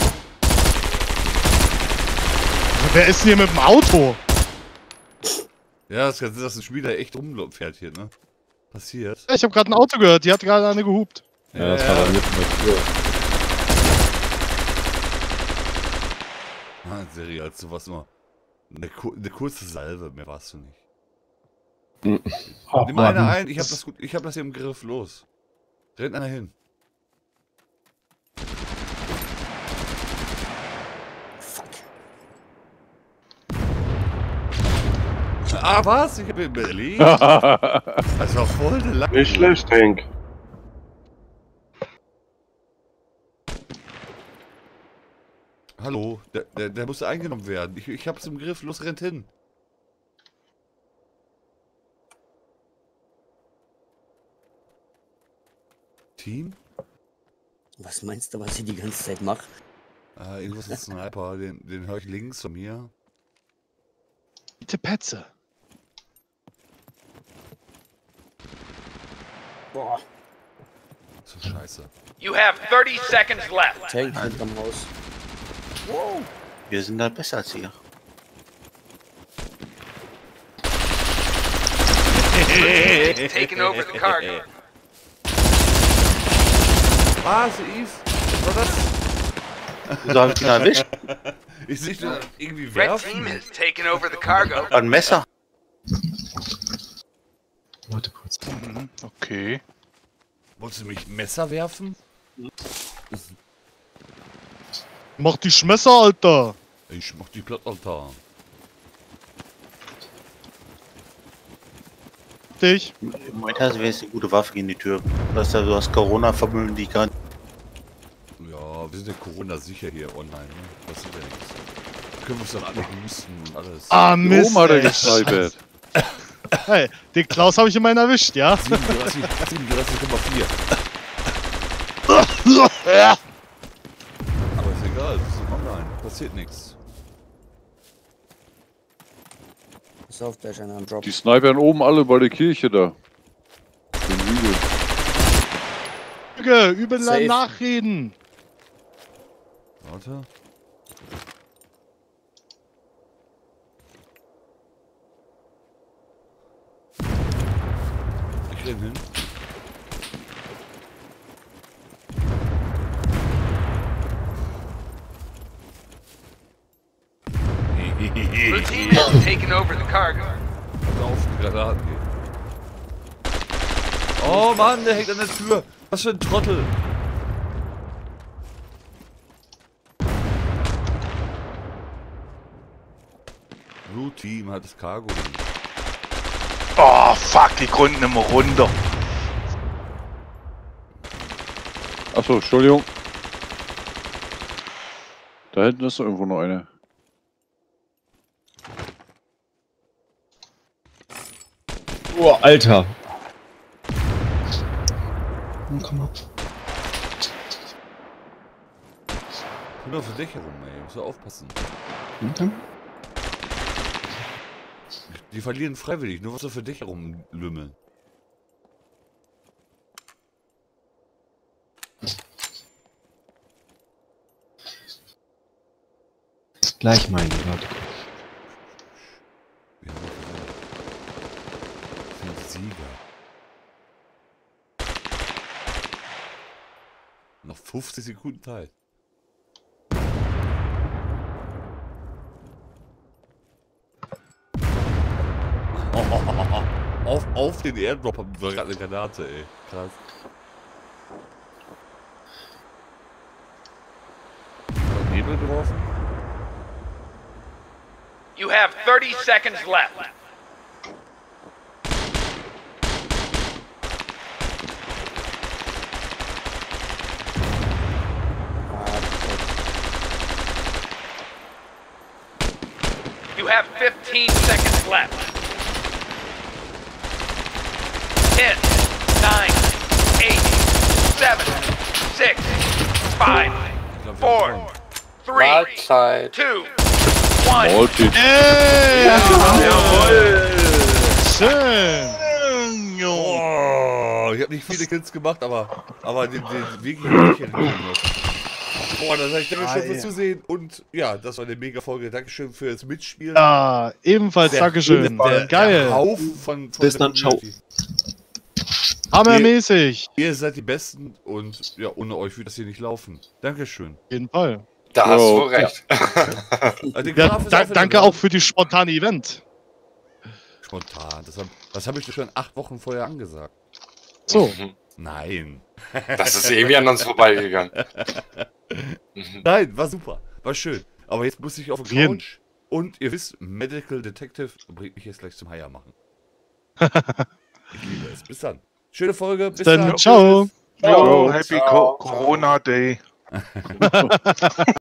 Wer ist denn hier mit dem Auto? Ja, das kann sein, dass ein Spieler echt rumfährt hier, ne? Passiert. Ich habe gerade ein Auto gehört, die hat gerade eine gehupt. Ja, das war bei mir von der Tür. Ah, Serie, als sowas nur. Eine, ku eine kurze Salve, mehr warst du nicht. Ach, Nimm einer Mann. ein, ich hab das gut, ich hab das hier im Griff, los. Rennt einer hin. Fuck. Ah, was? Ich hab ihn belegt. Das war voll der Lack. Nicht schlecht, Hank. Hallo, der, der, der musste eingenommen werden. Ich, ich hab's im Griff, los, rennt hin. Team? Was meinst du, was ich die ganze Zeit mache? Ah, irgendwas mit Sniper, den, den höre ich links von mir. Bitte Petze. Boah. So scheiße. You have thirty seconds left. Tank hinterm Haus. Wow. Wir sind da besser als ihr. It's taken over the cargo. Was, Eve? Was war das? Wieso hab ich ihn erwischt? Ich sehe den irgendwie Red werfen. team has taken over the cargo. Ein Messer. Warte kurz. Mhm, okay. Wolltest du mich Messer werfen? Mach die Schmesser, Alter. Ich mach die platt, Alter. Richtig. Im Moment hast du jetzt eine gute Waffe gegen die Türken. Du hast ja, du hast Corona vermögen, die kann. Ja, wir sind ja Corona sicher hier online, ne? Das ist ja nichts. Können wir uns dann alle husten und alles. Ah, Mist. Oben hat er ey. gesnipert. Hey, den Klaus habe ich immerhin erwischt, ja? siebenunddreißig Komma vier. Ja. Aber ist egal, wir sind online. Passiert nichts. Pass auf, da ist einer am Drop. Die snipern oben alle bei der Kirche da. Den Hügel. Lüge, übel Safe. nachreden. Warte. Ich renn hin. Blue team has taken over the cargo. Pass auf, die Granaten gehen. Oh Mann, der hängt an der Tür. Was für ein Trottel. Blue Team hat das Cargo. Oh, fuck, die konnten immer runter. Achso, Entschuldigung. Da hinten ist doch irgendwo noch eine. Oh, Alter. Komm mal. Nur auf der Dächer rum, ey. Muss ja aufpassen. Okay. Die verlieren freiwillig, nur was auf der Dächer rumlümmeln. Gleich meine Leute. Wir sind Sieger. Noch fünfzig Sekunden Zeit. Auf, auf den Airdrop haben wir gerade eine Granate, ey. Krass. Nebel geworfen? You have thirty seconds left. You have fifteen seconds left. ten, nine, eight, seven, six, five, four, three, Mahlzeit. two, one. Mahlzeit. Ey! Jawohl! Schön! Oh, ich habe nicht viele Kills gemacht, aber, aber den, den wirklich nicht noch. Boah, dann sag ich Dankeschön fürs Zusehen und ja, das war eine mega Folge. Dankeschön fürs Mitspielen. Ja, ebenfalls Der- Dankeschön. der- Geil. Der Haufen von, von Bis der dann, ciao. Community. Hammermäßig. Ihr seid die Besten und ja, ohne euch würde das hier nicht laufen. Dankeschön. Auf jeden Fall. Da hast Jo. du recht. Also, den Ja, Graf ist da, wieder danke da. auch für die spontane Event. Spontan. Das habe das hab ich dir schon acht Wochen vorher angesagt. So. Nein. Das ist irgendwie an uns vorbeigegangen. Nein, war super. War schön. Aber jetzt muss ich auf die jeden. Couch. Und ihr wisst, Medical Detective bringt mich jetzt gleich zum Haier machen. Ich liebe es. Bis dann. Schöne Folge. Bis Dann dann. ciao. Ciao, Happy Ciao. Co Corona Day.